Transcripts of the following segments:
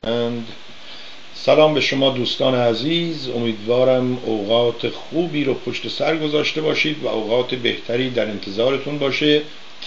سلام به شما دوستان عزیز، امیدوارم اوقات خوبی رو پشت سر گذاشته باشید و اوقات بهتری در انتظارتون باشه.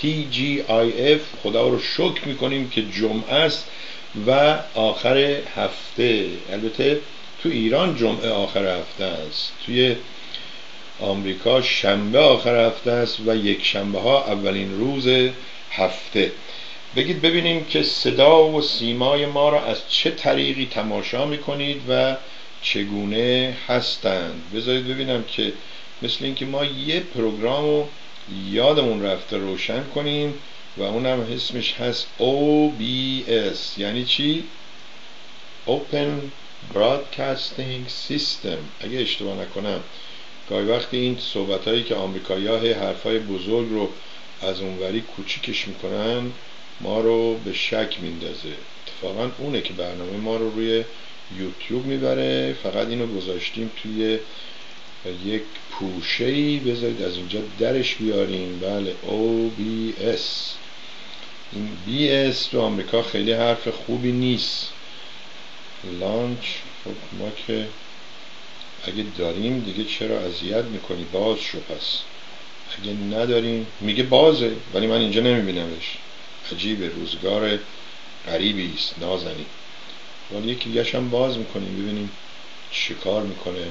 TGIF خدا رو شکر میکنیم که جمعه است و آخر هفته. البته تو ایران جمعه آخر هفته است، توی آمریکا شنبه آخر هفته است و یک شنبه ها اولین روز هفته. بگید ببینیم که صدا و سیمای ما را از چه طریقی تماشا میکنید و چگونه هستند. بذارید ببینم که مثل اینکه ما یه پروگرامو یادمون رفته روشن کنیم و اونم اسمش هست OBS. یعنی چی؟ Open Broadcasting System. اگه اشتباه نکنم گاهی وقتی این صحبت هایی که آمریکایی ها حرفای بزرگ رو از اونوری کوچیکش میکنن ما رو به شک میندازه. اتفاقا اونه که برنامه ما رو روی یوتیوب میبره. فقط اینو گذاشتیم توی یک پوشه‌ای. بذارید از اینجا درش بیاریم. بله، OBS. این BS تو آمریکا خیلی حرف خوبی نیست. لانچ. خب ما که اگه داریم دیگه چرا اذیت میکنی؟ باز شو. پس اگه نداریم میگه بازه ولی من اینجا نمیبینمش. عجیبه، روزگار غریبی است. نازنین. ولی یکی دیگه هم باز میکنیم ببینیم چه کار میکنه.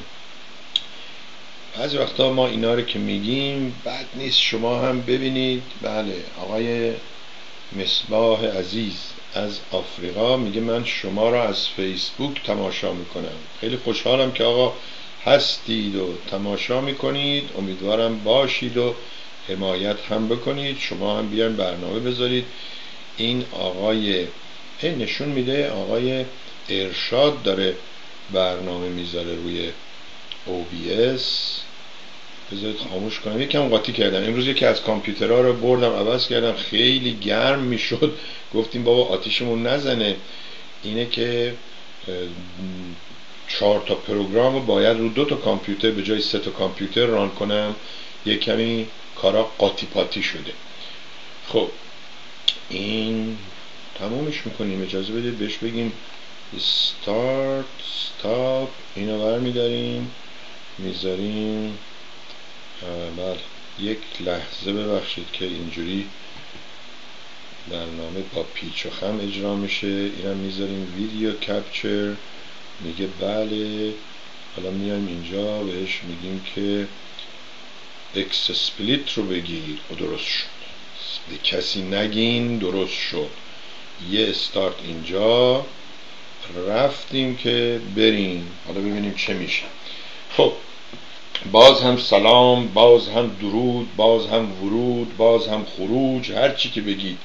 بعضی وقتا ما اینا رو که میگیم بد نیست شما هم ببینید. بله، آقای مصباح عزیز از آفریقا میگه من شما را از فیسبوک تماشا میکنم. خیلی خوشحالم که آقا هستید و تماشا میکنید. امیدوارم باشید و حمایت هم بکنید. شما هم بیان برنامه بذارید. این آقای نشون میده آقای ارشاد داره برنامه میذاره روی OBS. بذارید خاموش کنم. یکم قاطی کردم امروز. یکی از کامپیوترها رو بردم عوض کردم. خیلی گرم میشد. گفتیم بابا آتیشمون نزنه. اینه که 4 تا پروگرام رو باید رو 2 تا کامپیوتر به جای 3 تا کامپیوتر ران کنم. یک کمی کارا قاطی پاتی شده. خب این تمومش میکنیم. اجازه بدید بهش بگیم start stop. اینو برمیداریم میذاریم. بله، یک لحظه ببخشید که اینجوری برنامه با پیچ و خم اجرا میشه. اینم میذاریم ویدیو کپچر. میگه بله. حالا میایم اینجا بهش میگیم که اکس اسپلیت رو بگیر و درست شد. به کسی نگین، درست شد. یه استارت اینجا. رفتیم که بریم. حالا ببینیم چه میشه. خب باز هم سلام، باز هم درود، باز هم ورود، باز هم خروج، هر چی که بگید.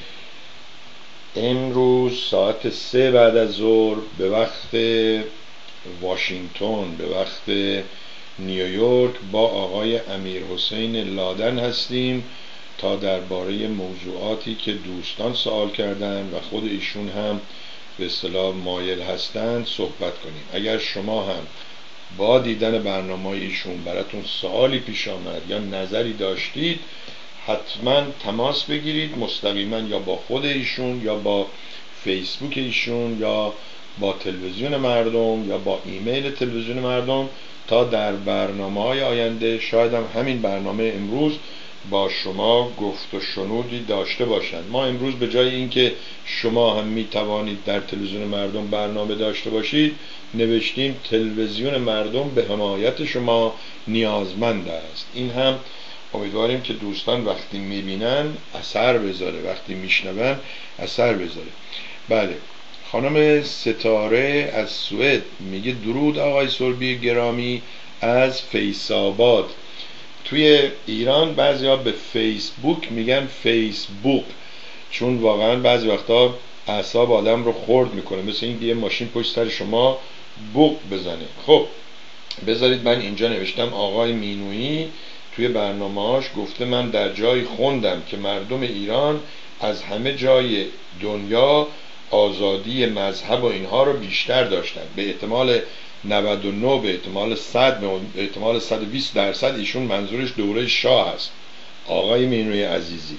امروز ساعت 3 بعد از ظهر به وقت واشنگتن، به وقت نیویورک با آقای امیرحسین لادن هستیم تا درباره موضوعاتی که دوستان سوال کردن و خود ایشون هم به اصطلاح مایل هستند صحبت کنیم. اگر شما هم با دیدن برنامه ایشون براتون سوالی پیش آمد یا نظری داشتید حتما تماس بگیرید مستقیما، یا با خود ایشون یا با فیسبوک ایشون یا با تلویزیون مردم یا با ایمیل تلویزیون مردم تا در برنامه‌های آینده، شاید هم همین برنامه امروز، با شما گفت و شنودی داشته باشند. ما امروز به جای اینکه شما هم می توانید در تلویزیون مردم برنامه داشته باشید نوشتیم تلویزیون مردم به حمایت شما نیازمند است. این هم امیدواریم که دوستان وقتی میبینن اثر بذاره، وقتی میشنون اثر بذاره. بله، خانم ستاره از سوئد میگه درود آقای سربی گرامی از فیساباد. توی ایران بعضی ها به فیسبوک میگن فیسبوک، چون واقعا بعضی وقتا اعصاب آدم رو خرد میکنه، مثل این یه ماشین پشت سر شما بوق بزنه. خب بذارید من اینجا نوشتم آقای مینویی توی برنامه‌اش گفته من در جایی خوندم که مردم ایران از همه جای دنیا آزادی مذهب و اینها رو بیشتر داشتن. به احتمال 99، به احتمال 100، به احتمال 120% ایشون منظورش دوره شاه است. آقای مینوی عزیزی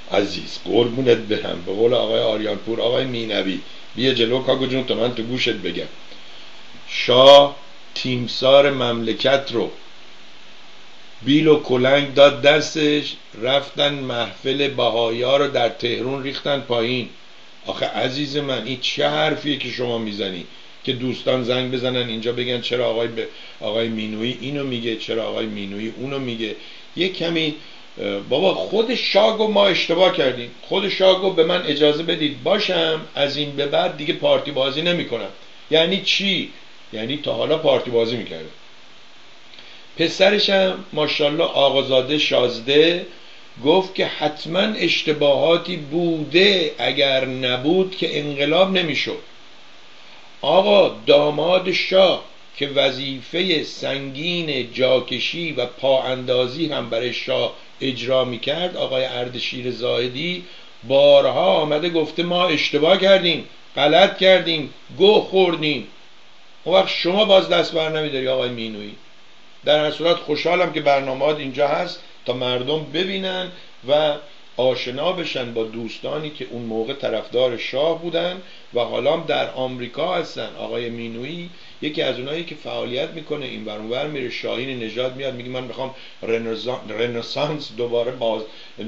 عزیز قربونت برم، به قول آقای آریانپور، آقای مینوی بیا جلو کاکو جون تا من تو گوشت بگم. شاه تیمسار مملکت رو بیل و کلنگ داد دستش، رفتن محفل بهائی‌ها رو در تهران ریختن پایین. آخه عزیز من این چه حرفیه که شما میزنی که دوستان زنگ بزنن اینجا بگن چرا آقای مینویی اینو میگه، چرا آقای مینویی اونو میگه. یه کمی بابا خود شاه گفت ما اشتباه کردیم، خود شاه گفت به من اجازه بدید باشم، از این به بعد دیگه پارتی بازی نمیکنم. یعنی چی؟ یعنی تا حالا پارتی بازی میکرده. پسرش هم ماشاءالله آقازاده شازده گفت که حتما اشتباهاتی بوده، اگر نبود که انقلاب نمیشد. آقا داماد شاه که وظیفه سنگین جاکشی و پااندازی هم برای شاه اجرا میکرد، آقای اردشیر زاهدی بارها آمده گفته ما اشتباه کردیم، غلط کردیم، گوه خوردیم. اون وقت شما باز دست بر نمیداری آقای مینویی. در هر صورت خوشحالم که برنامه‌ات اینجا هست تا مردم ببینن و آشنا بشن با دوستانی که اون موقع طرفدار شاه بودن و حالا در آمریکا هستن. آقای مینویی یکی از اونایی که فعالیت میکنه، این ور اون ور میره، شاهین نژاد میاد میگه من میخوام رنسانس دوباره باز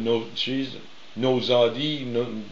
نوزادی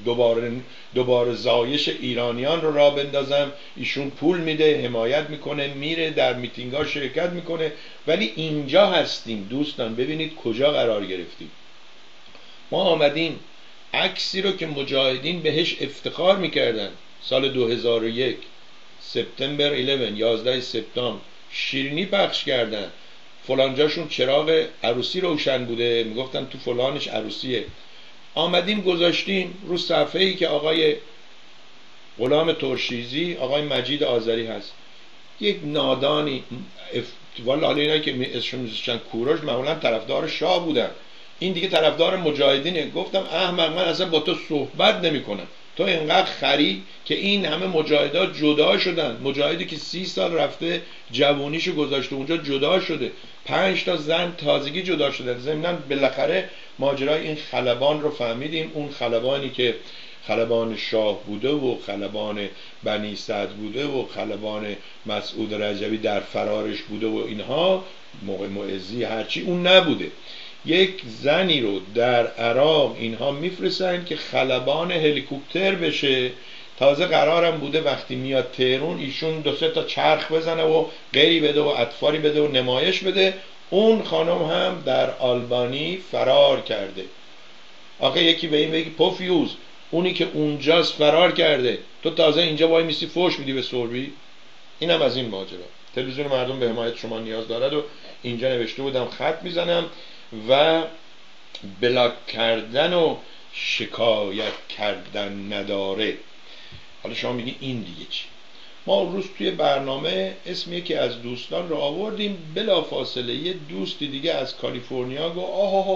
دوباره زایش ایرانیان رو راه بندازم. ایشون پول میده، حمایت میکنه، میره در میتینگ‌ها شرکت میکنه. ولی اینجا هستیم دوستان، ببینید کجا قرار گرفتیم. ما آمدیم عکسی رو که مجاهدین بهش افتخار میکردن سال 2001 سپتامبر 11 سپتامبر شیرینی پخش کردن، فلانجاشون چراغ عروسی روشن بوده، میگفتن تو فلانش عروسیه. آمدیم گذاشتیم رو صفحه‌ای که آقای غلام ترشیزی، آقای مجید آذری هست، یک نادانی والا حالا اینا که اسمشون میذاشتن کوروش معمولا طرفدار شاه بودن، این دیگه طرفدار مجاهدینه. گفتم احمق من اصلا با تو صحبت نمیکنم، تو اینقدر خری که این همه مجاهدا جدا شدن. مجاهدی که 30 سال رفته جوونیشو گذاشته اونجا جدا شده، 5 تا زن تازگی جدا شده. ضمناً بالاخره ماجرای این خلبان رو فهمیدیم، اون خلبانی که خلبان شاه بوده و خلبان بنی سعد بوده و خلبان مسعود رجبی در فرارش بوده و اینها، موقع معزی هرچی اون نبوده. یک زنی رو در عراق اینها میفرستن که خلبان هلیکوپتر بشه. تازه قرارم بوده وقتی میاد تهران ایشون 2-3 تا چرخ بزنه و غیری بده و اطفاری بده و نمایش بده. اون خانم هم در آلبانی فرار کرده. آخه یکی به این بگی پوفیوز، اونی که اونجاست فرار کرده، تو تازه اینجا وای میسی فوش میدی به سربی. اینم از این ماجرا. تلویزیون مردم به حمایت شما نیاز دارد و اینجا نوشته بودم خط میزنم. و بلاک کردن و شکایت کردن نداره. حالا شما میگی این دیگه چی؟ ما روز توی برنامه اسم یکی از دوستان رو آوردیم، بلا فاصله یه دوستی دیگه از کالیفرنیا گفت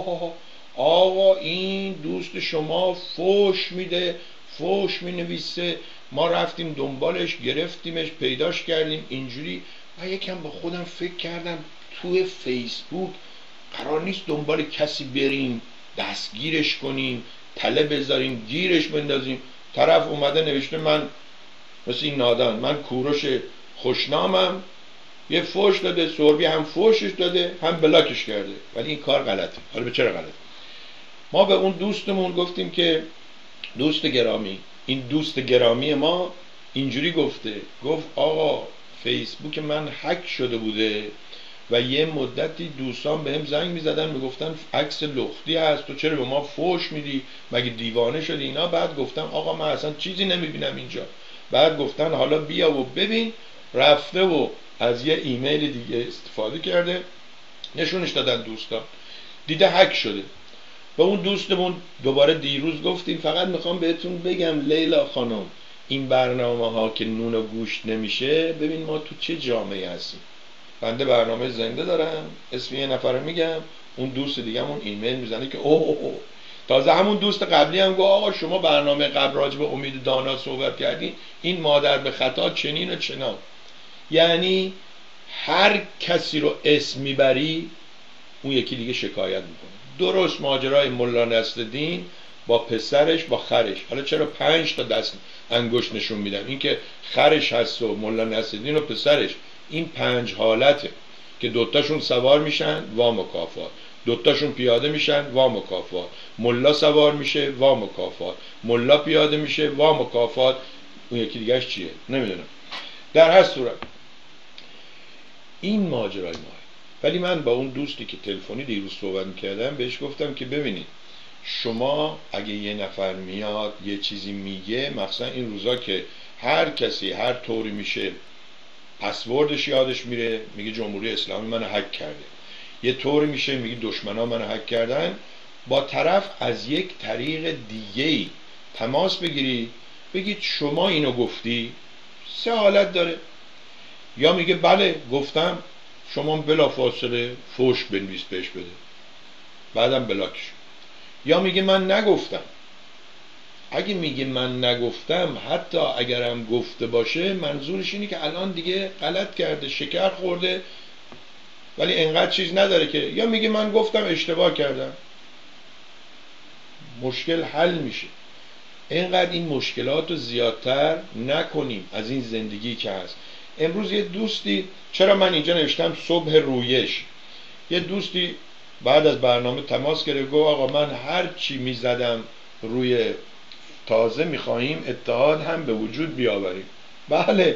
آقا این دوست شما فوش میده، فوش مینویسه، ما رفتیم دنبالش گرفتیمش پیداش کردیم اینجوری. و یکم با خودم فکر کردم توی فیسبوک قرار نیست دنبال کسی بریم دستگیرش کنیم، تله بذاریم گیرش بندازیم. طرف اومده نوشته من مثل این نادان، من کوروش خوشنامم، یه فوش داده، سربی هم فوشش داده هم بلاکش کرده. ولی این کار غلطه. حالا به چرا غلطه؟ ما به اون دوستمون گفتیم که دوست گرامی، این دوست گرامی ما اینجوری گفت آقا فیسبوک من هک شده بوده و یه مدتی دوستان بهم زنگ میزدن میگفتن عکس لختی هست، تو چرا به ما فوش میدی، مگه دیوانه شدی اینا. بعد گفتم آقا من اصلا چیزی نمیبینم اینجا. بعد گفتن حالا بیا و ببین. رفته و از یه ایمیل دیگه استفاده کرده، نشونش دادن دوستان، دیده هک شده. با اون دوستمون دوباره دیروز گفتیم فقط میخوام بهتون بگم لیلا خانم، این برنامه ها که نون و گوشت نمیشه، ببین ما تو چه جامعه هستیم. بنده برنامه زنده دارم، اسم یه نفر میگم، اون دوست دیگه‌مون ایمیل میزنه که اوه. تازه همون دوست قبلی هم گفت آقا شما برنامه قبل راجع به امید دانا صحبت کردین، این مادر به خطا چنین و چنان. یعنی هر کسی رو اسم میبری اون یکی دیگه شکایت میکنه. درست ماجرای مولا نصرالدین با پسرش با خرش. حالا چرا 5 تا دست انگشت نشون میدم؟ این که خرش هست و ملا نصرالدین و پسرش، این 5 حالته که دوتاشون سوار میشن وا مکافات، دوتاشون پیاده میشن وا مکافات، ملا سوار میشه وا مکافات، ملا پیاده میشه وا مکافات. اون یکی دیگهش چیه نمیدونم. در هر صورت این ماجرای ماه. ولی من با اون دوستی که تلفنی دیروز صحبت میکردم بهش گفتم که ببینید شما اگه یه نفر میاد یه چیزی میگه، مثلا این روزا که هر کسی هر طوری میشه پسوردش یادش میره، میگه جمهوری اسلامی منو هک کرده، یه طوری میشه میگه دشمنا منو هک کردن، با طرف از یک طریق دیگه‌ای تماس بگیری، بگید شما اینو گفتی. 3 حالت داره: یا میگه بله گفتم، شما بلافاصله فوش بنویس بهش بده، بعدم بلاکش. یا میگه من نگفتم. اگه میگه من نگفتم، حتی اگرم گفته باشه منظورش اینه که الان دیگه غلط کرده، شکر خورده، ولی انقدر چیز نداره که، یا میگه من گفتم اشتباه کردم، مشکل حل میشه. اینقدر این مشکلات رو زیادتر نکنیم از این زندگی که هست. امروز یه دوستی، چرا من اینجا نوشتم صبح رویش، یه دوستی بعد از برنامه تماس گرفت، گفت آقا من هر چی میزدم روی تازه میخواهیم اتحاد هم به وجود بیاوریم. بله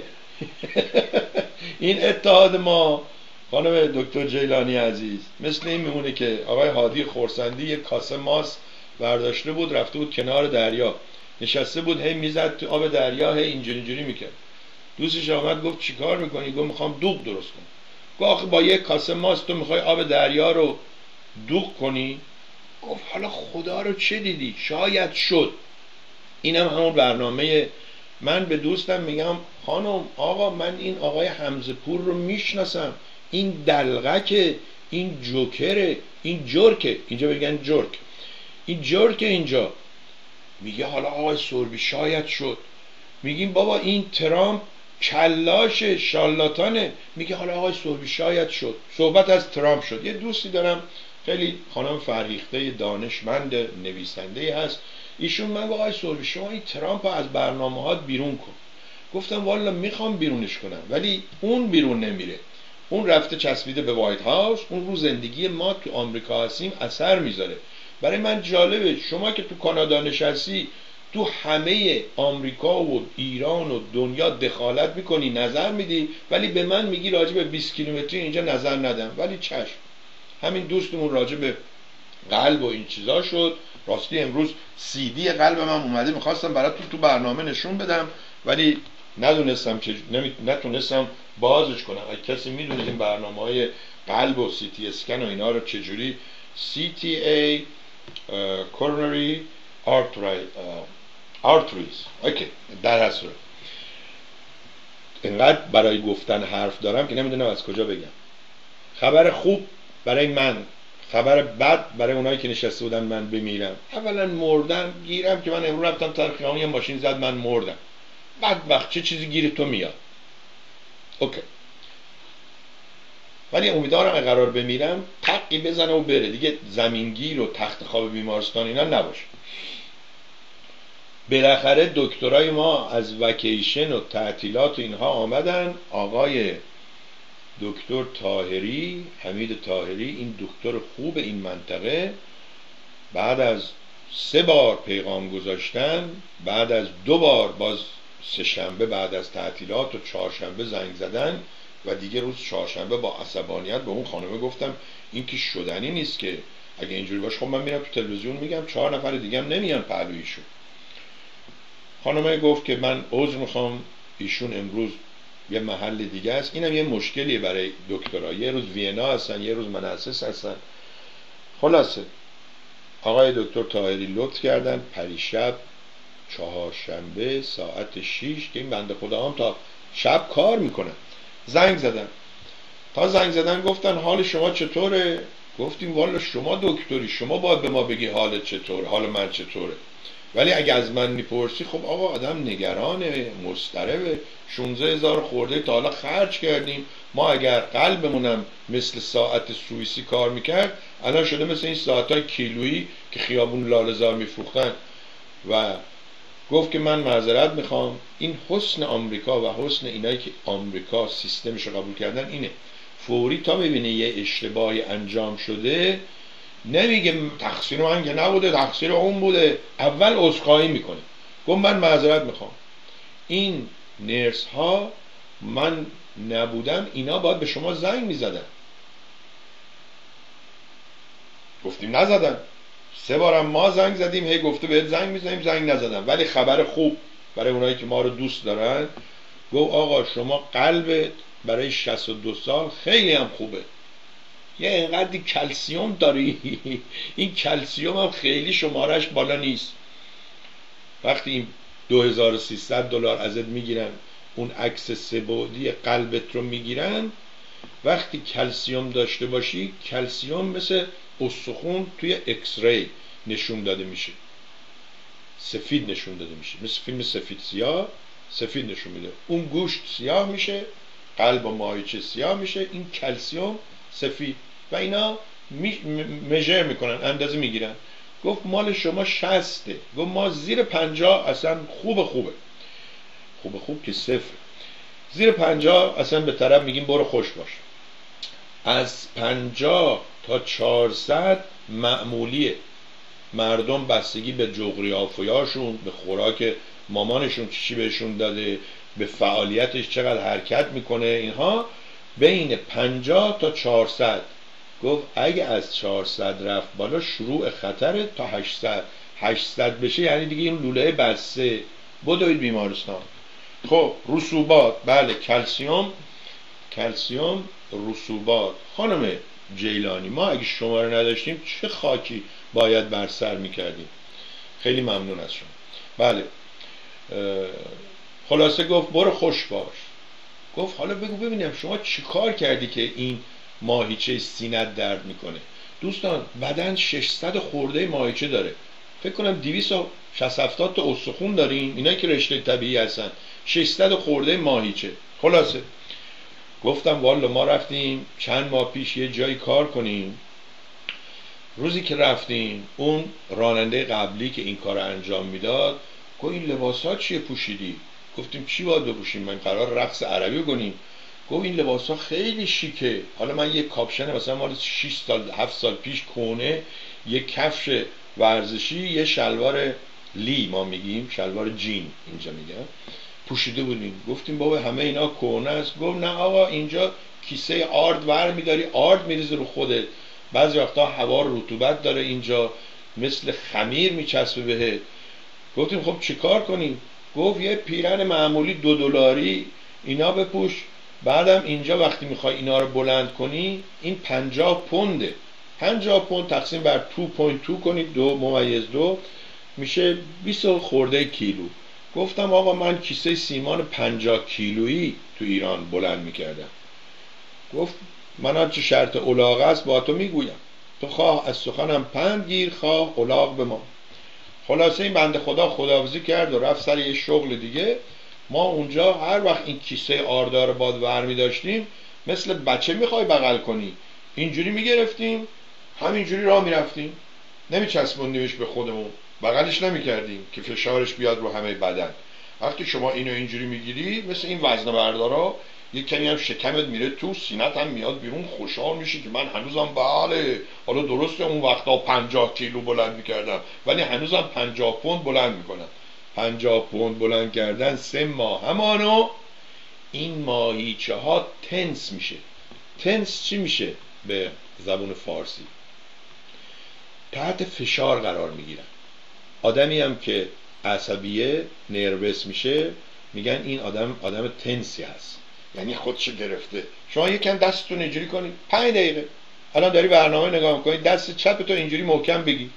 این اتحاد ما خانم دکتر جیلانی عزیز مثل این میمونه که آقای هادی خورسندی یک کاسه ماست برداشته بود رفته بود کنار دریا، نشسته بود هی میزد تو آب دریا، هی اینجوری میکرد. دوستش آمد گفت چیکار میکنی؟ گفت میخوام دوغ درست کنم. گفت آخه با یک کاسه ماست تو میخوای آب دریا رو دوغ کنی؟ گفت حالا خدا رو چه دیدی؟ شاید شد. اینم همون برنامه. من به دوستم میگم خانم آقا من این آقای حمزه پور رو میشناسم، این دلغکه، این جوکره، این جرکه، اینجا بگن جرک، این جرکه اینجا. میگه حالا آقای سوربی شاید شد. میگیم بابا این ترامپ کلاش شالاتانه. میگه حالا آقای سوربی شاید شد. صحبت از ترامپ شد. یه دوستی دارم خیلی خانم فرهیخته دانشمند نویسنده هست، ایشون من آقای سوربی شما این ترامپ از برنامه‌هات بیرون کن. گفتم والا میخوام بیرونش کنم ولی اون بیرون نمیره، اون رفته چسبیده به وایت هاوس، اون رو زندگی ما تو آمریکا هستیم اثر میذاره. برای من جالبه شما که تو کانادا نشستی تو همه آمریکا و ایران و دنیا دخالت میکنی، نظر میدی، ولی به من میگی راجع به 20 کیلومتری اینجا نظر ندم. ولی چشم. همین دوستمون راجع به قلب و این چیزا شد. راستی امروز CD قلب من اومده، میخواستم براتون تو برنامه نشون بدم ولی نتونستم بازش کنم. اگه کسی میدونه این برنامه‌های قلب و CT اسکن و اینا رو چجوری، CTA coronary arteries. اوکی. در هر صورت اینقدر برای گفتن حرف دارم که نمیدونم از کجا بگم. خبر خوب برای من، خبر بد برای اونایی که نشسته بودن من بمیرم. اولا مردن گیرم که من امروز رفتم تا خیابون یه ماشین زد من مردم. بدبخت چه چیزی گیر تو میاد. اوکی. ولی امیدوارم اگه قرار بمیرم تقی بزنه و بره دیگه، زمینگیر و تخت خواب بیمارستان اینا نباشه. بالاخره دکترای ما از وکیشن و تعطیلات و اینها آمدن. آقای دکتر طاهری، حمید طاهری، این دکتر خوب این منطقه، بعد از 3 بار پیغام گذاشتن، بعد از 2 بار باز 3 شنبه بعد از تعطیلات و 4 شنبه زنگ زدن و دیگه روز 4 شنبه با عصبانیت به اون خانمه گفتم این که شدنی نیست که، اگه اینجوری باشه خب من میرم تو تلویزیون میگم 4 نفر دیگه هم نمیان پهلویشون. خانمه گفت که من عذر میخوام، ایشون امروز یه محل دیگه است. اینم یه مشکلیه برای دکترها، یه روز وینا هستن یه روز مناسس هستن. خلاصه آقای دکتر طاهری لطف کردن پریشب 4 شنبه ساعت 6 که این بنده خدا هم تا شب کار میکنن زنگ زدن. تا زنگ زدن گفتن حال شما چطوره؟ گفتیم والا شما دکتری، شما باید به ما بگی حالت چطوره، حال من چطوره. ولی اگه از من میپرسی خب آقا آدم نگرانه، مضطربه، 16,000 خورده تا حالا خرج کردیم. ما اگر قلبمونم مثل ساعت سوئیسی کار میکرد الان شده مثل این ساعت‌های کیلویی که خیابون لاله‌زار میفروختن. و گفت که من معذرت میخوام. این حسن آمریکا و حسن اینایی که آمریکا سیستمش رو قبول کردن اینه، فوری تا ببینه یه اشتباهی انجام شده نمیگه تقصیر من که نبوده، تقصیر اون بوده، اول عذرخواهی میکنه. گفت من معذرت میخوام، این نرس ها من نبودم، اینا باید به شما زنگ میزدن. گفتیم نزدن. 3 بارم ما زنگ زدیم، هی گفته بهت زنگ میزنیم، زنگ نزدن. ولی خبر خوب برای اونایی که ما رو دوست دارن، گفت آقا شما قلبت برای 62 سال خیلی هم خوبه، یه اینقدر کلسیوم داری این کلسیوم هم خیلی شمارش بالا نیست. وقتی این $2300 ازت میگیرن، اون عکس 3 بعدی قلبت رو میگیرن، وقتی کلسیوم داشته باشی، کلسیوم مثل استخون توی اکس ری نشون داده میشه، سفید نشون داده میشه، مثل فیلم سفید سیاه سفید نشون میده. اون گوشت سیاه میشه، قلب و ماهیچه سیاه میشه، این کلسیوم سفید. و اینا مژر میکنن، اندازه میگیرن. گفت مال شما 60، گفت ما زیر 50 اصلا خوبه که صفر، زیر 50 اصلا به طرف میگیم برو خوش باش. از 50 تا 400 معمولیه. مردم بستگی به جغرافیاشون، به خوراک مامانشون چی بهشون داده، به فعالیتش چقدر حرکت میکنه، اینها بین 50 تا 400. گفت اگه از 400 رفت بالا شروع خطره تا 800 بشه یعنی دیگه این لوله بسته، بدوید بیمارستان. خب رسوبات، بله کلسیوم رسوبات. خانم جیلانی، ما اگه شما رو نداشتیم چه خاکی باید بر سر میکردیم. خیلی ممنون از شما. بله، خلاصه گفت برو خوش باش. گفت حالا بگو ببینم شما چی کار کردی که این ماهیچه سینت درد میکنه. دوستان بدن 600 خورده ماهیچه داره، فکر کنم 260 تا استخون داریم، اینا که رشته طبیعی هستن، 600 خورده ماهیچه. خلاصه گفتم والا ما رفتیم چند ماه پیش یه جایی کار کنیم. روزی که رفتیم اون راننده قبلی که این کار انجام میداد گفت این لباسا چیه پوشیدی؟ گفتیم چی باید بپوشیم، من قرار رقص عربی کنیم. گفت این لباسا خیلی شیکه. حالا من یه کاپشن مثلا مال 6 سال 7 سال پیش کونه، یه کفش ورزشی، یه شلوار لی، ما میگیم شلوار جین اینجا میگن، پوشیده بودیم. گفتیم بابا همه اینا کهنه است. گفت نه آقا، اینجا کیسه آرد ور میداری، آرد میریزه رو خودت، بعضی وقتا هوا رطوبت داره اینجا، مثل خمیر میچسبه بهت. گفتیم خب چیکار کنیم؟ گفت یه پیرن معمولی $2 اینا بپوش، بعدم اینجا وقتی میخوای اینا رو بلند کنی این 50 پونده، 50 پوند تقسیم بر 2.2 کنید، 2.2 میشه 20 خورده کیلو. گفتم آقا من کیسه سیمان 50 کیلویی تو ایران بلند میکردم. گفت من هرچه شرط الاغ است با تو میگویم، تو خواه از سخنم پند گیر، خواه الاغ به ما. خلاصه این بنده خدا خداحافظی کرد و رفت سر یه شغل دیگه. ما اونجا هر وقت این کیسه آردار باد ورمی داشتیم، مثل بچه میخوای بغل کنی اینجوری میگرفتیم، همینجوری راه میرفتیم، نمیچسبوندیمش به خودمون، بغلش نمیکردیم که فشارش بیاد رو همه بدن. وقتی شما اینو اینجوری میگیری مثل این وزنه بردارا، یک کمی هم شکمت میره تو، سینت هم میاد بیرون، خوشحال میشی که من هنوزم بله، حالا درسته اون وقتا 50 کیلو بلند میکردم ولی هنوزم 50 پوند بلند میکنم. 50 پوند بلند کردن 3 ماه همانو این ماهیچه ها تنس میشه. تنس چی میشه به زبون فارسی؟ تحت فشار قرار میگیرن. آدمی هم که عصبیه، نروس میشه، میگن این آدم تنسی هست، یعنی خودشو گرفته. شما یکم دستتون اینجوری کنید 5 دقیقه، الان داری برنامه نگاه میکنی، دست چپتو اینجوری محکم بگی،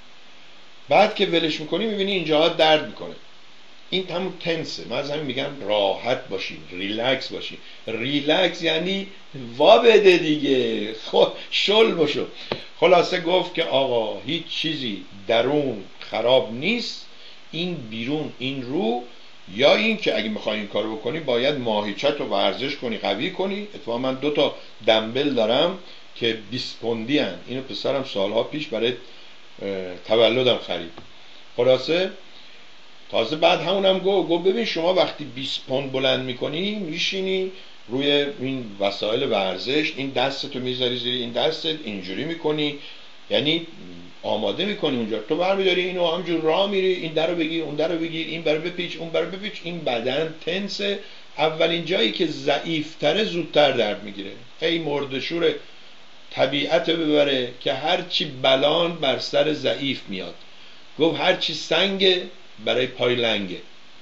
بعد که ولش میکنی میبینی اینجاها درد میکنه. این همون تنسه. من از همین میگم راحت باشین، ریلکس باشین. ریلکس یعنی وا بده دیگه، شل باشو. خلاصه گفت که آقا هیچ چیزی درون خراب نیست، این بیرون، این رو، یا این که اگه میخوای این کارو بکنی باید ماهیچت رو ورزش کنی، قوی کنی. اتفاقا من 2 تا دمبل دارم که 20 پوندی هن. اینو پسرم سالها پیش برای تولدم خرید. خلاصه تازه بعد همونم گفت ببین شما وقتی 20 پوند بلند میکنی میشینی روی این وسایل ورزش، این دستتو میذاری زیر این دستت، اینجوری میکنی، یعنی آماده میکنی اونجا، تو برمیداری اینو همجور راه میری، این درو بگیر اون درو بگیر، این برو بپیچ اون برو بپیچ. این بدن تنسه، اولین جایی که ضعیفتره زودتر درد میگیره. هی مردشور طبیعت ببره که هرچی بلان بر سر ضعیف میاد. گفت هرچی سنگه برای پای لنگه.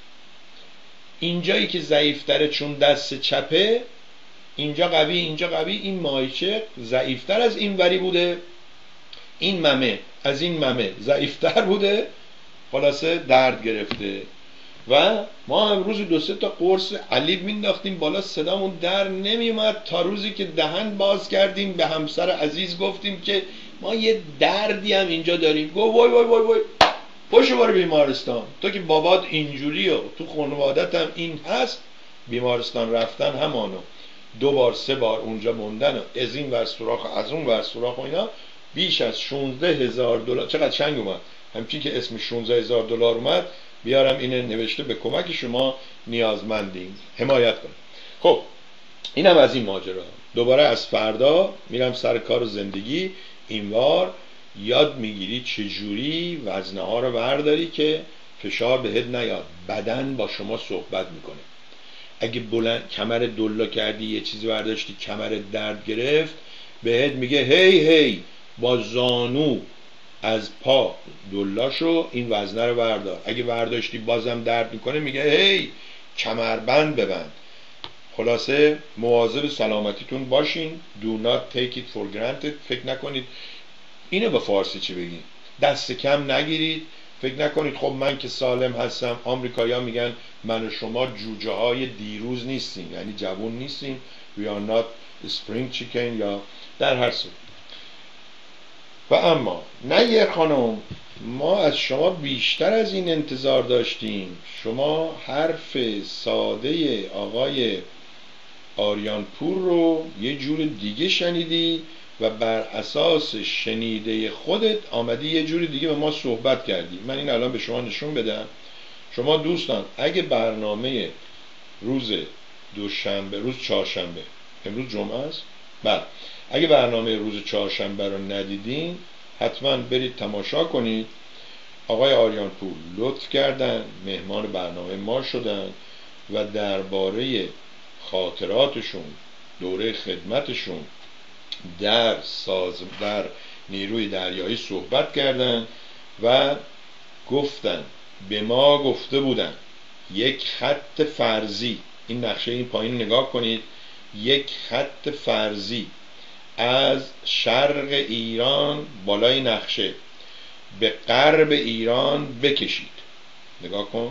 اینجایی که ضعیفتره چون دست چپه، اینجا قوی اینجا قوی، این مایچه ضعیفتر از این وری بوده، این ممه از این ممه ضعیفتر بوده، خلاصه درد گرفته. و ما امروز 2-3 تا قرص علیب مینداختیم بالا، صدامون در نمیومد تا روزی که دهن باز کردیم به همسر عزیز گفتیم که ما یه دردی هم اینجا داریم. گفت وای وای وای وای پاشو برو بیمارستان، تو که بابات اینجوری و تو خانوادت هم این هست. بیمارستان رفتن همانو 2 بار 3 بار اونجا موندن و از این ور سوراخ و از اون ور سوراخ و اینا، بیش از $16,000. چقدر چنگ اومد همچین که اسم $16,000 اومد. بیارم اینه نوشته به کمک شما نیازمندیم، حمایت کنم. خب اینم از این ماجرا. دوباره از فردا میرم سر کار و زندگی. اینوار یاد میگیری چجوری وزنه ها رو برداری که فشار بهت نیاد. بدن با شما صحبت میکنه. اگه بلند کمر دلا کردی، یه چیزی برداشتی کمر درد گرفت، بهت میگه هی هی با زانو از پا دلاشو این وزنه رو بردار. اگه برداشتی بازم درد میکنه میگه هی کمربند ببند. خلاصه مواظب سلامتیتون باشین. Do not take it for granted. فکر نکنید اینو به فارسی چی بگیم، دست کم نگیرید. فکر نکنید خب من که سالم هستم. آمریکایی‌ها میگن من و شما جوجه های دیروز نیستیم، یعنی جوون نیستیم. We are not spring chicken یا در هر صورت. و اما نه یه خانم، ما از شما بیشتر از این انتظار داشتیم. شما حرف ساده آقای آریانپور رو یه جور دیگه شنیدی و بر اساس شنیده خودت آمدی یه جور دیگه به ما صحبت کردی. من این الان به شما نشون بدم. شما دوستان اگه برنامه روز دوشنبه، روز چهارشنبه، امروز جمعه است، بله، اگه برنامه روز چهارشنبه رو ندیدین حتما برید تماشا کنید. آقای آریانپور لطف کردن مهمان برنامه ما شدن و درباره خاطراتشون، دوره خدمتشون در نیروی دریایی صحبت کردن و گفتن به ما گفته بودن یک خط فرضی، این نقشه این پایین نگاه کنید، یک خط فرضی از شرق ایران بالای نقشه به غرب ایران بکشید. نگاه کن،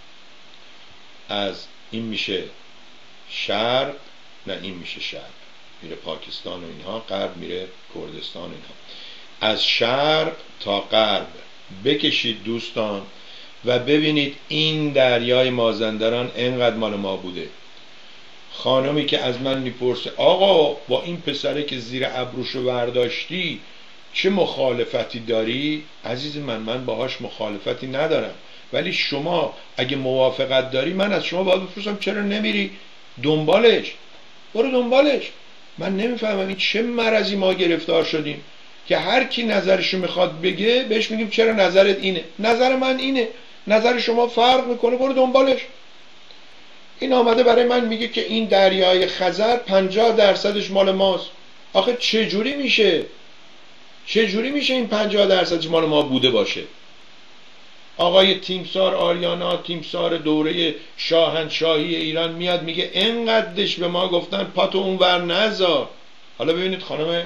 از این میشه شرق، نه این میشه شرق، میره پاکستان و اینها، غرب میره کردستان و اینها. از شرق تا غرب بکشید دوستان و ببینید این دریای مازندران اینقدر مال ما بوده. خانمی که از من میپرسه آقا با این پسره که زیر ابروشو برداشتی چه مخالفتی داری؟ عزیز من باهاش مخالفتی ندارم، ولی شما اگه موافقت داری من از شما باید بپرسم چرا نمیری دنبالش؟ برو دنبالش. من نمیفهمم این چه مرضی ما گرفتار شدیم که هر کی نظرشو میخواد بگه بهش میگیم چرا نظرت اینه؟ نظر من اینه، نظر شما فرق میکنه، برو دنبالش. این آمده برای من میگه که این دریای خزر 50% مال ماست. آخه چجوری میشه این 50% مال ما بوده باشه؟ آقای تیمسار آریانا، تیمسار دوره شاهنشاهی ایران میاد میگه انقدرش به ما گفتن پاتو اونور نذار. حالا ببینید خانم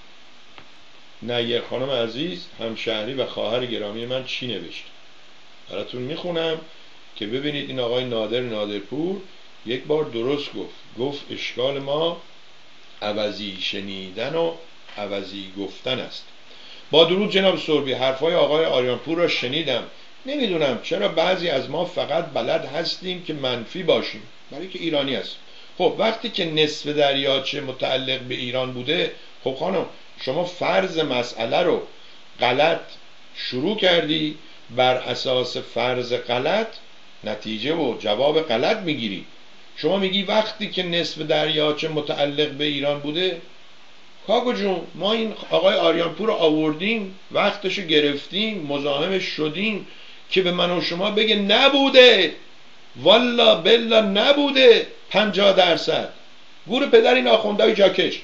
نیر خانم عزیز، همشهری و خواهر گرامی من چی نوشت، براتون میخونم که ببینید. این آقای نادرپور یک بار درست گفت اشکال ما عوضی شنیدن و عوضی گفتن است. با درود جناب سربی، حرفای آقای آریانپور را شنیدم. نمیدونم چرا بعضی از ما فقط بلد هستیم که منفی باشیم برای که ایرانی هست. خب وقتی که نصف دریاچه متعلق به ایران بوده، خب خانم شما فرض مسئله رو غلط شروع کردی، بر اساس فرض غلط نتیجه و جواب غلط میگیری. شما میگی وقتی که نصف دریاچه متعلق به ایران بوده، کاکو جون ما این آقای آریانپور رو آوردیم، وقتشو گرفتیم، مزاحمش شدیم که به من و شما بگه نبوده، والا بلا نبوده 50%. گور پدر این آخوندهای جاکش.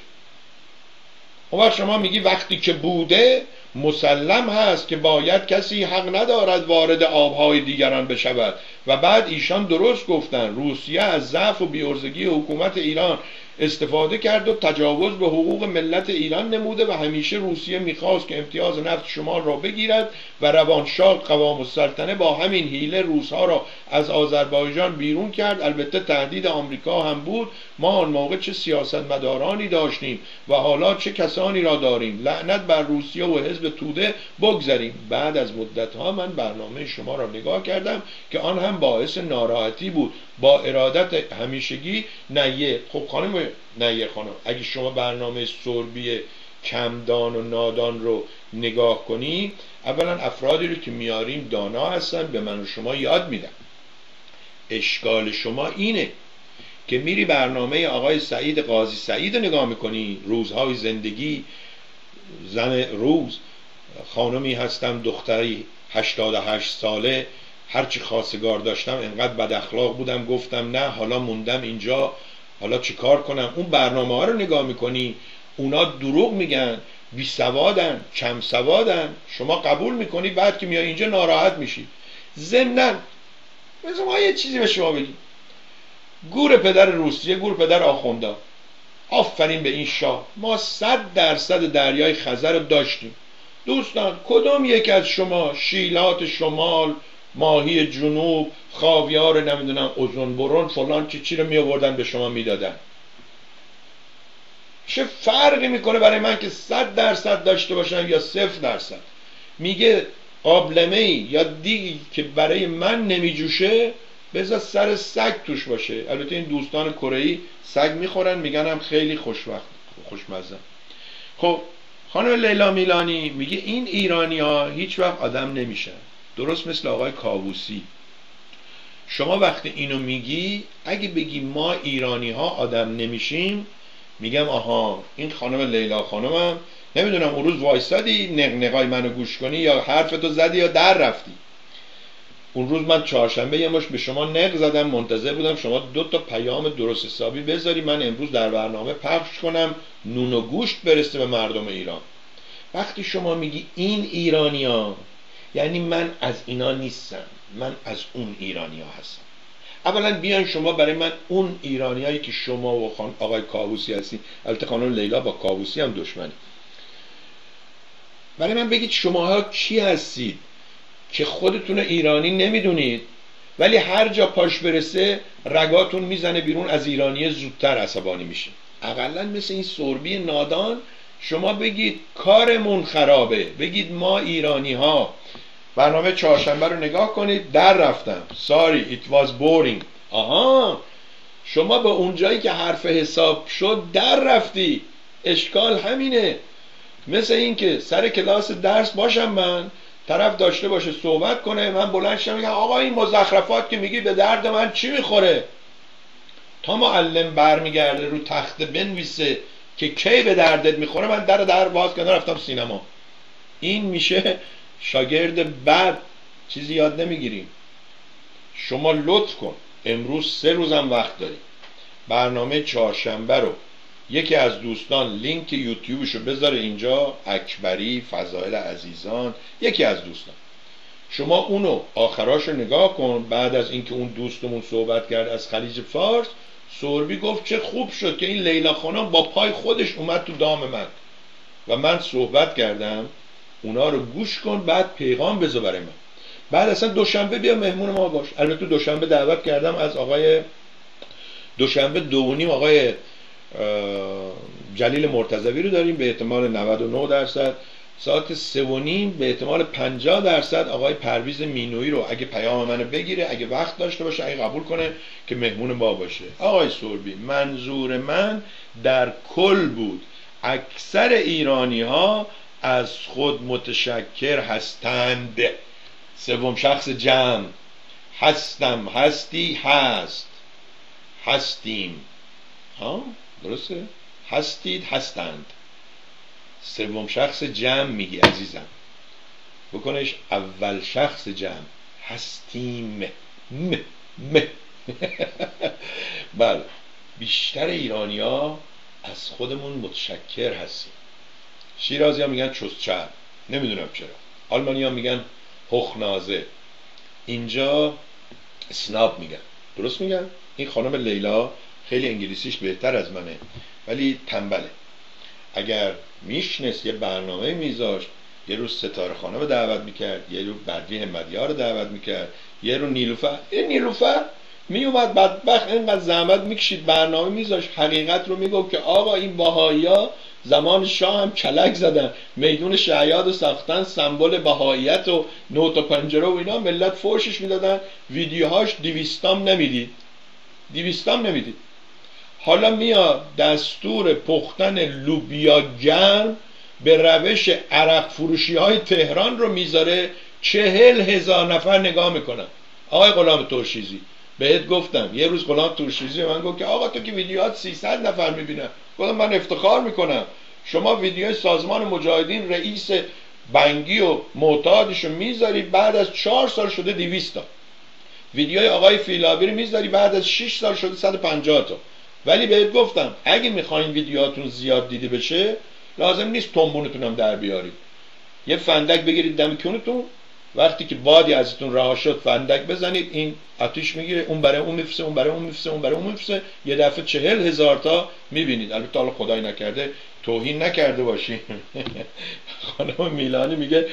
اون وقت شما میگی وقتی که بوده مسلم هست که باید کسی حق ندارد وارد آبهای دیگران بشود. و بعد ایشان درست گفتن روسیه از ضعف و بی‌عرضگی حکومت ایران استفاده کرد و تجاوز به حقوق ملت ایران نموده و همیشه روسیه میخواست که امتیاز نفت شمال را بگیرد و روانشاه قوام السلطنه با همین حیله روسها را از آذربایجان بیرون کرد. البته تهدید آمریکا هم بود. ما آن موقع چه سیاستمدارانی داشتیم و حالا چه کسانی را داریم. لعنت بر روسیه و حزب توده. بگذاریم. بعد از مدت‌ها من برنامه شما را نگاه کردم که آن هم باعث ناراحتی بود. با ارادت همیشگی نیه. خب خانم نیه خانم، اگه شما برنامه سربی کمدان و نادان رو نگاه کنی، اولا افرادی رو که میاریم دانا هستن، به من و شما یاد میدن. اشکال شما اینه که میری برنامه آقای سعید قاضی سعید رو نگاه میکنی، روزهای زندگی، زن روز، خانمی هستم دختری 88 ساله، هرچی خواستگار داشتم انقدر بد اخلاق بودم گفتم نه حالا موندم اینجا، حالا چی کار کنم. اون برنامه ها رو نگاه میکنی، اونا دروغ میگن، بی سوادن، کم سوادن، شما قبول میکنی، بعد که میای اینجا ناراحت میشی. ضمناً بذار ما یه چیزی به شما بگیم، گور پدر روسیه، گور پدر آخوندا، آفرین به این شاه، ما 100% دریای خزر رو داشتیم. دوستان کدوم یک از شما شیلات شمال، ماهی جنوب، خاویار نمیدونم اوزون برون فلان چی رو می آوردن به شما میدادن؟ چه فرقی میکنه برای من که 100% داشته باشم یا 0%؟ میگه قابلمه‌ای یا دیگی که برای من نمیجوشه بذار سر سگ توش باشه. البته این دوستان کره‌ای سگ میخورن، میگن هم خیلی خوشمزه. خب خانم لیلا میلانی میگه این ایرانی ها هیچ وقت آدم نمیشن، درست مثل آقای کاووسی. شما وقتی اینو میگی، اگه بگی ما ایرانی ها آدم نمیشیم، میگم آها این خانم لیلا خانمم نمیدونم اون روز وایستادی نقنقای منو گوش کنی یا حرفتو زدی یا در رفتی. اون روز من چهارشنبه یه مش به شما نق زدم، منتظر بودم شما 2 تا پیام درست حسابی بذاری من امروز در برنامه پخش کنم، نون و گوشت برسه به مردم ایران. وقتی شما میگی این ایرانی ها، یعنی من از اینا نیستم، من از اون ایرانی ها هستم. اولا بیان شما برای من اون ایرانی هایی که شما و آقای کاووسی هستین، البته خانم لیلا با کاووسی هم دشمنی، برای من بگید شماها کی هستید که خودتون ایرانی نمیدونید ولی هر جا پاش برسه رگاتون میزنه بیرون، از ایرانی زودتر عصبانی میشه. اقلا مثل این سربی نادان شما بگید کارمون خرابه، بگید ما ایرانی ها. برنامه چهارشنبه رو نگاه کنید، در رفتم sorry it was boring. آها شما به اونجایی که حرف حساب شد در رفتی. اشکال همینه. مثل این که سر کلاس درس باشم من، طرف داشته باشه صحبت کنه، من بلند شم میگم آقا این مزخرفات که میگی به درد من چی میخوره؟ تا معلم برمیگرده رو تخت بنویسه که کی به دردت میخوره، من در باز کردم رفتم سینما. این میشه شاگرد بد، چیزی یاد نمیگیریم. شما لطف کن امروز 3 روزم وقت داری، برنامه چهارشنبه رو یکی از دوستان لینک یوتیوبشو بذاره اینجا، اکبری فضائل عزیزان، یکی از دوستان، شما اونو آخراشو نگاه کن. بعد از اینکه اون دوستمون صحبت کرد از خلیج فارس، سربی گفت چه خوب شد که این لیلا خانم با پای خودش اومد تو دام من و من صحبت کردم. اونا رو گوش کن، بعد پیغام بذار برای من. بعد اصلا دوشنبه بیا مهمون ما باش. البته دوشنبه دعوت کردم از آقای دوشنبه 2:30 آقای جلیل مرتضوی رو داریم به احتمال 99%، ساعت 3:30 به احتمال 50% آقای پرویز مینویی رو اگه پیام منو بگیره، اگه وقت داشته باشه، اگه قبول کنه که مهمون ما باشه. آقای سربی منظور من در کل بود، اکثر ایرانی ها از خود متشکر هستند. سوم شخص جمع. هستم، هستی، هست، هستیم. ها درسته؟ هستید، هستند. سوم شخص جمع میگی عزیزم، بکنش اول شخص جمع. هستیم. م م بله، بیشتر ایرانی ها از خودمون متشکر هستیم. شیرازی ها میگن چوزچر، نمیدونم چرا. آلمانی ها میگن هخنازه. اینجا اسناب میگن. درست میگن؟ این خانم لیلا خیلی انگلیسیش بهتر از منه ولی تنبله. اگر میشنست یه برنامه میذاشت، یه روز ستاره خانم رو دعوت میکرد، یه روز بدری همتیار رو دعوت میکرد، یه روز نیلوفر. این نیلوفر میومد بدبخت اینقدر زحمت میکشید برنامه میذاشت، حقیقت رو میگفت که آقا این بهایی ها زمان شاه هم کلک زدن، میدون شهیاد رو ساختن، سمبل بهاییت و نوت و پنجره و اینا، ملت فوشش میدادن. ویدیوهاش 200 نمیدید، 200 نمیدید. حالا میاد دستور پختن لوبیا گرم به روش عرق فروشی های تهران رو میذاره، 40,000 نفر نگاه میکنن. آقای غلام ترشیزی بهت گفتم، یه روز غلام ترشیزی من گفت که آقا تو که ویدیوهات 300 نفر میبینن. گفتم من افتخار میکنم، شما ویدیوهای سازمان مجاهدین رئیس بنگی و معتادش رو میذاری، بعد از 4 سال شده 200 تا. ویدیوهای آقای فیلابی رو میذاری، بعد از 6 سال شده 150 تا. ولی بهت گفتم اگه میخواین ویدیوهاتون زیاد دیده بشه، لازم نیست تنبونتون هم در بیارید. یه فندک بگیرید دم کونتون، وقتی که بادی ازتون رها شد فندک بزنید، این آتیش میگیره، اون برای اون میفسه، اون برای اون میفسه، اون برای اون میفسه، یه دفعه 40,000 تا میبینید. البته حالا خدای نکرده توهین نکرده باشین. خانم میلانی میگه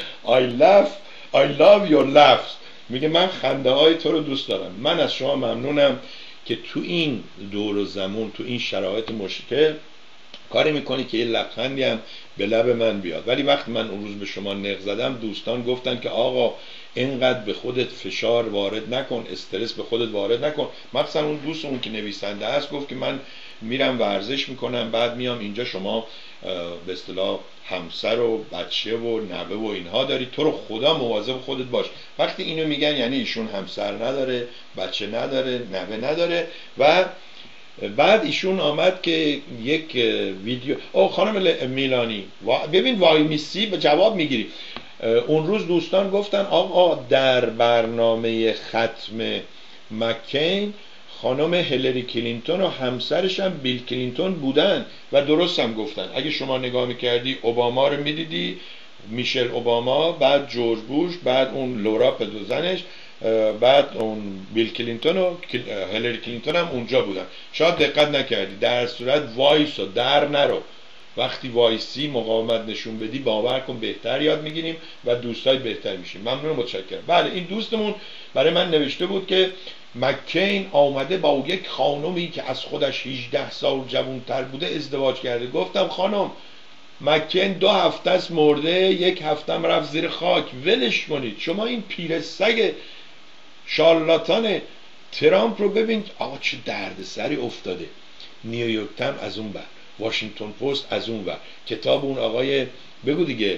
I love your laughs. میگه من خنده های تو رو دوست دارم. من از شما ممنونم که تو این دور و زمان، تو این شرایط مشکل کاری میکنی که یه لبخندی هم به لب من بیاد. ولی وقتی من اون روز به شما نق زدم، دوستان گفتن که آقا اینقدر به خودت فشار وارد نکن، استرس به خودت وارد نکن. مثلا اون دوستمون که نویسنده هست گفت که من میرم ورزش میکنم، بعد میام اینجا، شما به اصطلاح همسر و بچه و نوه و اینها داری، تو رو خدا مواظب خودت باش. وقتی اینو میگن یعنی ایشون همسر نداره، بچه نداره، نوه نداره. و بعد ایشون آمد که یک ویدیو، خانم میلانی ببین وای میسی به جواب میگیری. اون روز دوستان گفتن آقا در برنامه ختم مکین خانم هیلری کلینتون و همسرش هم بیل کلینتون بودن و درست هم گفتن. اگه شما نگاه میکردی اوباما رو میدیدی، میشل اوباما، بعد جورج بوش، بعد اون لورا پدوزنش، بعد اون بیل کلینتون و هیلری کلینتون هم اونجا بودن. شاید دقت نکردی. در صورت وایس و در نرو، وقتی وایسی مقاومت نشون بدی باور کن بهتر یاد میگیریم و دوستای بهتر میشیم. ممنون، متشکرم. بله، این دوستمون برای من نوشته بود که مکین آمده با یک خانومی که از خودش 18 سال جوانتر بوده ازدواج کرده. گفتم خانم مکین 2 هفته است مرده، 1 هفته هم رفت زیر خاک، ولش کنید. شما این پیر سگ شارلاتان ترامپ رو ببین آقا چه دردسری افتاده. نیویورک تایمز از اون بر، واشنگتن پست از اون بر، کتاب اون آقای بگو دیگه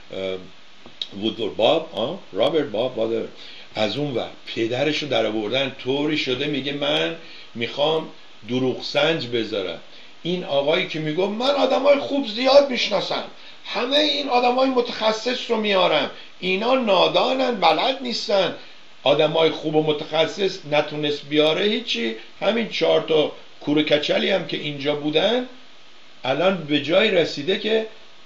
وودور باب، رابرت باب از اون بر، پدرش رو در آوردن طوری شده میگه من میخوام دروغ سنج بذارم. این آقایی که میگه من آدمای خوب زیاد میشناسم، همه این آدمای متخصص رو میارم، اینا نادانن، بلد نیستن. آدمای خوب و متخصص نتونست بیاره، هیچی. همین 4 تا کوره کچلی هم که اینجا بودن الان به جای رسیده که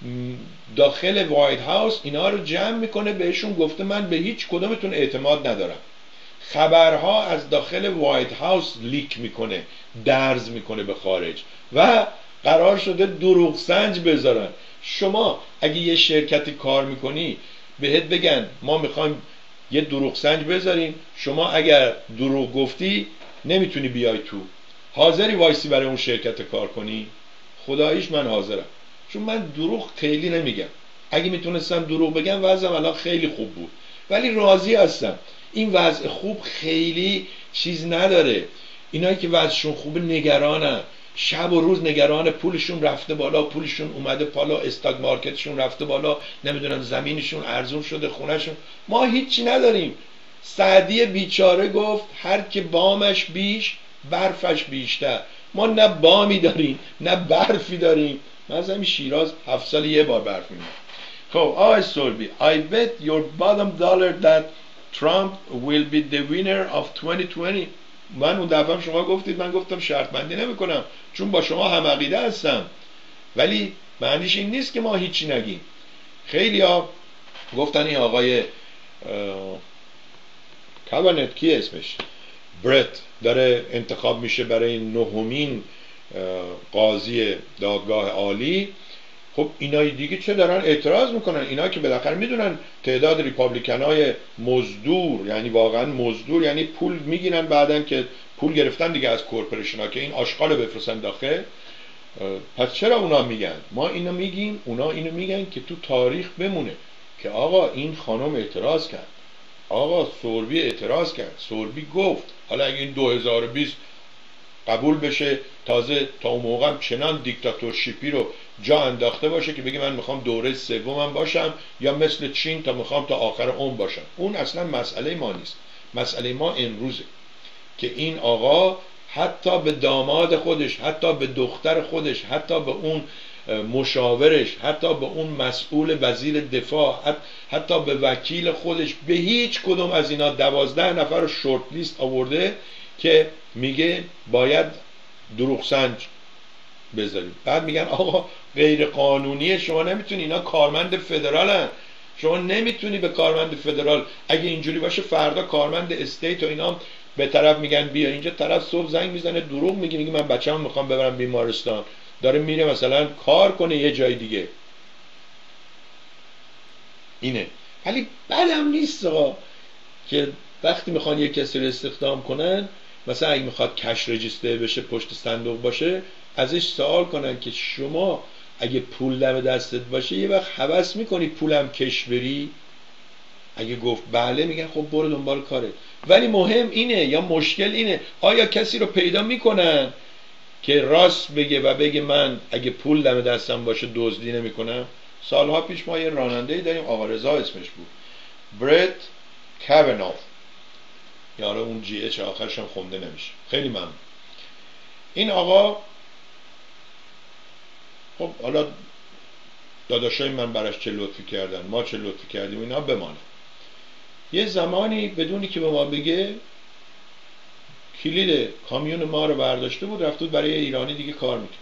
داخل وایت هاوس اینا رو جمع میکنه، بهشون گفته من به هیچ کدومتون اعتماد ندارم. خبرها از داخل وایت هاوس لیک میکنه، درز میکنه به خارج و قرار شده دروغ سنج بذارن. شما اگه یه شرکتی کار میکنی بهت بگن ما میخوایم یه دروغ سنج بذاریم، شما اگر دروغ گفتی نمیتونی بیای تو، حاضری وایسی برای اون شرکت کار کنی؟ خداییش من حاضرم، چون من دروغ خیلی نمیگم. اگه میتونستم دروغ بگم وضعم الان خیلی خوب بود، ولی راضی هستم. این وضع خوب خیلی چیز نداره. اینایی که وضعشون خوبه نگرانن. شب و روز نگران پولشون رفته بالا، پولشون اومده بالا، استاک مارکتشون رفته بالا، نمیدونم زمینشون ارزون شده، خونهشون. ما هیچی نداریم. سعدی بیچاره گفت هر که بامش بیش برفش بیشتر. ما نه بامی داریم نه برفی داریم. من از همین شیراز 7 سال یه بار برف میبینم. خب آقای سوربی، I bet your bottom dollar that Trump will be the winner of 2020. من اون دفعه شما گفتید، من گفتم شرط بندی نمی کنم چون با شما هم عقیده هستم، ولی معنیش این نیست که ما هیچی نگیم. خیلی ها گفتن این آقای کابانت، کی اسمش، برت، داره انتخاب میشه برای 9مین قاضی دادگاه عالی. خب اینای دیگه چه دارن اعتراض میکنن؟ اینا که بالاخره میدونن تعداد ریپابلیکنای مزدور، یعنی واقعا مزدور، یعنی پول میگیرن بعدن که پول گرفتن دیگه از کورپوریشن ها که این آشغال بفرستن داخل. پس چرا اونا میگن؟ ما اینو میگیم، اونا اینو میگن که تو تاریخ بمونه که آقا این خانم اعتراض کرد، آقا سوربی اعتراض کرد، سوربی گفت. حالا اگه این 2020 قبول بشه، تازه تا اون موقع هم چنان دیکتاتورشیپی رو جا انداخته باشه که بگه من میخوام دوره سومم باشم، یا مثل چین تا میخوام تا آخر عمر باشم. اون اصلا مسئله ما نیست. مسئله ما امروزه که این آقا حتی به داماد خودش، حتی به دختر خودش، حتی به اون مشاورش، حتی به اون مسئول وزیر دفاع، حتی به وکیل خودش، به هیچ کدوم از اینا 12 نفر رو شورت لیست آورده که میگه باید دروغ سنج بذاریم. بعد میگن آقا غیر قانونیه، شما نمیتونی، اینا کارمند فدرالن، شما نمیتونی به کارمند فدرال، اگه اینجوری باشه فردا کارمند استیت و اینا به طرف میگن بیا اینجا، طرف صبح زنگ میزنه دروغ میگه من بچه‌مو میخوام ببرم بیمارستان، داره میره مثلا کار کنه یه جای دیگه. اینه. ولی بعدم نیست که وقتی میخوان یه کسی رو استخدام کنن، مثلا اگه میخواد کش رجیستر بشه، پشت صندوق باشه، ازش سوال کنن که شما اگه پول دم دستت باشه یه وقت هوس میکنی پولم کش بری؟ اگه گفت بله، میگن خب برو دنبال کاره. ولی مهم اینه، یا مشکل اینه، آیا کسی رو پیدا میکنن که راست بگه و بگه من اگه پول دم دستم باشه دزدی نمیکنم؟ سالها پیش ما یه راننده‌ای داریم، آقا رضا اسمش بود، برت کاوناف، یاره اون جی اچ آخرش هم خونده نمیشه. خیلی ممنون. این آقا خب حالا داداشای من براش چه لطفی کردن، ما چه لطفی کردیم، اینا بمانه. یه زمانی بدونی که به ما بگه کلید کامیون ما رو برداشته بود، رفت بود برای ایرانی دیگه کار میکنه.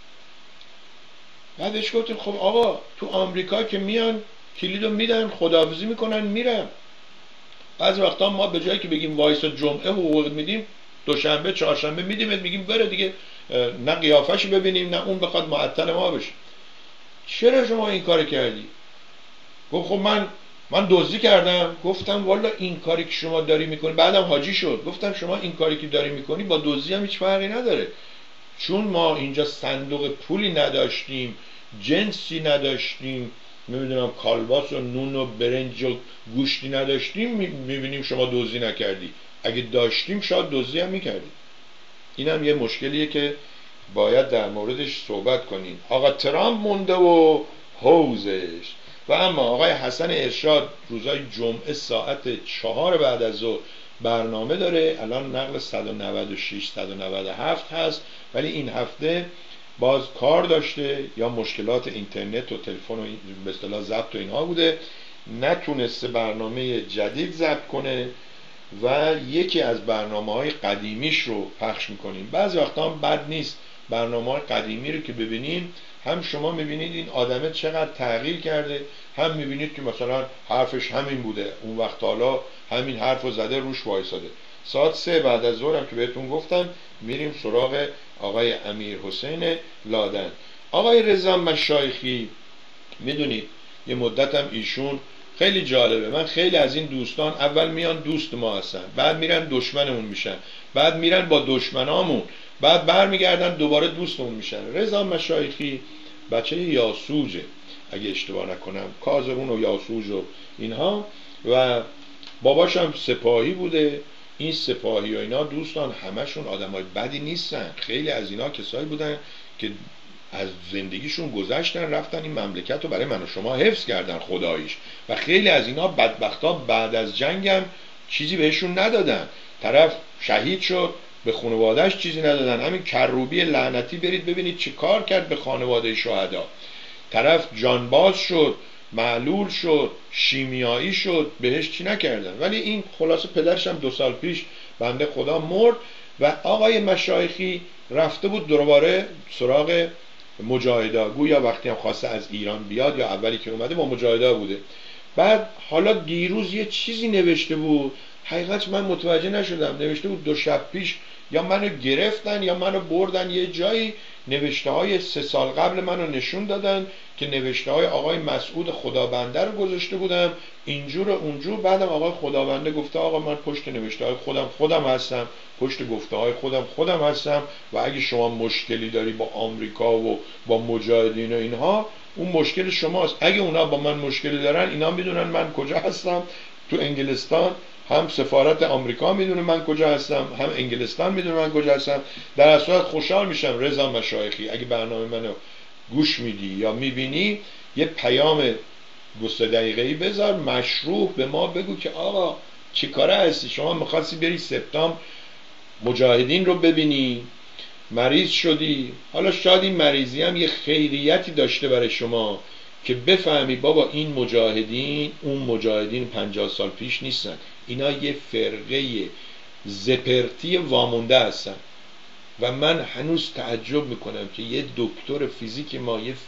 بعدش گفتیم خب آقا تو آمریکا که میان کلیدو میدن، خداحافظی میکنن میرن. بعضی وقتا ما به جایی که بگیم وایسا جمعه حقوق میدیم، دوشنبه چهارشنبه میدیم، میگیم بره دیگه، نه قیافه‌شو ببینیم نه اون بخواد معطل ما بشه. چرا شما این کار کردی؟ گفت خب من دزدی کردم. گفتم والا این کاری که شما داری میکنی، بعدم حاجی شد، گفتم شما این کاری که داری میکنی با دزدی هم هیچ فرقی نداره، چون ما اینجا صندوق پولی نداشتیم، جنسی نداشتیم، نمیدونم کالباس و نون و برنج و گوشتی نداشتیم، میبینیم شما دزدی نکردی. اگه داشتیم شاید دزدی هم میکردیم. این هم یه مشکلیه که باید در موردش صحبت کنیم. آقا ترامپ مونده و حوزش. و اما آقای حسن ارشاد روزای جمعه ساعت 4 بعد از ظهر برنامه داره، الان نقل 196 197 هست، ولی این هفته باز کار داشته یا مشکلات اینترنت و تلفن و به اصطلاح ضبط و اینها بوده، نتونسته برنامه جدید ضبط کنه و یکی از برنامه‌های قدیمیش رو پخش میکنیم. بعضی وقتا هم بد نیست برنامه‌های قدیمی رو که ببینیم، هم شما میبینید این آدمه چقدر تغییر کرده، هم میبینید که مثلا حرفش همین بوده اون وقت، حالا همین حرف رو زده روش وایساده. ساعت 3 بعد از ظهر هم که بهتون گفتم میریم سراغ آقای امیر حسین لادن. آقای رضا مشایخی میدونید یه مدت هم ایشون خیلی جالبه، من خیلی از این دوستان اول میان دوست ما هستن، بعد میرن دشمنمون میشن، بعد میرن با دشمنامون، بعد برمیگردن دوباره دوستمون میشن. رضا مشایخی بچه یاسوجه اگه اشتباه نکنم، کازرون و یاسوج و اینها، و باباش هم سپاهی بوده این سپاهی و اینا دوستان همشون آدمای بدی نیستن. خیلی از اینا کسایی بودن که از زندگیشون گذشتن، رفتن این مملکت رو برای من و شما حفظ کردن خداییش. و خیلی از اینا بدبختا بعد از جنگم چیزی بهشون ندادن. طرف شهید شد، به خانوادهش چیزی ندادن. همین کروبی لعنتی برید ببینید چی کار کرد به خانواده شهدا. طرف جانباز شد، معلول شد، شیمیایی شد، بهش چی نکردن. ولی این خلاصه پدرش هم 2 سال پیش بنده خدا مرد و آقای مشایخی رفته بود دوباره سراغ مجاهدا. گویا وقتی هم خواسته از ایران بیاد یا اولی که اومده با مجاهدا بوده. بعد حالا دیروز یه چیزی نوشته بود، حقیقتش من متوجه نشدم. نوشته بود 2 شب پیش یا منو گرفتن یا منو بردن یه جایی، نوشته های 3 سال قبل منو نشون دادن که نوشته های آقای مسعود خدابنده رو گذاشته بودم اینجور اونجور. بعدم آقای خدابنده گفته آقا من پشت نوشته های خودم هستم، پشت گفته های خودم هستم و اگه شما مشکلی داری با آمریکا و با مجاهدین و اینها، اون مشکل شماست. اگه اونا با من مشکلی دارن، اینا میدونن من کجا هستم. تو انگلستان هم سفارت آمریکا میدونه من کجا هستم، هم انگلستان میدونه من کجا هستم. در اصل خوشحال میشم رضا مشایخی اگه برنامه منو گوش میدی یا میبینی، یه پیام 2-3 دقیقه‌ای بذار، مشروح به ما بگو که آقا چی کاره هستی. شما میخواستی بری سپتامبر مجاهدین رو ببینی، مریض شدی، حالا شاید این مریضی هم یه خیریتی داشته برای شما که بفهمی بابا این مجاهدین اون مجاهدین 50 سال پیش نیستن. اینا یه فرقه زپرتی وامونده هستن. و من هنوز تعجب میکنم که یه دکتر فیزیک ما، یه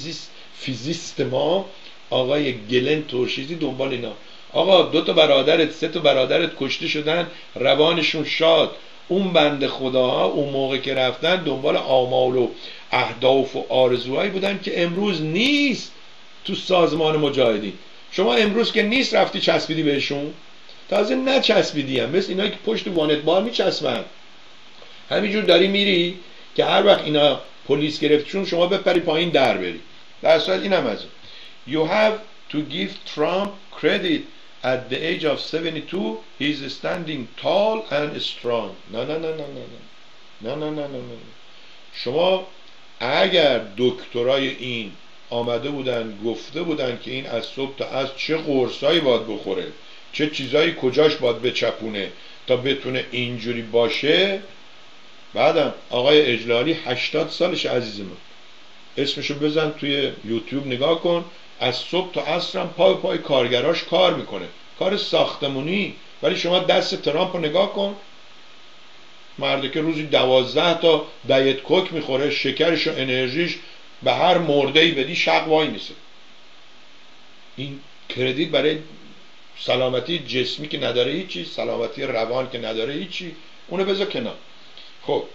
فیزیست ما، آقای گلن ترشیزی دنبال اینا. آقا 2 تا برادرت 3 تا برادرت کشته شدن، روانشون شاد. اون بنده خداها اون موقع که رفتن دنبال آمال و اهداف و آرزوهایی بودن که امروز نیست تو سازمان مجاهدین. شما امروز که نیست رفتی چسبیدی بهشون، تازه نچسبیدی هم، مثل اینایی که پشت وانت بار میچسبن. همینجور داری میری که هر وقت اینا پلیس گرفتشون شما بپری پایین در بری. در صورت این هم از اون. You have to give Trump credit. At the age of 72 he is standing tall and strong. نه. شما اگر دکترای این آمده بودن گفته بودن که این از صبح تا از چه قرصایی باید بخوره، چه چیزایی کجاش باید بچپونه تا بتونه اینجوری باشه. بعدم آقای اجلالی 80 سالش عزیز من، اسمشو بزن توی یوتیوب نگاه کن، از صبح تا عصرم پای کارگراش کار میکنه، کار ساختمونی. ولی شما دست ترامپ رو نگاه کن، مرده که روزی 12 تا دیت کوک میخوره، شکرش و انرژیش به هر مرده‌ای بدی شق وای میسه. این کردیت برای سلامتی جسمی که نداره هیچی، سلامتی روان که نداره هیچی، اونو بذار کنار. خب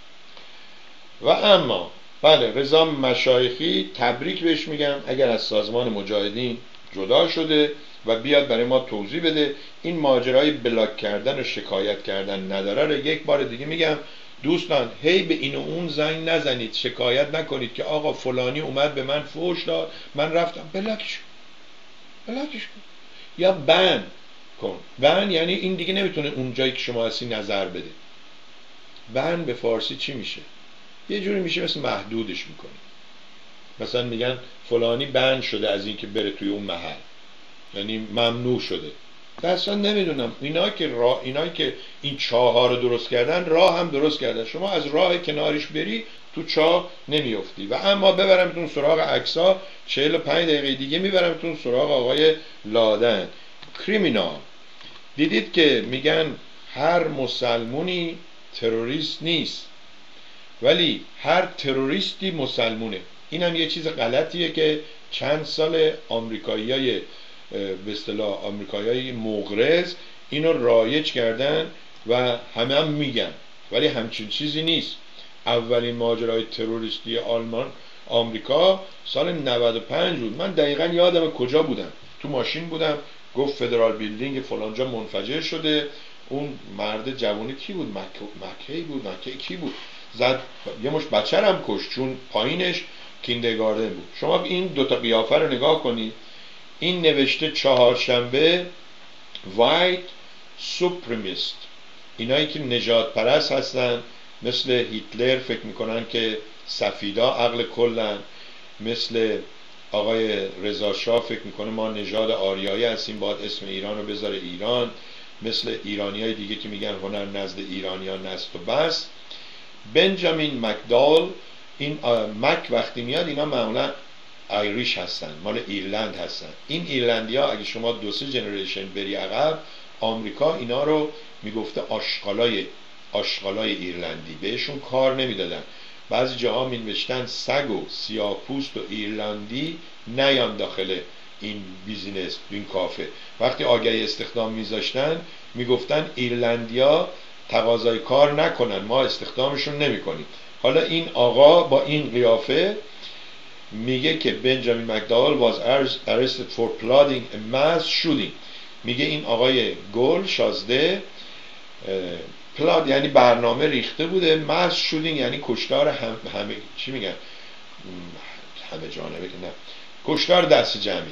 و اما بله، رضا مشایخی تبریک بهش میگم اگر از سازمان مجاهدین جدا شده و بیاد برای ما توضیح بده. این ماجرای بلاک کردن و شکایت کردن نداره رو یک بار دیگه میگم دوستان، هی به این و اون زنگ نزنید، شکایت نکنید که آقا فلانی اومد به من فحش داد من رفتم. بلاکش کن یا بن کن. بن یعنی این دیگه نمیتونه اون جایی که شما هستی نظر بده. بن به فارسی چی میشه؟ یه جوری میشه مثل محدودش میکنی. مثلا میگن فلانی بند شده از این که بره توی اون محل، یعنی ممنوع شده. اصلا نمیدونم اینایی که این چاه ها رو درست کردن راه هم درست کردن. شما از راه کنارش بری تو چاه نمیافتی. و اما ببرمتون سراغ عکس‌ها، 45 دقیقه دیگه میبرمتون سراغ آقای لادن. کریمینال. دیدید که میگن هر مسلمونی تروریست نیست، ولی هر تروریستی مسلمونه. این هم یه چیز غلطیه که چند سال آمریکاییای به اصطلاح آمریکاییای مغرض اینو رایج کردن و همه هم میگن، ولی همچین چیزی نیست. اولین ماجرای تروریستی آمریکا سال 95 بود. من دقیقا یادم کجا بودم، تو ماشین بودم، گفت فدرال بیلدینگ فلانجا منفجر شده. اون مرد جوانی کی بود؟ مکی بود، زد یه مش بچه هم کش چون پایینش کیندرگاردن بود. شما این دوتا قیافه رو نگاه کنید. این نوشته چهارشنبه وایت سوپرمیست، اینایی که نژاد پرست هستن مثل هیتلر فکر میکنن که سفیدا عقل کلن، مثل آقای رضا شاه فکر میکنه ما نژاد آریایی هستیم باید اسم ایران رو بذاره ایران، مثل ایرانیای دیگه که میگن هنر نزد ایرانیان است و بس. بنجامین مکدال، این مک وقتی میاد اینا معمولا آیریش هستن، مال ایرلند هستن. این ایرلندی ها اگه شما 2-3 جنریشن بری عقب، آمریکا اینا رو میگفته آشغالای ایرلندی، بهشون کار نمیدادن. بعضی جاها مینوشتن سگ و سیاه‌پوست و ایرلندی نیان داخل این بیزینس، این کافه. وقتی آگهی استخدام میذاشتن میگفتن ایرلندیا تقاضای کار نکنن، ما استخدامشون نمیکنیم. حالا این آقا با این قیافه میگه که بنجامین مکداول was arrested for plotting a mass shooting. میگه این آقای گل شازده پلاد یعنی برنامه ریخته بوده، ماس شودینگ یعنی کشتار همه چی میگن همه جانبه که نه، کشتار دست جمعی،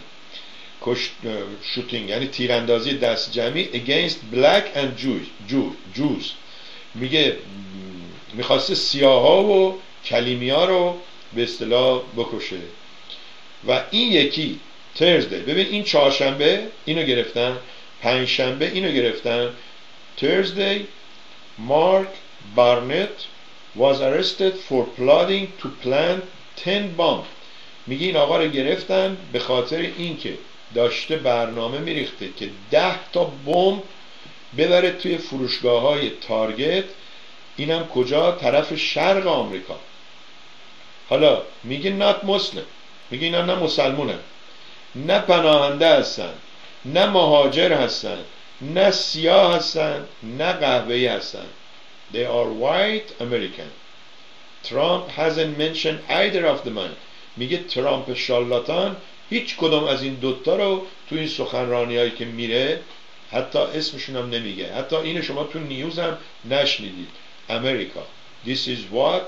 شوتینگ یعنی تیراندازی دست جمعی against black and Jews. میگه میخواسته سیاها و کلیمی ها رو به اصطلاح بکشه. و این یکی ترزده، ببین این چهارشنبه اینو گرفتن، پنجشنبه اینو گرفتن. Thursday, Mark Barnett was arrested for plotting to plant 10 bombs. میگه این آقا رو گرفتن به خاطر اینکه داشته برنامه میریخته که 10 تا بمب ببره توی فروشگاه‌های تارگت، اینم کجا؟ طرف شرق آمریکا. حالا میگه not Muslim، میگه اینا نه مسلمونن، نه پناهنده هستن، نه مهاجر هستن، نه سیاه هستن، نه قهوه‌ای هستن. They are white American. Trump hasn't mentioned either of the men. میگه ترامپ شالاتان هیچ کدوم از این دوتا رو تو این سخنرانی‌هایی که میره حتی اسمشون هم نمیگه. حتی اینو شما تو نیوز هم نشنیدید. امریکا. This is what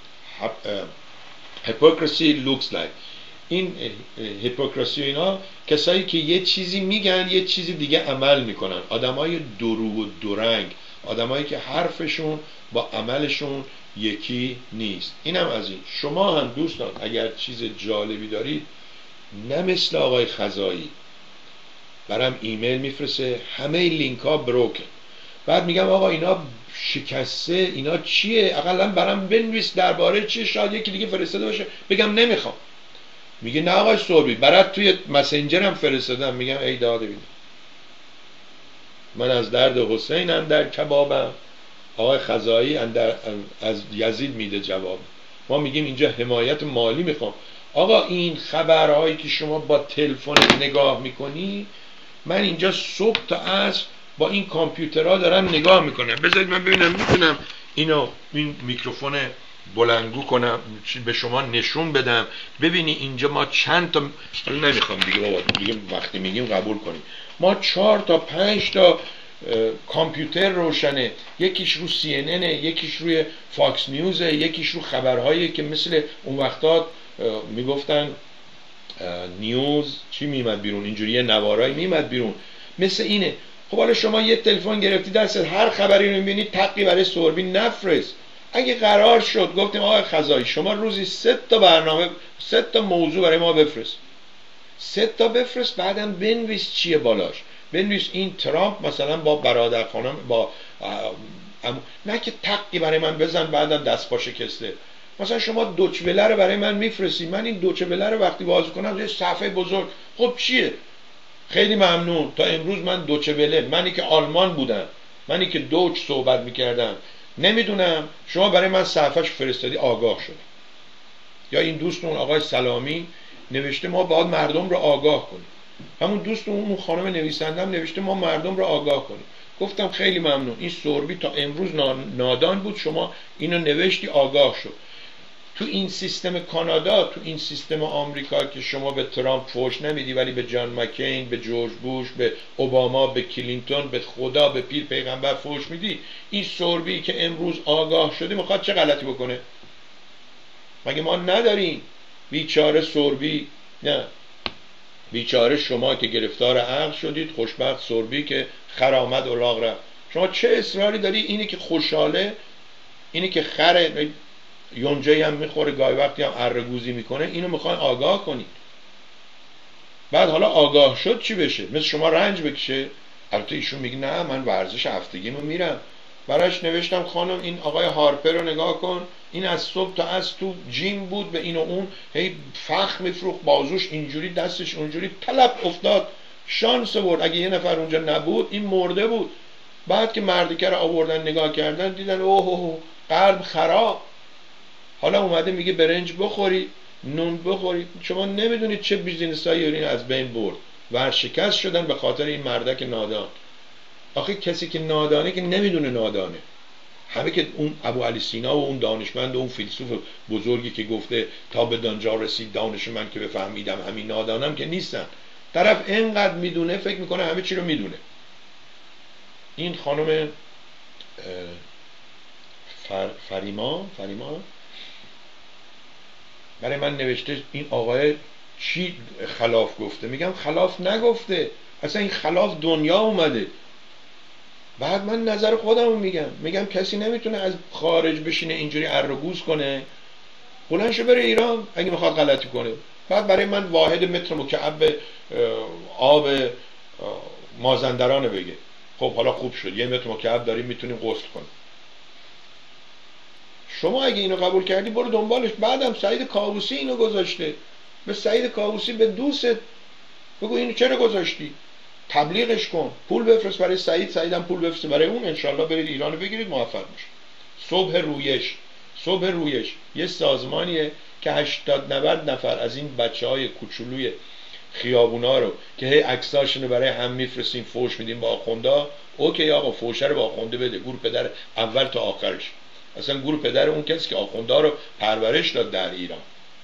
hypocrisy looks like. این هیپوکراسی و اینا کسایی که یه چیزی میگن یه چیزی دیگه عمل میکنن، آدمای درو و دورنگ، آدمایی که حرفشون با عملشون یکی نیست. اینم از این. شما هم دوستان اگر چیز جالبی دارید، نه مثل آقای خزایی برام ایمیل میفرسته همه لینک ها بروکن، بعد میگم آقا اینا شکسته، اینا چیه، اقلا برام بنویس درباره چیه، شاید یکی دیگه فرستاده باشه. بگم نمیخوام. میگه نه آقای سوربی برات توی مسنجرم فرستادم. میگم ای داده بیده، من از درد حسین در کبابم، آقای خزایی از یزید میده جواب. ما میگیم اینجا حمایت مالی میخوام. آقا این خبرهایی که شما با تلفن نگاه میکنی، من اینجا صبح تا عصر با این کامپیوترها دارم نگاه میکنم. بذارید من ببینم میتونم اینو این میکروفون بلندگو کنم به شما نشون بدم. ببینی اینجا ما چند تا، نمیخوام دیگه بابا دیگه وقتی میگیم قبول کنیم، ما 4 تا 5 تا کامپیوتر روشنه، یکیش رو CNN، یکیش روی فاکس نیوزه، یکیش رو خبرهایی که مثل اون وقتا میگفتن نیوز چی میمد بیرون، اینجوری نوارایی میمد بیرون مثل اینه. خب حالا شما یه تلفن گرفتی دستت، هر خبری رو میبینی تقی برای سوربی نفرست. اگه قرار شد گفتیم آقای خزایی شما روزی 3 تا برنامه، 3 تا موضوع برای ما بفرست، 3 تا بفرست، بعدم بنویس چیه بالاش. بنویس این ترامپ مثلا با برادر خانم با نه که تقی برای من بزن بعدم دست پا شکسته. مثلا شما دوچبله رو برای من میفرستی، من این دوچبله رو وقتی باز کنم یه صفحه بزرگ، خب چیه؟ خیلی ممنون. تا امروز من دوچبله، منی که آلمان بودم، منی که دوچ صحبت میکردم، نمیدونم شما برای من صفحهش فرستادی آگاه شد. یا این دوستون آقای سلامی نوشته ما باید مردم رو آگاه کنیم. همون دوستون اون خانم نویسندم نوشته ما مردم رو آگاه کنیم. گفتم خیلی ممنون. این سوربی تا امروز نادان بود، شما اینو نوشتی آگاه شد. تو این سیستم کانادا، تو این سیستم آمریکا که شما به ترامپ فوش نمیدی ولی به جان مکین، به جورج بوش، به اوباما، به کلینتون، به خدا، به پیر پیغمبر فوش میدی، این سوربی که امروز آگاه شده میخواد چه غلطی بکنه؟ مگه ما نداریم؟ بیچاره سوربی. نه، بیچاره شما که گرفتار عقل شدید، خوشبخت سوربی که خرامد الاغ رفت. شما چه اصراری داری اینی که خوشحاله، اینی که خره یونجه هم میخوره گاهی وقتی هم اره‌گوزی میکنه، اینو میخوان آگاه کنید. بعد حالا آگاه شد چی بشه؟ مثل شما رنج بکشه؟ البته ایشون میگه نه من ورزش هفتگیمو میرم. براش نوشتم خانم این آقای هارپر رو نگاه کن، این از صبح تا از تو جیم بود، به این و اون هی فخ میفروخت، بازوش اینجوری دستش اونجوری، طلب افتاد، شانس برد. اگه یه نفر اونجا نبود این مرده بود. بعد که مردکه رو آوردن نگاه کردن دیدن اوه قلب خراب. حالا اومده میگه برنج بخوری، نون بخوری. شما نمیدونید چه بیزینسایی این از بین برد. ورشکست شدن به خاطر این مردک نادان. آخه کسی که نادانه که نمیدونه نادانه. همه که اون ابو علی سینا و اون دانشمند و اون فیلسوف بزرگی که گفته تا به دانجا رسید دانش من که بفهمیدم همین نادانم که نیستن. طرف اینقدر میدونه فکر میکنه همه چی رو میدونه. این خانم فریما برای من نوشته این آقای چی خلاف گفته. میگم خلاف نگفته، اصلا این خلاف دنیا اومده. بعد من نظر خودمو میگم کسی نمیتونه از خارج بشینه اینجوری ارگوز کنه، بلندش بره ایران اگه میخواد غلطی کنه. بعد برای من واحد متر مکعب آب مازندران بگه. خب حالا خوب شد 1 متر مکعب داریم میتونیم غسل کنیم. شما اگه اینو قبول کردی برو دنبالش. بعدم سعید کاووسی اینو گذاشته. به سعید کاووسی، به دوست بگو اینو چرا گذاشتی، تبلیغش کن، پول بفرست برای سعیدم پول بفرست برای اون، انشالله برید ایرانو بگیرید موفق بشید. صبح رویش یه سازمانیه که 80-90 نفر از این بچهای کوچولوی خیابونا رو که هی عکساشونو برای هم میفرستیم فوش میدیم با آخوندا. اوکی آقا فوشه رو با آخونده بده، گور پدر اول تا آخرش. اصلا گور پدر اون کسی که آخوندا رو پرورش داد در ایران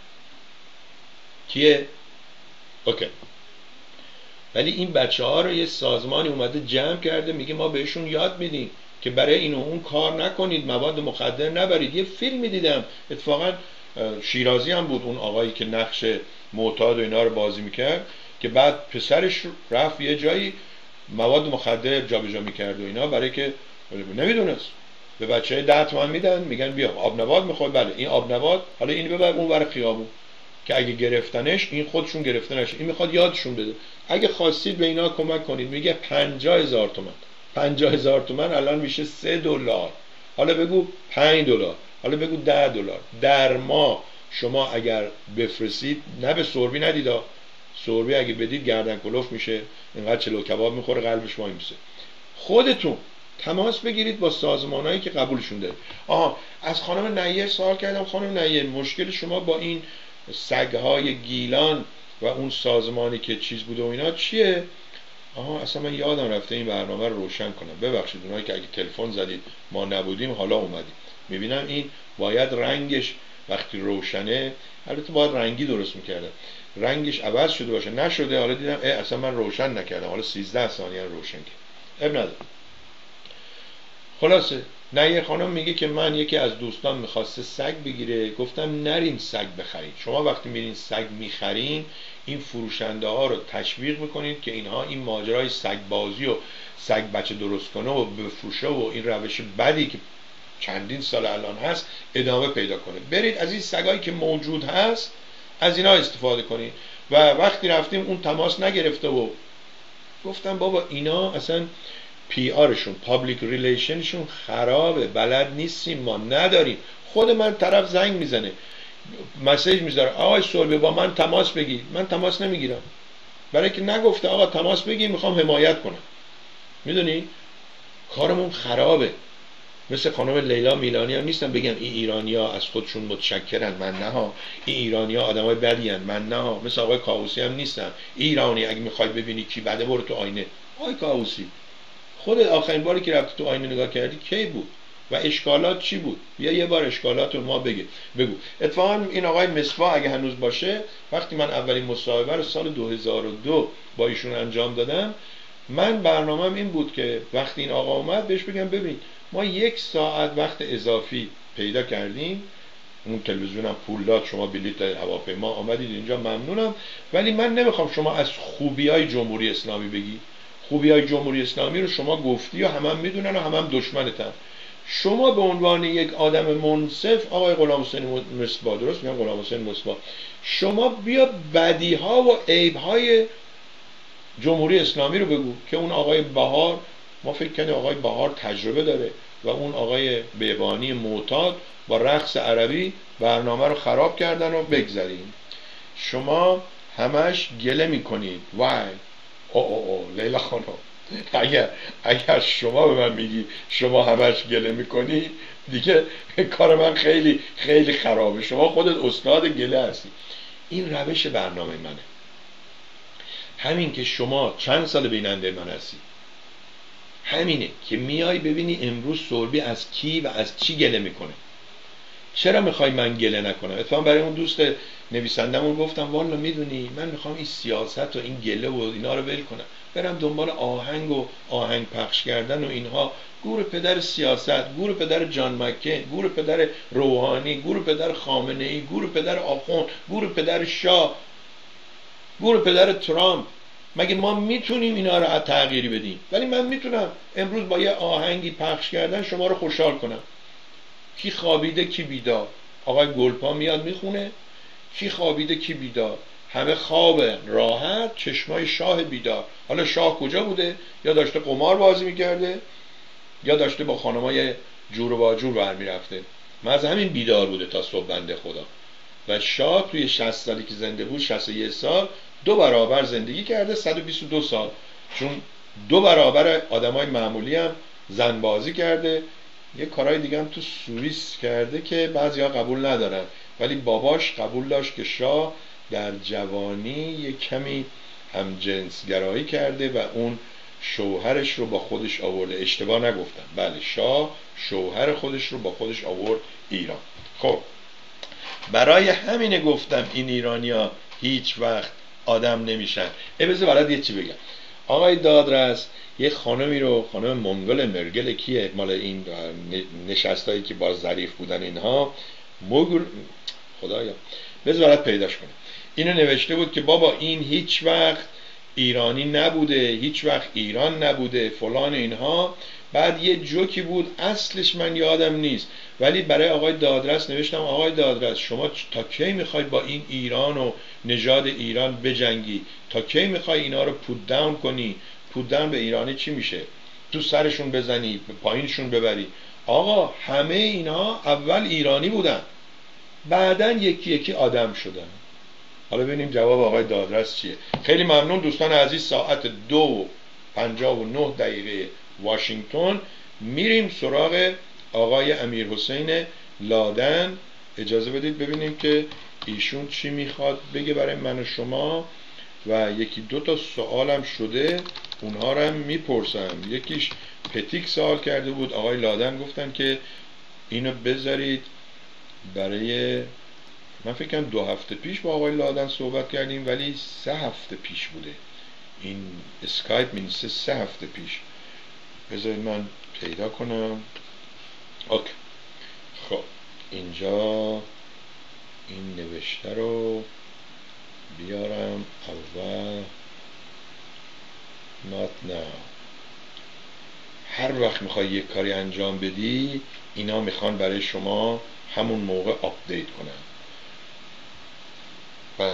کیه؟ اوکی. ولی این بچه ها رو یه سازمانی اومده جمع کرده میگه ما بهشون یاد میدیم که برای این و اون کار نکنید، مواد مخدر نبرید. یه فیلمی دیدم اتفاقا شیرازی هم بود، اون آقایی که نقش معتاد و اینا رو بازی میکرد، که بعد پسرش رفت یه جایی مواد مخدر جابجا میکرد و اینا، برای که نمیدونست. به بچه 10 تومن میدن، میگن بیا آب نبات میخواد، بله این آب نبات، حالا اینو ببر اون ور خیابون که اگه گرفتنش این خودشون گرفته نشه. این میخواد یادشون بده. اگه خواستید به اینا کمک کنید، میگه 50,000 تومان. 50,000 تومان الان میشه $3. حالا بگو $5، حالا بگو $10 در ماه. شما اگر بفرستید، نه به سوربی ندیدا، سوربی اگه بدید گردن کلوف میشه، اینقدر چلو کباب میخوره قلبش وای میسه. خودتون تماس بگیرید با سازمانایی که قبولشون داره. از خانم نیر سوال کردم، خانم نیر مشکل شما با این سگهای گیلان و اون سازمانی که چیز بوده و اینا چیه؟ اصلا من یادم رفته این برنامه رو روشن کنم، ببخشید اونایی که اگه تلفن زدید ما نبودیم حالا اومدیم. میبینم این باید رنگش وقتی روشنه، البته باید رنگی درست میکردم، رنگش عوض شده باشه، نشده. حالا دیدم اصلا من روشن نکردم، حالا 13 ثانیه روشن کردم، اب نداره. خلاصه نیر خانم میگه که من یکی از دوستان میخواسته سگ بگیره، گفتم نرین سگ بخرید. شما وقتی میرین سگ میخرین این فروشنده ها رو تشویق میکنید که اینها این ماجرای سگ بازی و سگ بچه درست کنه و بفروشه و این روش بدی که چندین سال الان هست ادامه پیدا کنه. برید از این سگایی که موجود هست از اینا استفاده کنید. و وقتی رفتیم اون تماس نگرفته و گفتم بابا اینا اصلا پی آرشون، پابلیک ریلیشنشون خرابه، بلد نیستیم، ما نداریم. خود من طرف زنگ میزنه مسیج میذاره آقای سوربی با من تماس بگیر، من تماس نمیگیرم برای که نگفته آقا تماس بگیر میخوام حمایت کنم. میدونی کارمون خرابه. مثل خانم لیلا میلانی هم نیستن بگم این ایرانیا از خودشون متشکرن، من نه ها، این ایرانیا آدمای بدی ان، من نه ها. مثل آقای کاووسی هم نیستن ایرانی اگه میخوای ببینی کی بده برو تو آینه. آقای کاووسی خودت آخرین باری که رفتی تو آینه نگاه کردی کی بود و اشکالات چی بود؟ بیا یه بار اشکالات رو ما بگو. اتفاقا این آقای مصباح اگه هنوز باشه، وقتی من اولین مصاحبه رو سال 2002 با ایشون انجام دادم، من برنامه‌م این بود که وقتی این آقا اومد بهش بگم ببین ما 1 ساعت وقت اضافی پیدا کردیم، اون تلویزیونم پول داد، شما بلیط هواپیما آمدید اینجا، ممنونم، ولی من نمیخوام شما از خوبیای جمهوری اسلامی بگی. خوبی‌های جمهوری اسلامی رو شما گفتی و همه میدونن و همه دشمنتن. شما به عنوان یک آدم منصف، آقای غلام حسین مصباح، درست میگم غلام حسین مصباح، شما بیا بدیها و عیب‌های جمهوری اسلامی رو بگو که اون آقای بهار، ما فکر کنیم آقای بهار تجربه داره و اون آقای بیبانی معتاد با رقص عربی برنامه رو خراب کردن و بگذاریم. شما همش گله میکنید. وای او لیلا خانم، اگر شما به من میگی شما همش گله میکنی، دیگه کار من خیلی خیلی خرابه. شما خودت استاد گله هستی. این روش برنامه منه. همین که شما چند سال بیننده من هستی، همینه که میای ببینی امروز سوربی از کی و از چی گله میکنه. چرا میخوای من گله نکنم؟ اتفاقا برای اون دوست نویسندمون گفتم والا میدونی من میخوام این سیاست و این گله و اینا رو ول کنم، برم دنبال آهنگ و آهنگ پخش کردن و اینها. گور پدر سیاست، گور پدر جان مکین، گور پدر روحانی، گور پدر خامنه ای، گور پدر آخوند، گور پدر شاه، گور پدر ترامپ. مگه ما میتونیم اینا رو تغییری بدیم؟ ولی من میتونم امروز با یه آهنگی پخش کردن شما رو خوشحال کنم. کی خوابیده کی بیدار، آقای گلپا میاد میخونه کی خوابیده کی بیدار، همه خواب راحت، چشمای شاه بیدار. حالا شاه کجا بوده؟ یا داشته قمار بازی میکرده یا داشته با خانمای جور و باجور برمیرفته. من از همین بیدار بوده تا صبح بنده خدا. و شاه توی 60 سالی که زنده بود، 61 سال، 2 برابر زندگی کرده، 122 سال، چون 2 برابر آدمای معمولی هم زن بازی کرده. یه کارهای دیگه هم تو سوئیس کرده که بعضی‌ها قبول ندارن، ولی باباش قبول داشت که شاه در جوانی یه کمی هم جنسگرایی کرده و اون شوهرش رو با خودش آورده. اشتباه نگفتم، بله، شاه شوهر خودش رو با خودش آورد ایران. خب برای همینه گفتم این ایرانی‌ها هیچ وقت آدم نمیشن. بذار برات یه چی بگم. آقای دادرس یه خانمی رو، خانم منگل مرگل، کیه مال این نشستایی که با ظریف بودن اینها، مگل، خدایا بذار برات پیداش کنم. اینو نوشته بود که بابا این هیچ وقت ایرانی نبوده، هیچ وقت ایران نبوده فلان اینها. بعد یه جوکی بود اصلش من یادم نیست، ولی برای آقای دادرس نوشتم آقای دادرس شما تا کی میخوای با این ایران و نژاد ایران بجنگی؟ تا کی میخوای اینا رو پود داون کنی؟ پود داون به ایرانی چی میشه؟ تو سرشون بزنی، پایینشون ببری. آقا همه اینا اول ایرانی بودن، بعدن یکی یکی آدم شدن. حالا ببینیم جواب آقای دادرس چیه. خیلی ممنون دوستان عزیز. ساعت 2:59 واشنگتن میریم سراغ آقای امیرحسین لادن. اجازه بدید ببینیم که ایشون چی میخواد بگه برای من و شما، و یکی دو تا سوالم شده اونها رو هم میپرسم. یکیش پتیک سوال کرده بود، آقای لادن گفتن که اینو بذارید برای، من فکر کنم 2 هفته پیش با آقای لادن صحبت کردیم ولی 3 هفته پیش بوده. این اسکایپ مینویسه 3 هفته پیش. بذارید من پیدا کنم. اوکی. خب اینجا این نوشته رو بیارم اول. not now. هر وقت میخوای یک کاری انجام بدی اینا میخوان برای شما همون موقع آپدیت کنن. بله،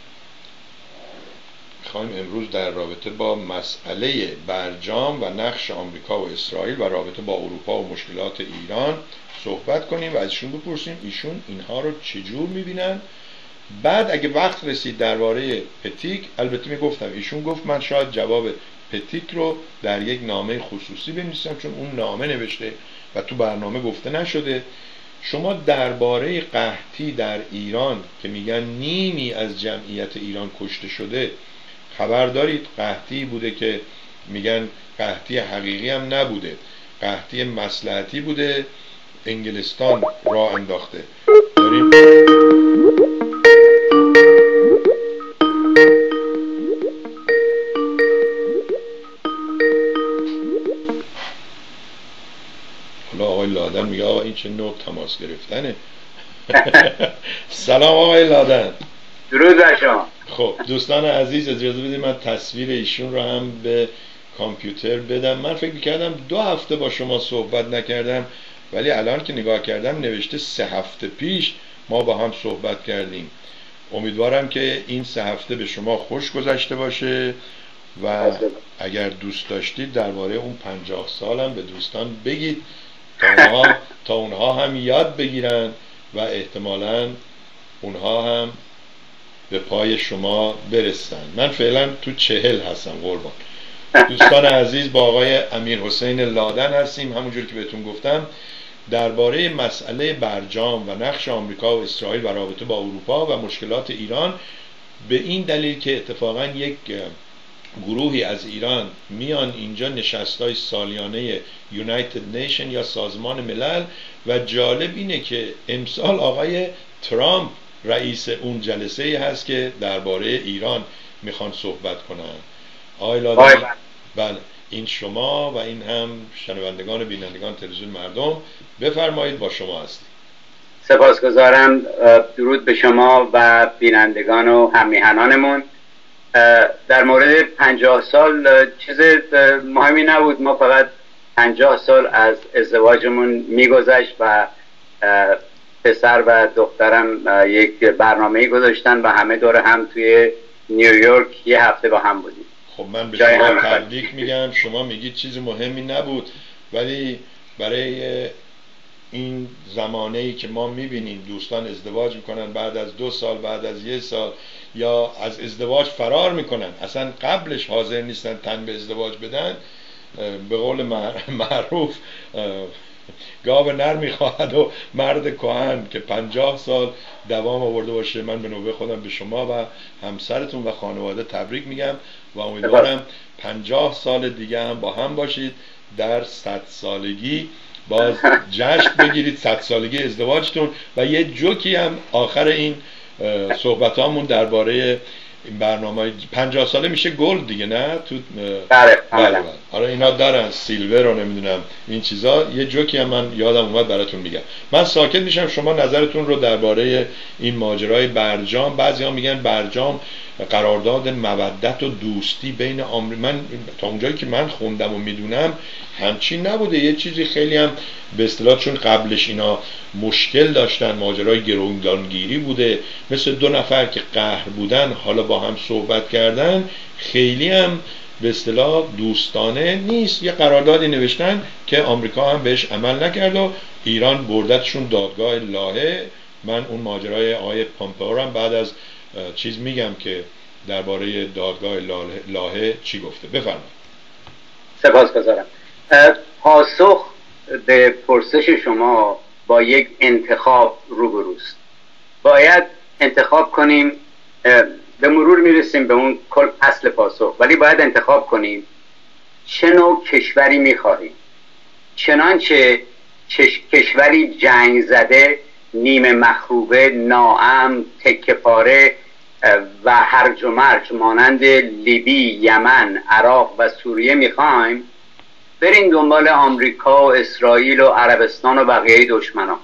میخوایم امروز در رابطه با مسئله برجام و نقش آمریکا و اسرائیل و رابطه با اروپا و مشکلات ایران صحبت کنیم و ازشون بپرسیم ایشون اینها رو چجور میبینن. بعد اگه وقت رسید درباره پتیک، البته میگفتم ایشون گفت من شاید جواب پتیک رو در یک نامه خصوصی بنویسم چون اون نامه نوشته و تو برنامه گفته نشده. شما درباره قحطی در ایران که میگن نیمی از جمعیت ایران کشته شده خبر دارید؟ قحطی بوده که میگن قحطی حقیقی هم نبوده، قحطی مصلحتی بوده، انگلستان راه انداخته. داریم حالا آقای لادن میگه آقا این چه نوع تماس گرفتنه. سلام آقای لادن. درود بر شما. خب دوستان عزیز اجازه بدید من تصویر ایشون رو هم به کامپیوتر بدم. من فکر میکردم 2 هفته با شما صحبت نکردم، ولی الان که نگاه کردم نوشته 3 هفته پیش ما با هم صحبت کردیم. امیدوارم که این 3 هفته به شما خوش گذشته باشه و اگر دوست داشتید درباره اون 50 سالم به دوستان بگید تا اونها هم یاد بگیرن و احتمالاً اونها هم به پای شما برسن. من فعلا تو 40 هستم قربان. دوستان عزیز، با آقای امیرحسین لادن هستیم. همونجور که بهتون گفتم درباره مسئله برجام و نقش آمریکا و اسرائیل و رابطه با اروپا و مشکلات ایران، به این دلیل که اتفاقا یک گروهی از ایران میان اینجا نشستای سالیانه یونایتد نیشن یا سازمان ملل، و جالب اینه که امسال آقای ترامپ رئیس اون جلسه هست که درباره ایران میخوان صحبت کنن. آقای لادن، بله این شما و این هم شنوندگان و بینندگان تلویزیون مردم، بفرمایید با شما هستید. سپاسگزارم. درود به شما و بینندگان و هممیهنانمون. در مورد 50 سال چیز مهمی نبود، ما فقط 50 سال از ازدواجمون میگذشت و پسر و دخترم یک برنامه گذاشتن و همه دور هم توی نیویورک 1 هفته با هم بودیم. خب من به شما تبریک میگم. شما میگید چیز مهمی نبود، ولی برای این زمانه‌ای که ما میبینیم دوستان ازدواج میکنن بعد از 2 سال، بعد از 1 سال، یا از ازدواج فرار میکنن، اصلا قبلش حاضر نیستن تن به ازدواج بدن، به قول معروف گاو نر میخواهد و مرد کهن که 50 سال دوام آورده باشه. من به نوبه خودم به شما و همسرتون و خانواده تبریک میگم و امیدوارم 50 سال دیگه هم با هم باشید، در 100 سالگی باز جشن بگیرید 100 سالگی ازدواجتون. و یه جوکی هم آخر این صحبت هامون درباره این برنامه 50 ساله میشه گلد دیگه، نه؟ تو بله. حالا اینا دارن سیلور رو نمیدونم این چیزا. یه جوکی هم من یادم اومد براتون میگم. من ساکت میشم، شما نظرتون رو درباره این ماجرای برجام. بعضیا میگن برجام قرارداد مودت و دوستی بین من تا اونجایی که من خوندم و میدونم همچین نبوده. یه چیزی خیلی هم به اصطلاح، چون قبلش اینا مشکل داشتن، ماجرای گروگانگیری بوده، مثل 2 نفر که قهر بودن حالا با هم صحبت کردن، خیلی هم به اصطلاح دوستانه نیست. یه قراردادی نوشتن که آمریکا هم بهش عمل نکرد و ایران بردتشون دادگاه لاهه. من اون ماجرای آقای پامپئو هم بعد از چیز میگم که درباره دادگاه لاهه چی گفته. بفرمایید. سپاسگزارم. پاسخ به پرسش شما با یک انتخاب روبروست. باید انتخاب کنیم، به مرور میرسیم به اون کل اصل پاسخ، ولی باید انتخاب کنیم چه نوع کشوری میخواهیم. چنانچه کشوری جنگ زده، نیمه مخروبه، ناامن، تکه پاره و هرج و مرج مانند لیبی، یمن، عراق و سوریه میخوایم، بریم دنبال آمریکا و اسرائیل و عربستان و بقیه دشمنان.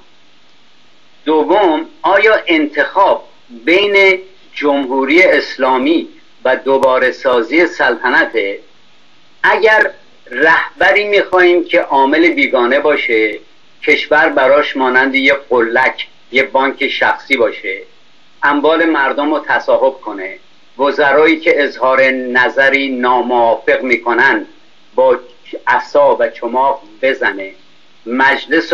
دوم، آیا انتخاب بین جمهوری اسلامی و دوباره سازی سلطنته؟ اگر رهبری میخواهیم که عامل بیگانه باشه، کشور براش مانند یه قلک، یه بانک شخصی باشه، اموال مردم رو تصاحب کنه، وزرایی که اظهار نظری ناموافق میکنن با عصا و چماق بزنه، مجلس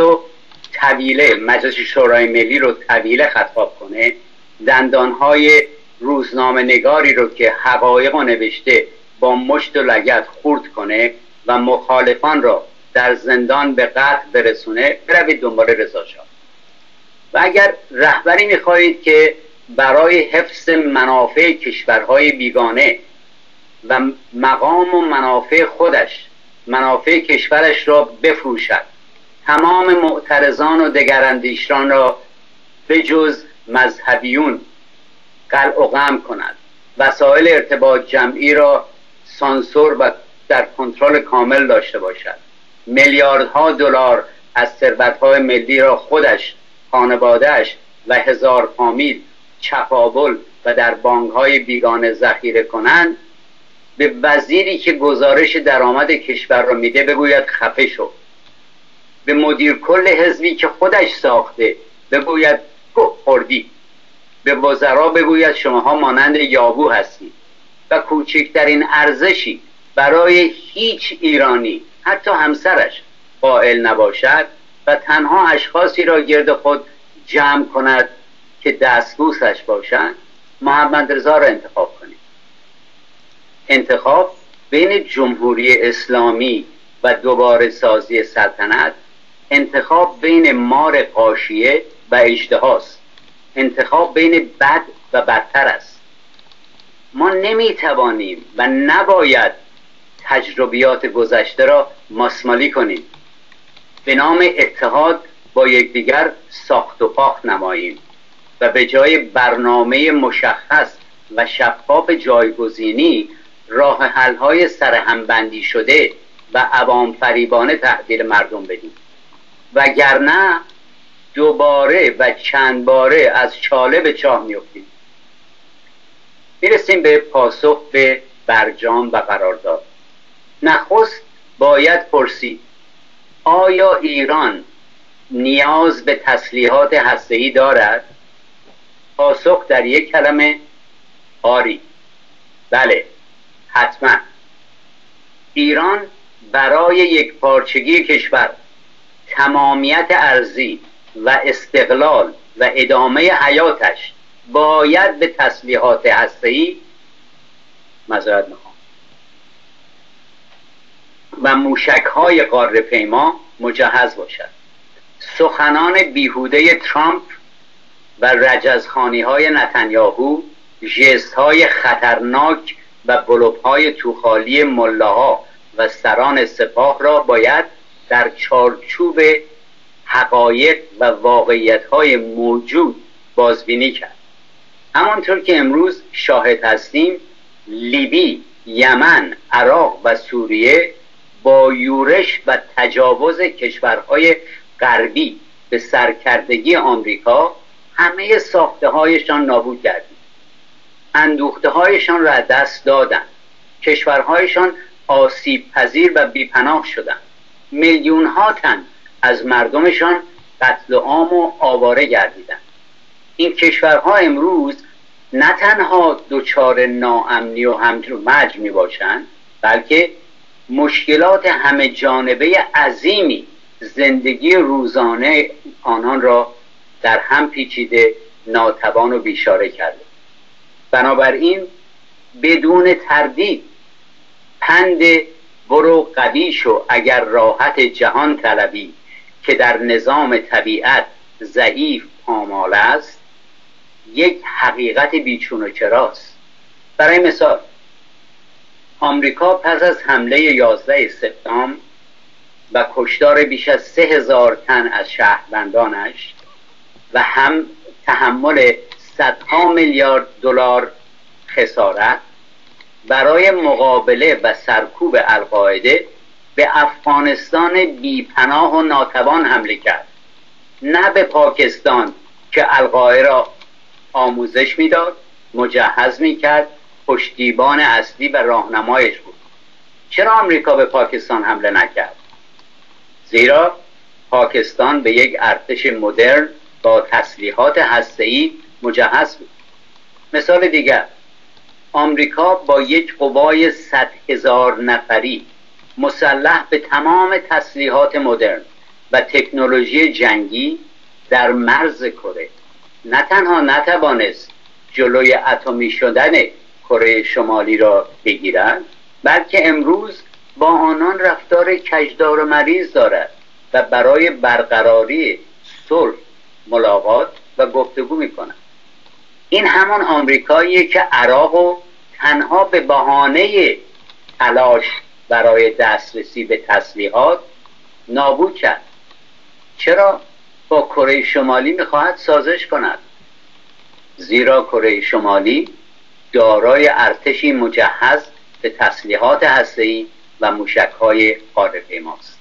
شورای ملی رو طویله خطاب کنه، دندانهای روزنامه نگاری رو که حقایق رو نوشته با مشت و لگد خورد کنه و مخالفان را در زندان به قتل برسونه، بروید دنبال رضا شاه. و اگر رهبری میخواهید که برای حفظ منافع کشورهای بیگانه و مقام و منافع خودش، منافع کشورش را بفروشد، تمام معترضان و دگراندیشان را به جز مذهبیون قلع و قمع کند، وسایل ارتباط جمعی را سانسور و در کنترل کامل داشته باشد، میلیاردها دلار از ثروت‌های ملی را خودش، خانواده‌اش و 1000 فامیل چپاول و در بانک‌های بیگانه ذخیره کنند، به وزیری که گزارش درآمد کشور را میده بگوید خفه شو، به مدیر کل حزبی که خودش ساخته بگوید گوه خوردی، به وزرا بگوید شماها مانند یابو هستید و کوچکترین ارزشی برای هیچ ایرانی حتی همسرش قائل نباشد و تنها اشخاصی را گرد خود جمع کند که دستبوسش باشند، محمد رضا را انتخاب کنید. انتخاب بین جمهوری اسلامی و دوباره سازی سلطنت، انتخاب بین مار غاشیه و اژدهاست، انتخاب بین بد و بدتر است. ما نمیتوانیم و نباید تجربیات گذشته را ماسمالی کنیم، به نام اتحاد با یکدیگر ساخت و پاخت نماییم و به جای برنامه مشخص و شفاف جایگزینی راه حل‌های سرهمبندی شده و عوام فریبانه تحویل مردم بدیم، وگرنه دوباره و چند باره از چاله به چاه میافتیم. میرسیم به پاسخ به برجام و قرارداد. نخست باید پرسید آیا ایران نیاز به تسلیحات هسته‌ای دارد؟ پاسخ در یک کلمه آری. بله، حتما. ایران برای یک پارچگی کشور، تمامیت ارضی و استقلال و ادامه حیاتش باید به تسلیحات هسته‌ای و موشک‌های قاره پیما مجهز باشد. سخنان بیهوده ترامپ و رجزخوانی‌های نتانیاهو، ژست‌های خطرناک و بلوپ‌های توخالی ملاها و سران سپاه را باید در چارچوب حقایق و واقعیت‌های موجود بازبینی کرد. همانطور که امروز شاهد هستیم، لیبی، یمن، عراق و سوریه با یورش و تجاوز کشورهای غربی به سرکردگی آمریکا همه ساخته هایشان نابود گردید، اندوخته هایشان را از دست دادند، کشورهایشان آسیب پذیر و بیپناه شدند، میلیون ها تن از مردمشان قتل عام و آواره گردیدند. این کشورها امروز نه تنها دچار ناامنی و هرج می باشند، بلکه مشکلات همه جانبه عظیمی زندگی روزانه آنان را در هم پیچیده، ناتوان و بیچاره کرده. بنابراین بدون تردید پند برو قوی شو اگر راحت جهان طلبی که در نظام طبیعت ضعیف پامال است یک حقیقت بیچون و چراست. برای مثال، آمریکا پس از حمله 11 سپتامبر و کشتار بیش از 3000 تن از شهروندانش و هم تحمل صدها میلیارد دلار خسارت برای مقابله و سرکوب القاعده به افغانستان بیپناه و ناتوان حمله کرد، نه به پاکستان که القاعده را آموزش میداد، مجهز میکرد، پشتیبان اصلی و راهنمایش بود. چرا آمریکا به پاکستان حمله نکرد؟ زیرا پاکستان به یک ارتش مدرن با تسلیحات هسته‌ای مجهز بود. مثال دیگر، آمریکا با یک قوای 100,000 نفری مسلح به تمام تسلیحات مدرن و تکنولوژی جنگی در مرز کره نه تنها نتوانست جلوی اتمی شدن کره شمالی را بگیرد، بلکه امروز با آنان رفتار کجدار و مریض دارد و برای برقراری صلح ملاقات و گفتگو می‌کند. این همان آمریکاییه که عراق و تنها به بهانه تلاش برای دسترسی به تسلیحات نابود کرد. چرا؟ با کره شمالی می‌خواهد سازش کند، زیرا کره شمالی دارای ارتشی مجهز به تسلیحات هسته‌ای و موشک‌های قاره پیماست.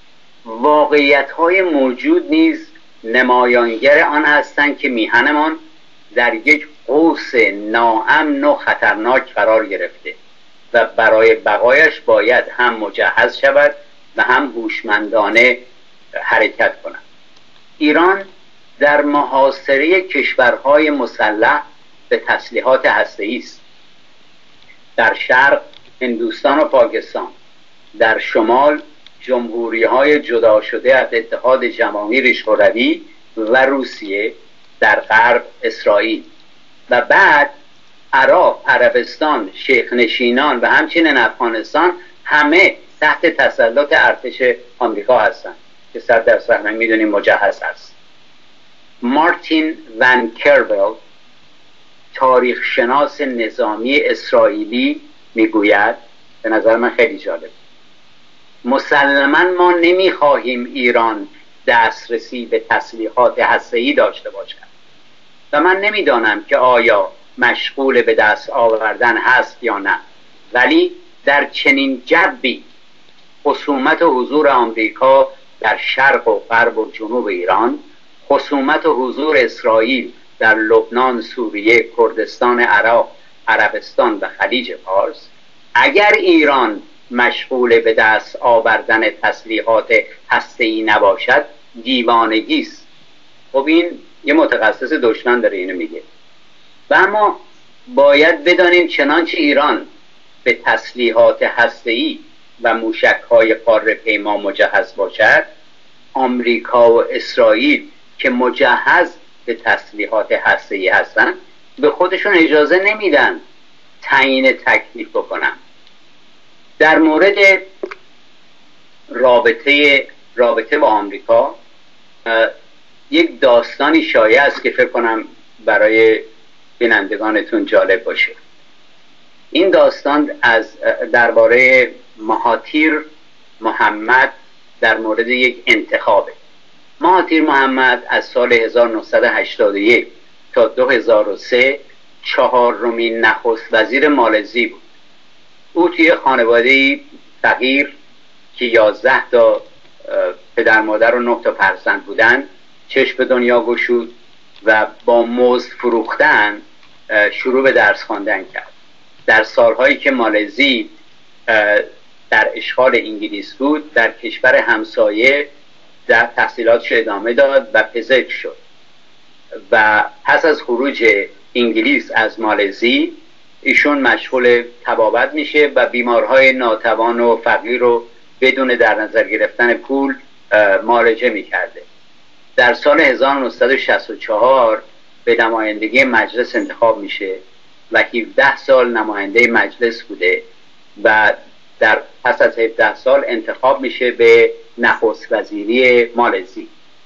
واقعیت‌های موجود نیز نمایانگر آن هستند که میهنمان در یک قوس ناامن و خطرناک قرار گرفته و برای بقایش باید هم مجهز شود و هم هوشمندانه حرکت کند. ایران در محاصره کشورهای مسلح به تسلیحات هسته‌ای است. در شرق هندوستان و پاکستان، در شمال جمهوری‌های جدا شده از اتحاد جماهیر شوروی و روسیه، در غرب اسرائیل و بعد عراق، عربستان، شیخ نشینان و همچنین افغانستان همه تحت تسلط ارتش آمریکا هستند که 100% میدونیم مجهز است. مارتین ون کرول، تاریخ شناس نظامی اسرائیلی، میگوید، به نظر من خیلی جالب، مسلماً ما نمیخواهیم ایران دسترسی به تسلیحات هسته‌ای داشته باشد و من نمیدانم که آیا مشغول به دست آوردن هست یا نه، ولی در چنین جبی خصومت و حضور آمریکا در شرق و غرب و جنوب ایران، خصومت و حضور اسرائیل در لبنان، سوریه، کردستان، عراق، عربستان و خلیج فارس، اگر ایران مشغول به دست آوردن تسلیحات هسته‌ای نباشد دیوانگی است. خب این یه متخصص دشمن داره اینو میگه. و اما باید بدانیم چنانچه ایران به تسلیحات هسته‌ای و موشک‌های قاره پیما مجهز باشد، آمریکا و اسرائیل که مجهز به تسلیحات هسته‌ای هستند به خودشون اجازه نمیدن تعیین تکلیف بکنن. در مورد رابطه با آمریکا یک داستانی شایع است که فکر کنم برای بینندگانتون جالب باشه. این داستان از درباره مهاتیر محمد در مورد یک انتخابه. مهاتیر محمد از سال 1981 تا 2003 چهارمین نخست وزیر مالزی بود. او توی خانواده فقیر که 11 تا پدر مادر و 9 تا فرزند بودن چشم به دنیا گشود و با مزد فروختن شروع به درس خواندن کرد. در سالهایی که مالزی در اشغال انگلیس بود در کشور همسایه در تحصیلاتش ادامه داد و پزشک شد و پس از خروج انگلیس از مالزی ایشون مشغول طبابت میشه و بیمارهای ناتوان و فقیر رو بدون در نظر گرفتن پول معالجه میکرده. در سال 1964 به نمایندگی مجلس انتخاب میشه و 17 سال نماینده مجلس بوده و در پس از 17 سال انتخاب میشه به نخست وزیری مالزی.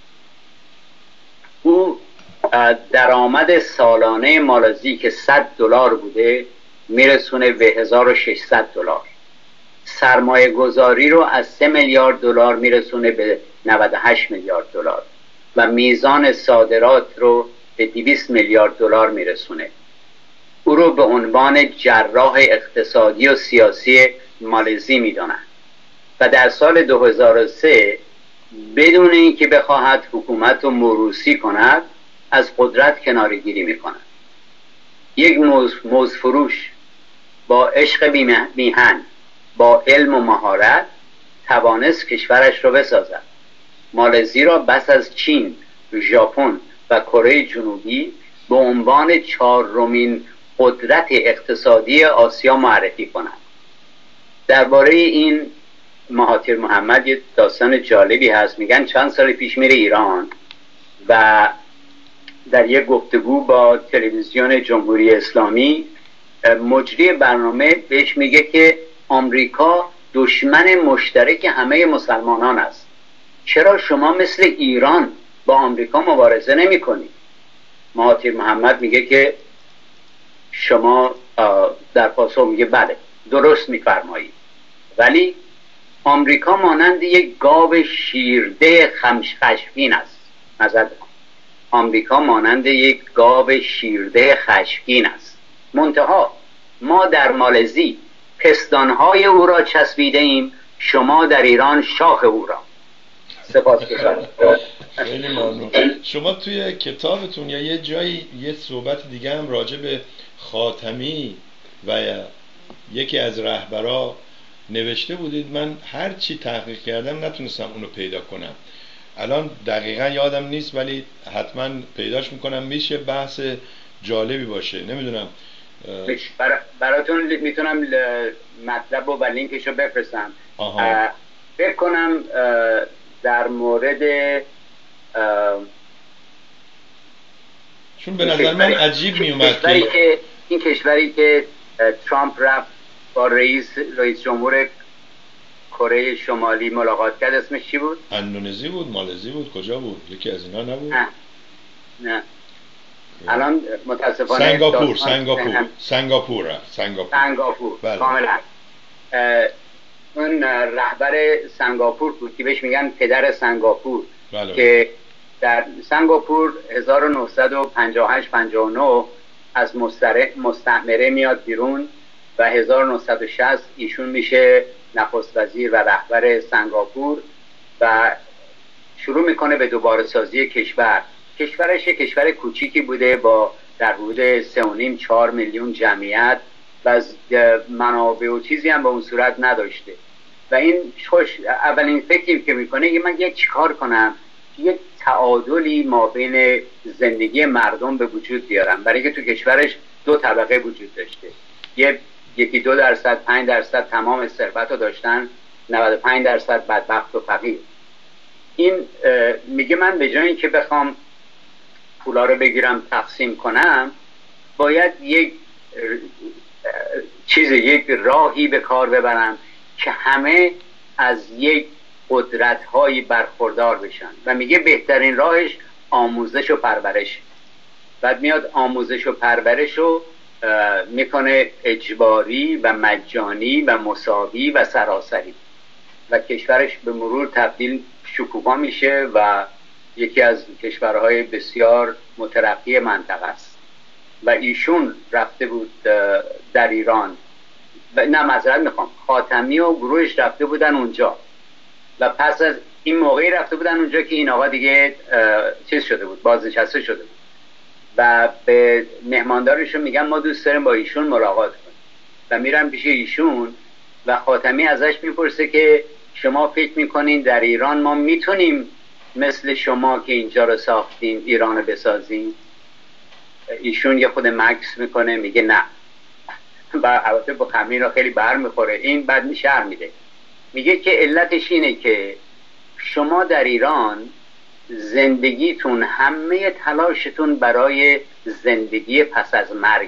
او درآمد سالانه مالزی که $100 بوده میرسونه به $1600. سرمایه گذاری رو از $3 میلیارد میرسونه به $98 میلیارد و میزان صادرات رو به $200 میلیارد میرسونه. او رو به عنوان جراح اقتصادی و سیاسی مالزی میدونن و در سال 2003 بدون اینکه بخواهد حکومت رو موروثی کند از قدرت کناره‌گیری میکند. یک مزدفروش با عشق میهن، با علم و مهارت توانست کشورش را بسازد. مالزی را بس از چین، ژاپن و کره جنوبی به عنوان 4مین قدرت اقتصادی آسیا معرفی کند. درباره این مهاتیر محمد یه داستان جالبی هست. میگن چند سال پیش میره ایران و در یک گفتگو با تلویزیون جمهوری اسلامی مجری برنامه بهش میگه که آمریکا دشمن مشترک همه مسلمانان است. چرا شما مثل ایران با آمریکا مبارزه نمی کنید؟ مهاتیر محمد میگه که شما در پاسخ میگه بله درست میفرمایید، ولی آمریکا مانند یک گاو شیرده خشمگین است. نظر آمریکا مانند یک گاو شیرده خشمگین است. منتها ما در مالزی پستانهای او را چسبیده ایم، شما در ایران شاخ او را. سپاسگزارم. خیلی ممنون. شما توی کتابتون یا یه جایی یه صحبت دیگه هم راجع به خاتمی و یکی از رهبرا نوشته بودید، من هر چی تحقیق کردم نتونستم اونو پیدا کنم. الان دقیقا یادم نیست ولی حتما پیداش میکنم، میشه بحث جالبی باشه. نمیدونم براتون میتونم مطلب و لینکش رو بفرستم. فکر کنم در مورد چون به نظر من عجیب میومد که این کشوری که ترامپ رفت با رئیس جمهور کره شمالی ملاقات کرد، اسمش چی بود؟ اندونزی بود، مالزی بود، کجا بود؟ یکی از اینا نبود؟ نه الان متاسفانه سنگاپور بله. کاملا اون رهبر سنگاپور بود که بهش میگن پدر سنگاپور. بله. که در سنگاپور 1958-59 از مستعمره میاد بیرون و 1960 ایشون میشه نخست وزیر و رهبر سنگاپور و شروع میکنه به دوباره سازی کشور. کشورش کشور کوچیکی بوده با در حدود 3.5-4 میلیون جمعیت و منابع و چیزی هم به اون صورت نداشته و این اولین فکری که میکنه من یک چیکار کنم یک تعادلی ما بین زندگی مردم به وجود بیارم، برای اینکه تو کشورش 2 طبقه وجود داشته، یکی 2%، 5% تمام ثروت رو داشتن، 95% بدبخت و فقیر. این میگه من به جای اینکه بخوام پولا رو بگیرم تقسیم کنم، باید یک راهی به کار ببرم که همه از یک قدرت‌هایی برخوردار بشن و میگه بهترین راهش آموزش و پرورش. بعد میاد آموزش و پرورش رو میکنه اجباری و مجانی و مساوی و سراسری و کشورش به مرور تبدیل شکوفا میشه و یکی از کشورهای بسیار مترقی منطقه است. و ایشون رفته بود در ایران خاتمی و گروهش رفته بودن اونجا و پس از این موقعی رفته بودن اونجا که این آقا دیگه چیز شده بود، بازنشسته شده بود و به مهماندارشون میگن ما دوست داریم با ایشون ملاقات کنیم و میرن پیش ایشون و خاتمی ازش میپرسه که شما فکر میکنین در ایران ما میتونیم مثل شما که اینجا رو ساختیم ایران رو بسازیم؟ ایشون یه خود مکس میکنه، میگه نه. و البته با خمین رو خیلی بر میخوره. این بعد شرح میده، میگه که علتش اینه که شما در ایران زندگیتون همه تلاشتون برای زندگی پس از مرگ،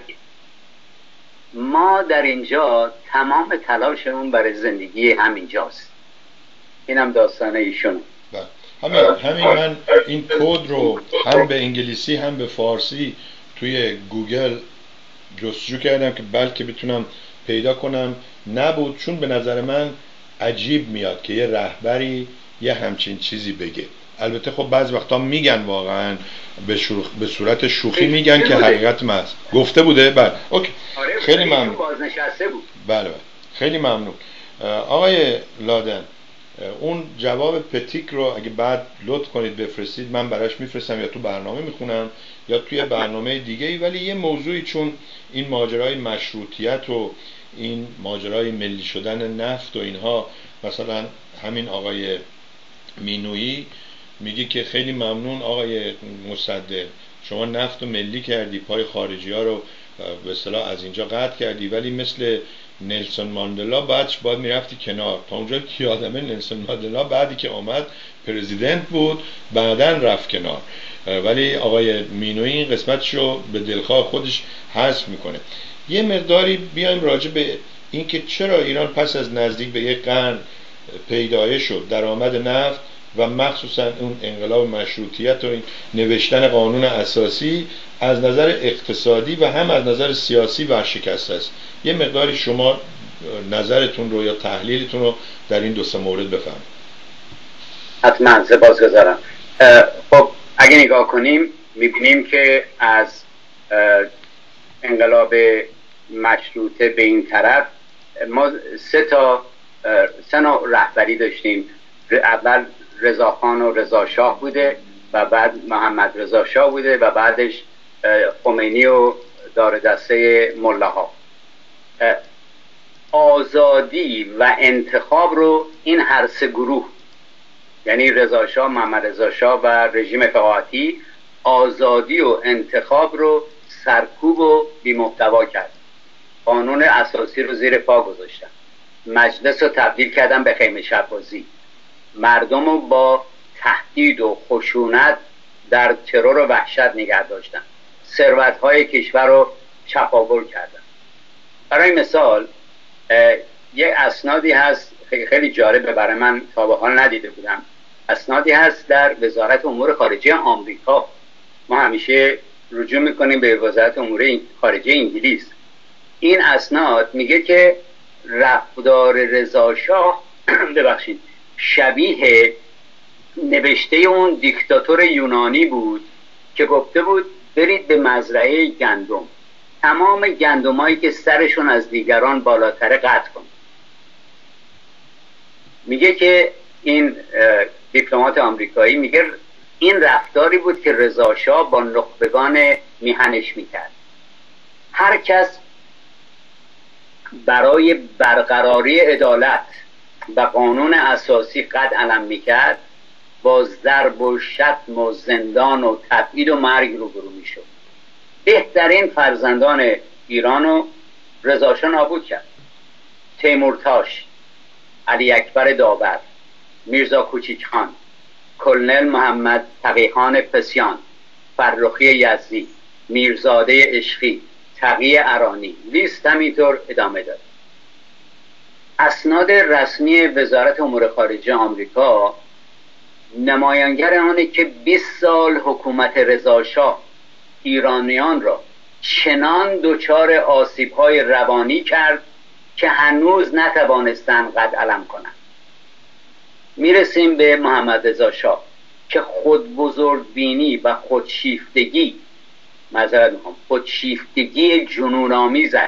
ما در اینجا تمام تلاشمون برای زندگی همینجاست. اینم داستان ایشون. همین من این کد رو هم به انگلیسی هم به فارسی توی گوگل جستجو کردم که بلکه بتونم پیدا کنم، نبود. چون به نظر من عجیب میاد که یه رهبری یه همچین چیزی بگه. البته خب بعض وقتا میگن واقعا به صورت شوخی میگن که حقیقت محض گفته بوده. بله اوکی. خیلی ممنون. بازنشسته بود. بله خیلی ممنون. آقای لادن، اون جواب پتیک رو اگه بعد لطف کنید بفرستید، من براش میفرستم یا تو برنامه میخونم یا توی برنامه دیگه ای. ولی یه موضوعی، چون این ماجرای مشروطیت و این ماجرای ملی شدن نفت و اینها، مثلا همین آقای مینویی میگه که خیلی ممنون آقای مصدق، شما نفت رو ملی کردی، پای خارجی ها رو به اصطلاح از اینجا قطع کردی، ولی مثل نلسون ماندلا باید میرفتی کنار. تا اونجا که یادمه نلسون ماندلا بعدی که آمد پرزیدنت بود، بعدن رفت کنار، ولی آقای مینویی این قسمتشو به دلخواه خودش حذف میکنه. یه مقداری بیایم راجع به این که چرا ایران پس از نزدیک به یک قرن پیدایش شد درآمد نفت و مخصوصا اون انقلاب مشروطیت و این نوشتن قانون اساسی از نظر اقتصادی و هم از نظر سیاسی ورشکسته است. یه مقداری شما نظرتون رو یا تحلیلتون رو در این 2 مورد بفرمایید. حتما، سپاسگزارم. خب اگه نگاه کنیم میبینیم که از انقلاب مشروطه به این طرف ما 3 نوع رهبری داشتیم. اول رضاخان و رضاشاه بوده و بعد محمد رضا شاه بوده و بعدش خمینی و دار دسته ملاها. آزادی و انتخاب رو این هر سه گروه، یعنی رضا شاه، محمد رضا شاه و رژیم فقاهتی، آزادی و انتخاب رو سرکوب و بی‌محتوا کرد. قانون اساسی رو زیر پا گذاشتن، مجلس رو تبدیل کردن به خیمه شب‌بازی، مردم رو با تهدید و خشونت در ترور و وحشت نگه داشتن، ثروت‌های کشور رو چپاول کردن. برای مثال یک اسنادی هست خیلی جالبه برای من، تا به حال ندیده بودم. اسنادی هست در وزارت امور خارجه آمریکا. ما همیشه رجوع میکنیم به وزارت امور خارجه انگلیس. این اسناد میگه که رفتار رضا شاه ببخشید شبیه نوشته اون دیکتاتور یونانی بود که گفته بود برید به مزرعه گندم، تمام گندمایی که سرشون از دیگران بالاتره قطع کنید. میگه که این دیپلمات آمریکایی میگه این رفتاری بود که رضا شاه با نخبگان میهنش میکرد. هر کس برای برقراری عدالت و قانون اساسی قد علم میکرد با ضرب و شتم و زندان و تبعید و مرگ روبرو میشد. بهترین فرزندان ایرانو رضا شاه نابود کرد. تیمورتاش، علی اکبر داور، میرزا کوچیک خان، کلنل محمد تقیخان پسیان، فرخی یزدی، میرزاده عشقی، تقی ارانی، لیست همینطور ادامه داد. اسناد رسمی وزارت امور خارجه آمریکا نمایانگر آنه که 20 سال حکومت رضا شاه ایرانیان را چنان دچار آسیب‌های روانی کرد که هنوز نتوانستند قد علم کنند. میرسیم به محمد رضا شاه که خود بزرگبینی و خودشیفتگی جنون‌آمیزش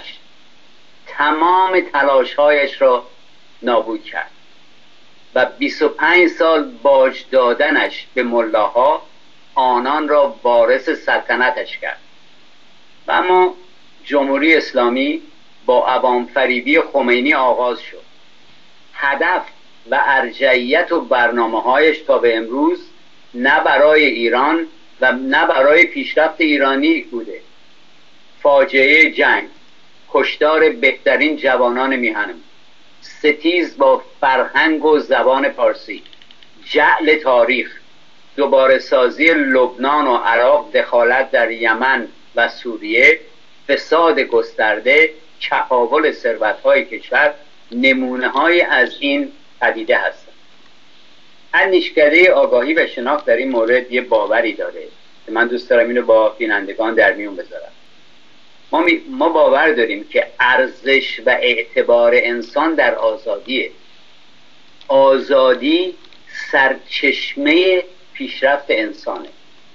تمام تلاش‌هایش را نابود کرد و 25 سال باج دادنش به ملاها آنان را وارث سلطنتش کرد. و اما جمهوری اسلامی با عوام فریبی خمینی آغاز شد. هدف و ارجحیت و برنامه‌هایش تا به امروز نه برای ایران و نه برای پیشرفت ایرانی بوده. فاجعه جنگ، کشتار بهترین جوانان میهنم، ستیز با فرهنگ و زبان پارسی، جعل تاریخ، دوباره سازی لبنان و عراق، دخالت در یمن و سوریه، فساد گسترده، چپاول ثروت‌های کشور نمونه‌های از این پدیده هستند. اندیشکده آگاهی و شناخت در این مورد یه باوری داره که من دوست دارم اینو با بینندگان در میون بذارم. ما باور داریم که ارزش و اعتبار انسان در آزادیه. آزادی سرچشمه پیشرفت انسانه.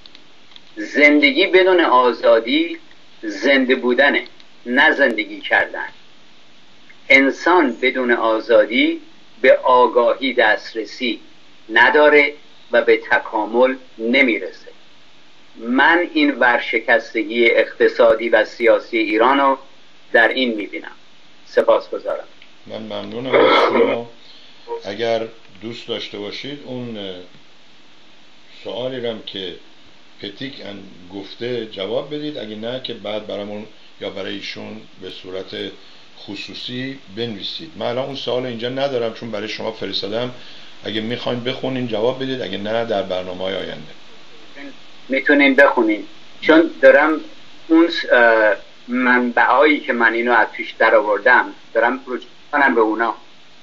زندگی بدون آزادی زنده بودنه، نه زندگی کردن. انسان بدون آزادی به آگاهی دسترسی نداره و به تکامل نمیرسه. من این ورشکستگی اقتصادی و سیاسی ایران رو در این میبینم. سپاسگزارم. من ممنونم از شما. اگر دوست داشته باشید اون سوالی رم که پتیک گفته جواب بدید، اگه نه که بعد برامون یا برای ایشون به صورت خصوصی بنویسید. من الان اون سوال اینجا ندارم چون برای شما فرستادم. اگه میخواین بخونین جواب بدید، اگه نه در برنامه‌های آینده میتونین بخونین، چون دارم اون منبعایی که من اینو از توش در آوردم دارم رجوع کنم به اونا.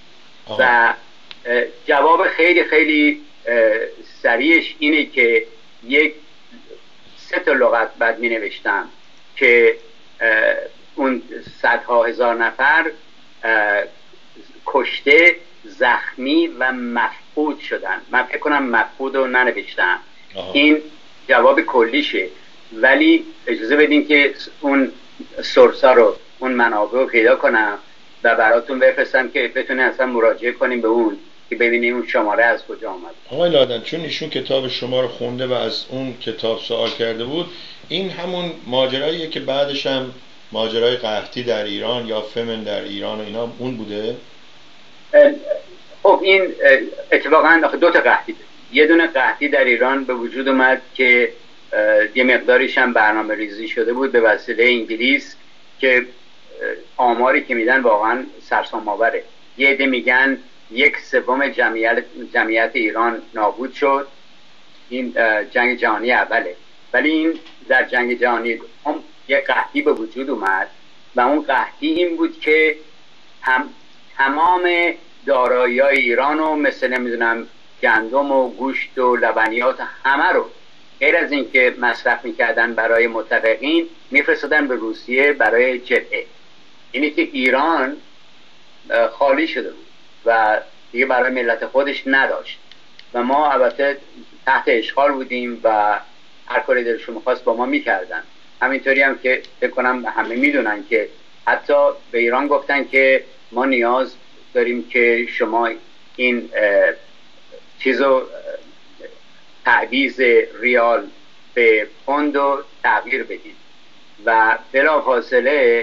و جواب خیلی خیلی سریعش اینه که یک 3 لغت بعد می نوشتم که اون صدها هزار نفر کشته، زخمی و مفقود شدن. من فکر کنم مفقود رو ننوشتم. این جواب کلیشه، ولی اجازه بدین که اون سورسا رو، اون منابع رو پیدا کنم و براتون بفرستم که بتونین اصلا مراجعه کنیم به اون که ببینیم اون شماره از کجا آمده. آقای لادن، چون ایشون کتاب شما رو خونده و از اون کتاب سوال کرده بود، این همون ماجراییه که بعدش هم ماجرای قحطی در ایران یا فمن در ایران و اینا اون بوده؟ خب این اتفاقا دو تا قحطی بود. یه دونه قحطی در ایران به وجود اومد که یه مقداریش هم برنامه ریزی شده بود به وسیله انگلیس، که آماری که میدن واقعا سرسام آوره. یه عده میگن 1/3 جمعیت ایران نابود شد. این جنگ جهانی اوله. ولی این در جنگ جهانی دوم یه قحطی به وجود اومد و اون قحطی این بود که تمام دارایی‌های ایران رو مثل نمیدونم گندم و گوشت و لبنیات همه رو غیر از این که مصرف میکردن برای متفقین میفرستادن به روسیه برای جبهه. اینی که ایران خالی شده بود و دیگه برای ملت خودش نداشت و ما البته تحت اشغال بودیم و هر کاری دلشون میخواست با ما میکردن. همینطوری هم که فکر کنم همه میدونن که حتی به ایران گفتن که ما نیاز داریم که شما این چیزو تعویض ریال به پوند رو تغییر بدید و بلافاصله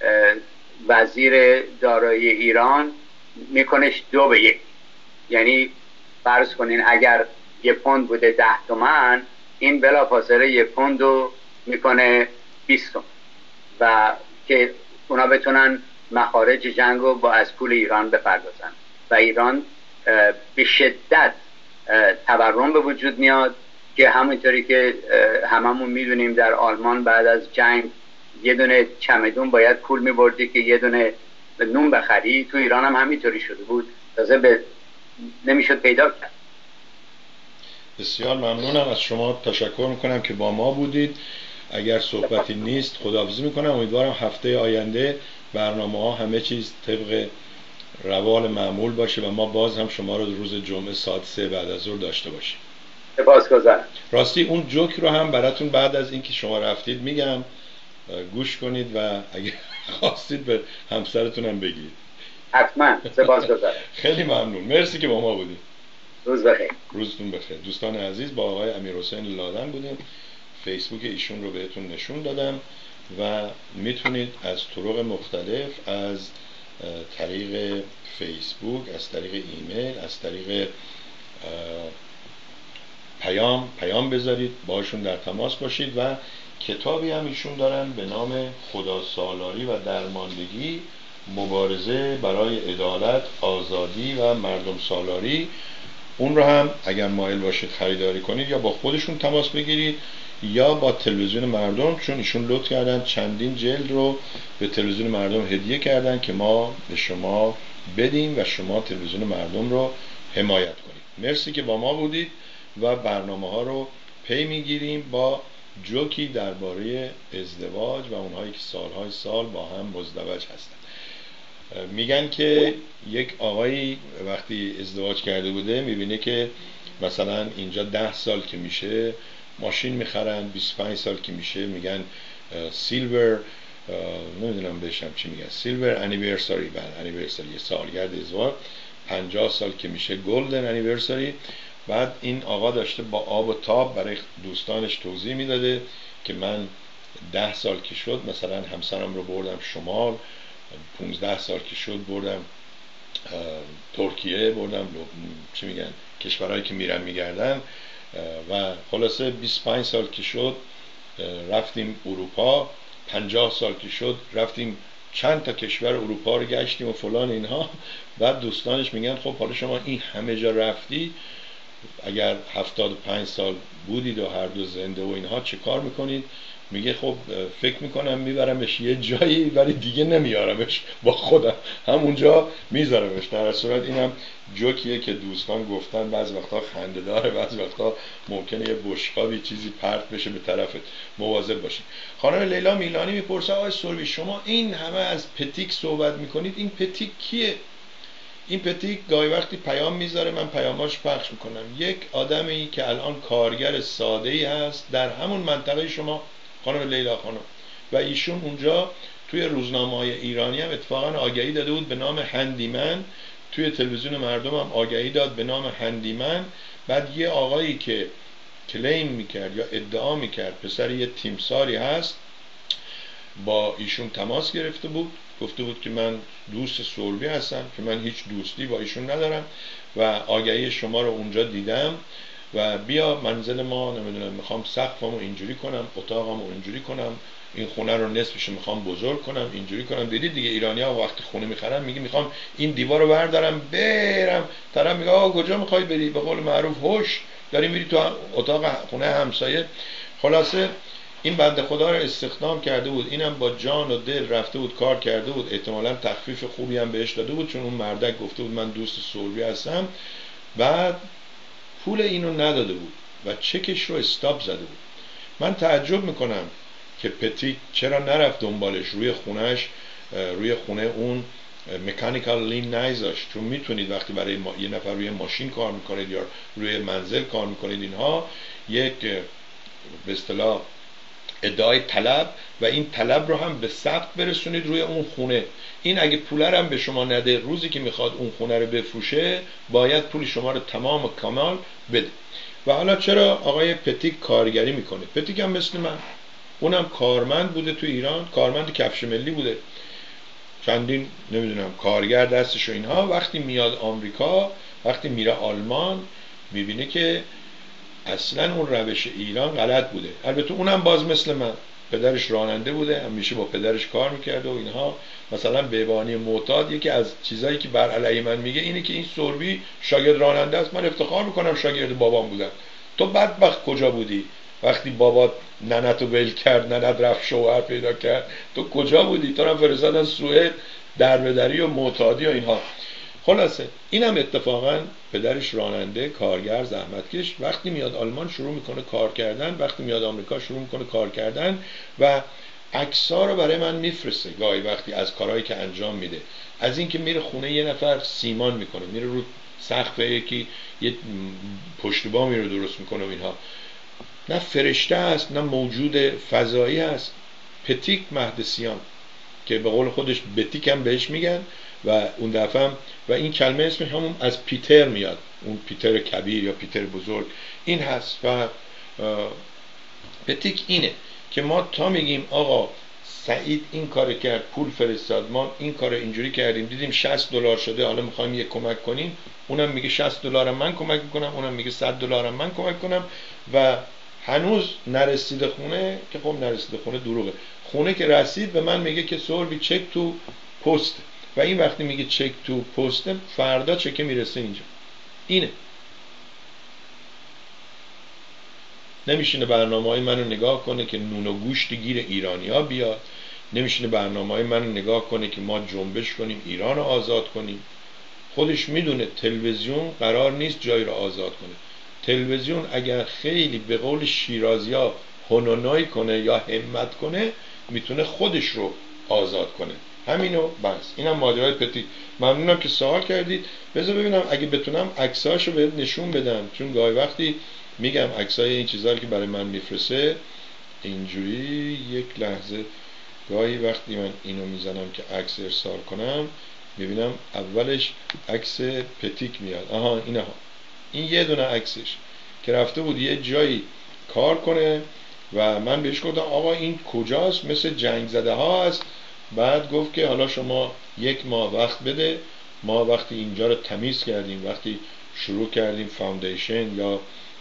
وزیر دارایی ایران میکنش 2-1. یعنی فرض کنین اگر 1 پوند بوده 10 تومن، این بلافاصله 1 پوند رو میکنه 20 تومن و که اونا بتونن مخارج جنگ رو با از پول ایران بپردازن و ایران به شدت تورم به وجود میاد که همونطوری که هممون میدونیم در آلمان بعد از جنگ یه دونه چمدون باید پول میبردی که یه دونه نون بخری. تو ایران هم همینطوری شده بود، تازه نمیشد پیدا کرد. بسیار ممنونم از شما، تشکر میکنم که با ما بودید. اگر صحبتی نیست خداحافظی میکنم. امیدوارم هفته آینده برنامه ها همه چیز طبق روال معمول باشه و ما باز هم شما رو روز جمعه ساعت 3 بعد از ظهر داشته باشیم. سپاسگزارم. راستی اون جوک رو هم براتون بعد از اینکه شما رفتید میگم، گوش کنید و اگه خواستید به همسرتون هم بگید. حتما. سپاسگزارم. خیلی ممنون، مرسی که با ما بودید. روز بخیر. روزتون بخیر. دوستان عزیز، با آقای امیرحسین لادن بودیم. فیسبوک ایشون رو بهتون نشون دادم و میتونید از طرق مختلف، از طریق فیسبوک، از طریق ایمیل، از طریق پیام بذارید، باشون در تماس باشید و کتابی هم ایشون دارن به نام خداسالاری و درماندگی، مبارزه برای عدالت، آزادی و مردم سالاری. اون رو هم اگر مایل باشید خریداری کنید یا با خودشون تماس بگیرید یا با تلویزیون مردم، چون ایشون لطف کردن چندین جلد رو به تلویزیون مردم هدیه کردن که ما به شما بدیم و شما تلویزیون مردم رو حمایت کنید. مرسی که با ما بودید و برنامه ها رو پی میگیریم با جوکی درباره ازدواج و اونهایی که سالهای سال با هم مزدوج هستن. میگن که یک آقایی وقتی ازدواج کرده بوده میبینه که مثلا اینجا 10 سال که میشه ماشین میخرن، 25 سال که میشه میگن سیلور، نمیدونم بهشم چی میگن، سیلور انیورساری، انیورساری سالگرد ازدواج، 50 سال که میشه گلدن انیورساری. بعد این آقا داشته با آب و تاب برای دوستانش توضیح میداده که من 10 سال که شد مثلا همسرم رو بردم شمال، 15 سال که شد بردم ترکیه، بردم چی میگن کشورهایی که میرن میگردن و خلاصه 25 سال که شد رفتیم اروپا، 50 سال که شد رفتیم چند تا کشور اروپا رو گشتیم و فلان اینها. بعد دوستانش میگن خب حالا شما این همه جا رفتی، اگر 75 سال بودید و هر دو زنده و اینها چه کار میکنید؟ میگه خب فکر میکنم میبرمش یه جایی ولی دیگه نمیارمش با خودم، همونجا میذارمش. در صورت اینم جوکیه که دوستان گفتن بعض وقتا خنده داره، بعض وقتا ممکنه یه بشقابی چیزی پرت بشه به طرفت، مواظب باشید. خانم لیلا میلانی میپرسه آقای سروی شما این همه از پتیک صحبت میکنید، این پتیک کیه؟ این پتیک گاهی وقتی پیام میذاره من پیاماش پخش میکنم. یک آدمی که الان کارگر ساده‌ای هست در همون منطقه شما خانم لیلا خانم، و ایشون اونجا توی روزنامه‌های ایرانی هم اتفاقا آگهی داده بود به نام هندیمن، توی تلویزیون مردم هم آگهی داد به نام هندیمن. بعد یه آقایی که کلیم میکرد یا ادعا میکرد پسر یه تیمساری هست با ایشون تماس گرفته بود، گفته بود که من دوست سوربی هستم، که من هیچ دوستی با ایشون ندارم و آگهی شما رو اونجا دیدم و بیا منزل ما، نمیدونم میخوام سقفمو اینجوری کنم، اتاقمو اینجوری کنم، این خونه رو نصفش میخوام بزرگ کنم، اینجوری کنم. دیدید دیگه ایرانی‌ها وقتی خونه میخرن میگه میخوام این دیوار رو بردارم برم، طرف میگه آقا کجا میخوای بری؟ به قول معروف هوش داری میری تو اتاق خونه همسایه. خلاصه این بنده خدا رو استخدام کرده بود، اینم با جان و دل رفته بود کار کرده بود، احتمالاً تخفیف خوبی هم بهش داده بود چون اون مردک گفته بود من دوست سوربی هستم. بعد پول اینو نداده بود و چکش رو استاپ زده بود. من تعجب میکنم که پتیک چرا نرفت دنبالش، روی خونهش، روی خونه اون مکانیکال لین نایذاشت، چون میتونید وقتی برای یه نفر روی ماشین کار میکنید یا روی منزل کار میکنید اینها یک به اصطلاح ادعای طلب و این طلب رو هم به ثبت برسونید روی اون خونه. این اگه پول هم به شما نده، روزی که میخواد اون خونه رو بفروشه باید پول شما رو تمام و کمال بده. و حالا چرا آقای پتیک کارگری میکنه؟ پتیک هم مثل من، اونم کارمند بوده تو ایران، کارمند کفش ملی بوده، چندین نمیدونم کارگر دستش و اینها. وقتی میاد آمریکا، وقتی میره آلمان، میبینه که اصلا اون روش ایران غلط بوده. البته اونم باز مثل من، پدرش راننده بوده، همیشه با پدرش کار میکرده و اینها. مثلا بیبانی معتاد یکی از چیزایی که بر علیه من میگه اینه که این سوربی شاگرد راننده است، من افتخار میکنم شاگرد بابام بودم. تو بدبخت کجا بودی وقتی بابات ننتو ول کرد، ننت رفت شوهر پیدا کرد، تو کجا بودی؟ تو رو فرستادن سوئد دربدری و معتادی و اینها. خلاصه اینم اتفاقا پدرش راننده، کارگر، زحمتکش، وقتی میاد آلمان شروع میکنه کار کردن، وقتی میاد آمریکا شروع میکنه کار کردن و عکس‌ها رو برای من میفرسته گاهی وقتی از کارهایی که انجام میده، از اینکه میره خونه یه نفر سیمان میکنه، میره رو سقف یکی یه پشت بامی رو درست میکنه و اینها. نه فرشته است نه موجود فضایی است. پتیک مهدسیان که به قول خودش بتیک هم بهش میگن و اون دفعه هم و این کلمه اسم همون از پیتر میاد، اون پیتر کبیر یا پیتر بزرگ این هست. و پتیک اینه که ما تا میگیم آقا سعید این کار کرد، پول فرستاد، ما این کار اینجوری کردیم، دیدیم $60 شده، حالا میخوایم یه کمک کنیم، اونم میگه $60 من کمک میکنم، اونم میگه $100 من کمک کنم و هنوز نرسیده خونه. که خب نرسیده خونه دروغه، خونه که رسید به من میگه که سوربی چک تو پست، و این وقتی میگه چک تو پست فردا چک میرسه اینجا. اینه. نمیشینه برنامه‌های منو نگاه کنه که نون و گوشت گیر ایرانیا بیاد، نمیشینه برنامه‌های منو نگاه کنه که ما جنبش کنیم ایران رو آزاد کنیم. خودش میدونه تلویزیون قرار نیست جایی رو آزاد کنه. تلویزیون اگر خیلی به قول شیرازی‌ها هنونای کنه یا همت کنه میتونه خودش رو آزاد کنه. همینو بس. اینم ماجرای پتیک. ممنونم که سوال کردید. بذار ببینم اگه بتونم عکساشو بهت نشون بدم، چون گاهی وقتی میگم عکسای این چیزا که برای من میفرسته اینجوری. یک لحظه، گاهی وقتی من اینو میزنم که عکس ارسال کنم میبینم اولش عکس پتیک میاد. آها اینها، این یه دونه عکسش که رفته بود یه جایی کار کنه و من بهش گفتم آقا این کجاست، مثل جنگ زده ها است. بعد گفت که حالا شما 1 ماه وقت بده، ما وقتی اینجا رو تمیز کردیم، وقتی شروع کردیم فاوندیشن یا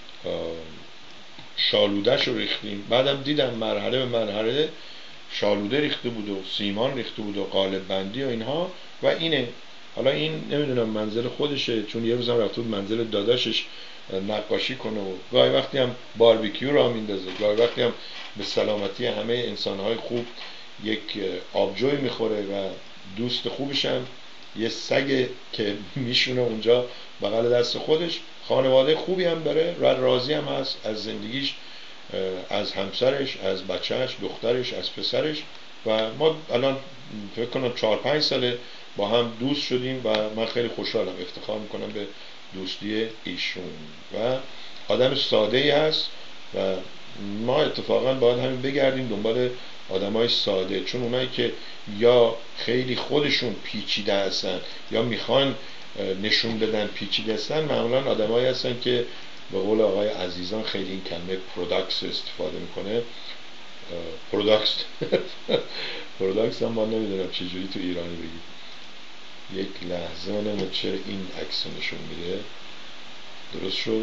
شالودهش رو ریختیم، بعدم دیدم مرحله به مرحله شالوده ریخته بود و سیمان ریخته بود و قالب بندی و اینها. و اینه. حالا این نمیدونم منزل خودشه، چون یه روزم رفته بود منزل داداشش نقاشی کنه و گاهی وقتی هم باربیکیو را میندازه، گاهی وقتی هم به سلامتی همه انسانهای خوب یک آبجوی میخوره و دوست خوبشم یه سگ که میشونه اونجا بغل دست خودش. خانواده خوبی هم داره و راضی هم هست از زندگیش، از همسرش، از بچهش، دخترش، از پسرش. و ما الان فکر کنم 4-5 ساله با هم دوست شدیم و من خیلی خوشحالم، افتخار میکنم به دوستی ایشون. و آدم ساده ای هست و ما اتفاقا باید همین بگردیم دنبال آدمای ساده، چون اونایی که یا خیلی خودشون پیچیده هستن یا میخوان نشون بدن پیچیده هستن، معمولا آدمایی هستن که به قول آقای عزیزان خیلی این کلمه پروداکس استفاده میکنه، پروداکس پروداکس هم من نمیدونم چجوری تو ایرانی بگید. یک لحظه من نمیدونم چرا این عکس نشون میده. درست شد.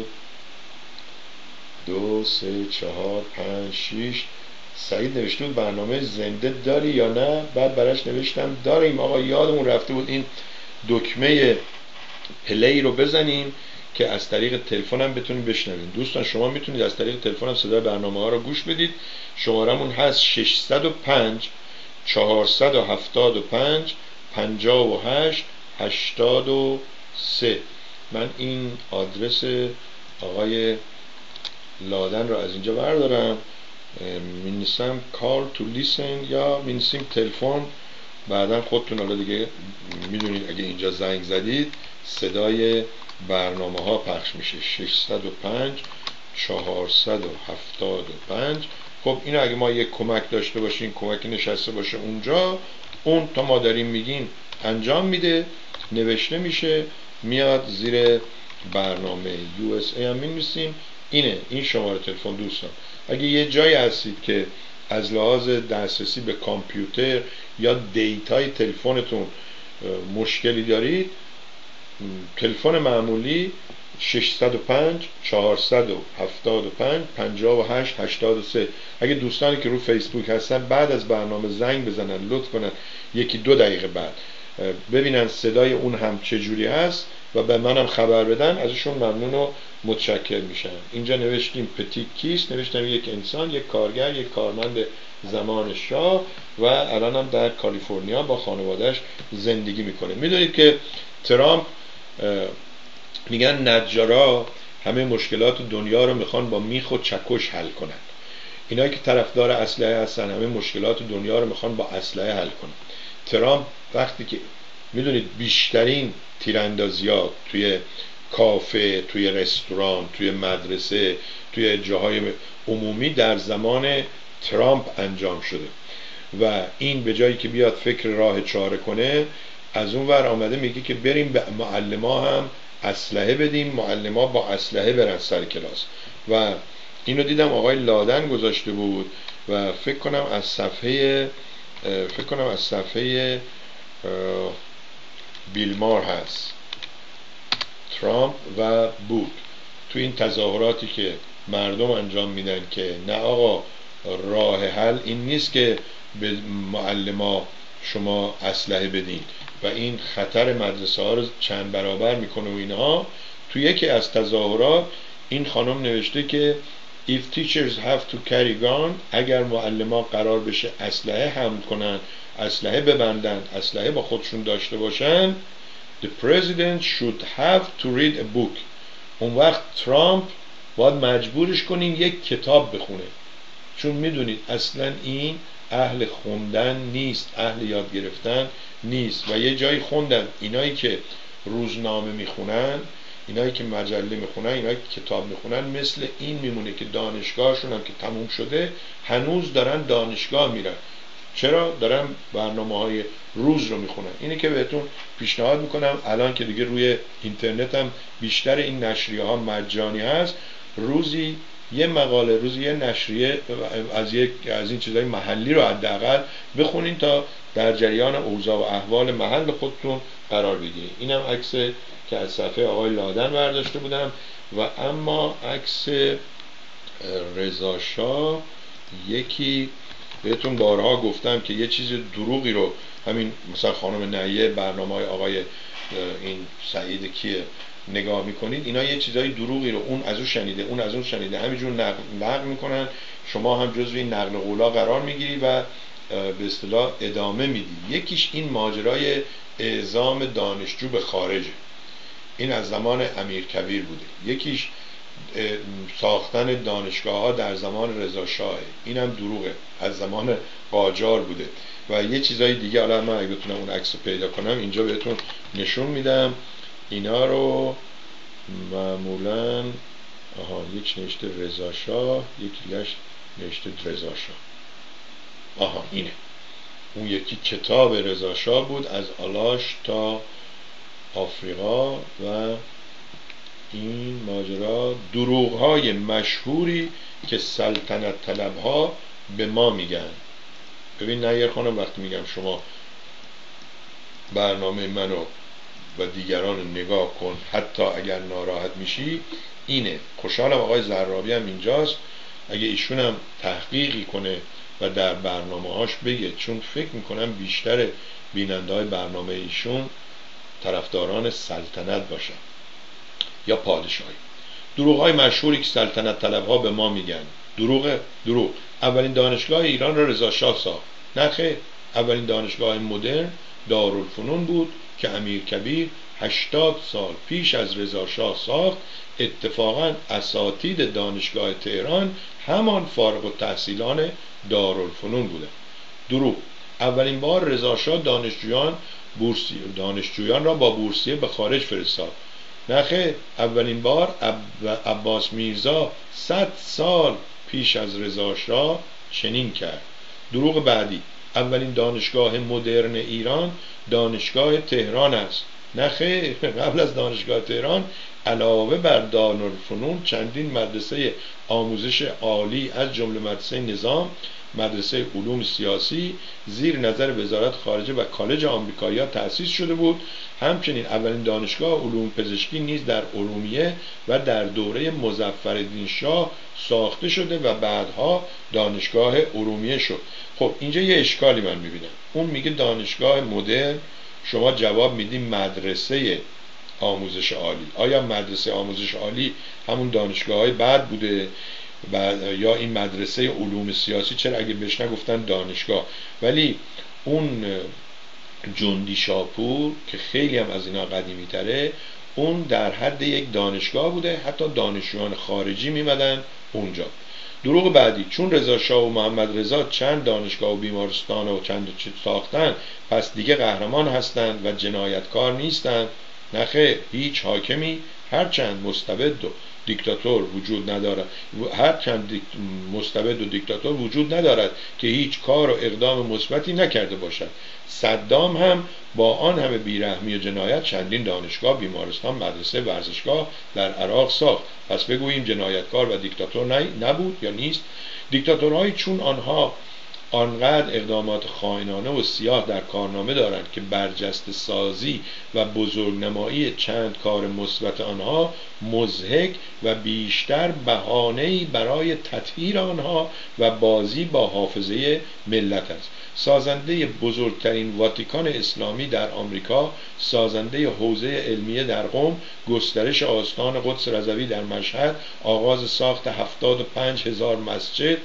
2 3 4 5 6. سعید نوشته بود برنامه زنده داری یا نه؟ بعد براش نوشتم داریم آقا، یادمون رفته بود این دکمه پلی رو بزنیم که از طریق تلفن هم بتونید بشنوید. دوستان شما میتونید از طریق تلفن هم صدای برنامه ها رو گوش بدید. شمارمون هست 605 475 58 83. من این آدرس آقای لادن رو از اینجا بردارم، مینیسم کار تو لیسن یا مینیسیم تلفن. بعدا خودتون حالا دیگه میدونید اگه اینجا زنگ زدید صدای برنامه ها پخش میشه. 605 475. خب اینو اگه ما یک کمک داشته باشیم، کمکی نشسته باشه اونجا، اون تا ما داریم میگیم انجام میده، نوشته میشه، میاد زیر برنامه USA هم می‌نویسیم. این شماره تلفن. دوستان اگه یه جایی هستید که از لحاظ دسترسی به کامپیوتر یا دیتای تلفنتون مشکلی دارید، تلفن معمولی 605 475 58 83. اگه دوستانی که رو فیسبوک هستن بعد از برنامه زنگ بزنن، لطف کنن 1-2 دقیقه بعد ببینن صدای اون هم چجوری هست و به منم خبر بدن، ازشون ممنون و متشکر میشم. اینجا نوشتیم پتیت کیست، نوشتم یک انسان، یک کارگر، یک کارمند زمان شاه و الان هم در کالیفرنیا با خانوادهش زندگی میکنه. میدونید که ترامپ میگن نجارا همه مشکلات دنیا رو میخوان با میخ و چکش حل کنن. اینایی که طرفدار اسلحه هستن همه مشکلات دنیا رو میخوان با اسلحه حل کنن. ترامپ وقتی که میدونید بیشترین تیراندازیات توی کافه، توی رستوران، توی مدرسه، توی جاهای عمومی در زمان ترامپ انجام شده و این به جایی که بیاد فکر راه چاره کنه، از اون ور آمده میگه که بریم به معلما هم اسلحه بدیم، معلما با اسلحه برن سر کلاس. و اینو دیدم آقای لادن گذاشته بود و فکر کنم از صفحه بیلمار هست، ترامپ و بوک، تو این تظاهراتی که مردم انجام میدن که نه آقا راه حل این نیست که به معلما شما اسلحه بدین و این خطر مدرسه ها رو چند برابر میکنه و اینها. تو یکی از تظاهرات این خانم نوشته که if teachers have to carry gun، اگر معلما قرار بشه اسلحه حمل کنن، اسلحه ببندن، اسلحه با خودشون داشته باشن، the president should have to read a book. اون وقت ترامپ باید مجبورش کنین یک کتاب بخونه، چون میدونید اصلا این اهل خوندن نیست، اهل یاد گرفتن نیست. و یه جایی خوندن اینایی که روزنامه میخونن، اینایی که مجله میخونن، اینایی که کتاب میخونن مثل این میمونه که دانشگاهشون هم که تموم شده هنوز دارن دانشگاه میرن. چرا؟ دارن برنامه‌های روز رو میخونن. اینه که بهتون پیشنهاد میکنم الان که دیگه روی اینترنت هم بیشتر این نشریه ها مجانی هست، روزی یه مقاله، روزی یه نشریه از این چیزای محلی رو حداقل بخونین تا در جریان اوضاع و احوال محل خودتون قرار بگیرید. اینم عکس که از صفحه آقای لادن برداشته بودم. و اما عکس رضا شاه، یکی بهتون بارها گفتم که یه چیز دروغی رو همین مثلا خانم نعیه برنامه‌های آقای این سعید کیه نگاه میکنید، اینا یه چیزای دروغی رو اون از اون شنیده، اون از اون شنیده، همینجور نقل میکنن، شما هم جزو این نقل قولا قرار میگیری و به اصطلاح ادامه میدی. یکیش این ماجرای اعزام دانشجو به خارجه، این از زمان امیرکبیر بوده. یکیش ساختن دانشگاه ها در زمان رضا شاه، اینم دروغه، از زمان قاجار بوده. و یه چیزای دیگه الان من اگه بتونم اون عکس رو پیدا کنم اینجا بهتون نشون میدم. اینا رو معمولا یک نوشته رضا شاه، یکی نوشته رضا شاه. اینه اون یکی کتاب رضا شاه بود، از آلاش تا آفریقا. و این ماجرا دروغ‌های مشهوری که سلطنت طلب‌ها به ما میگن. ببین نیر خانم، وقتی میگم شما برنامه منو و دیگران رو نگاه کن حتی اگر ناراحت میشی، اینه. خوشحالم آقای زرابی هم اینجاست، اگه ایشون هم تحقیقی کنه و در برنامه هاش بگه، چون فکر میکنم بیشتر بیننده های برنامه ایشون طرفداران سلطنت باشن یا پادشاهی. دروغ های مشهوری که سلطنت طلب ها به ما میگن دروغ. اولین دانشگاه ایران را رضا شاه ساخت. نه خیر، اولین دانشگاه مدرن دارالفنون بود که امیرکبیر 80 سال پیش از رضا شاه ساخت. اتفاقا اساتید دانشگاه تهران همان فارغ التحصیلان دارالفنون بوده. دروغ. اولین بار رضا شاه دانشجویان را با بورسیه به خارج فرستاد. نه خیر، اولین بار عباس میرزا 100 سال پیش از رضا شاه چنین کرد. دروغ بعدی. اولین دانشگاه مدرن ایران دانشگاه تهران است. نه خیر، قبل از دانشگاه تهران علاوه بر دارالفنون چندین مدرسه آموزش عالی از جمله مدرسه نظام، مدرسه علوم سیاسی زیر نظر وزارت خارجه و کالج آمریکایی‌ها تأسیس شده بود. همچنین اولین دانشگاه علوم پزشکی نیز در ارومیه و در دوره مظفرالدین شاه ساخته شده و بعدها دانشگاه ارومیه شد. خب اینجا یه اشکالی من میبینم. اون میگه دانشگاه مدرن، شما جواب میدی مدرسه آموزش عالی. آیا مدرسه آموزش عالی همون دانشگاه های بعد بوده یا این مدرسه علوم سیاسی؟ چرا اگه بهش نگفتن دانشگاه؟ ولی اون جندی شاپور که خیلی هم از اینا قدیمی تره، اون در حد یک دانشگاه بوده، حتی دانشجویان خارجی میمدن اونجا. دروغ بعدی. چون رضا شاه و محمد رضا چند دانشگاه و بیمارستان و چند چیز ساختن پس دیگه قهرمان هستند و جنایتکار نیستند. نه خیر، هیچ حاکمی هرچند مستبد و دیکتاتور وجود ندارد وجود ندارد که هیچ کار و اقدام مثبتی نکرده باشد. صدام هم با آن همه بیرحمی و جنایت چندین دانشگاه، بیمارستان، مدرسه، ورزشگاه در عراق ساخت. پس بگوییم جنایتکار و دیکتاتور نبود یا نیست؟ دیکتاتورهایی چون آنها آنقدر اقدامات خائنانه و سیاه در کارنامه دارند که برجسته سازی و بزرگنمایی چند کار مثبت آنها مضحک و بیشتر بهانه‌ای برای تطهیر آنها و بازی با حافظه ملت است. سازنده بزرگترین واتیکان اسلامی در آمریکا، سازنده حوزه علمیه در قم، گسترش آستان قدس رضوی در مشهد، آغاز ساخت 75,000 مسجد،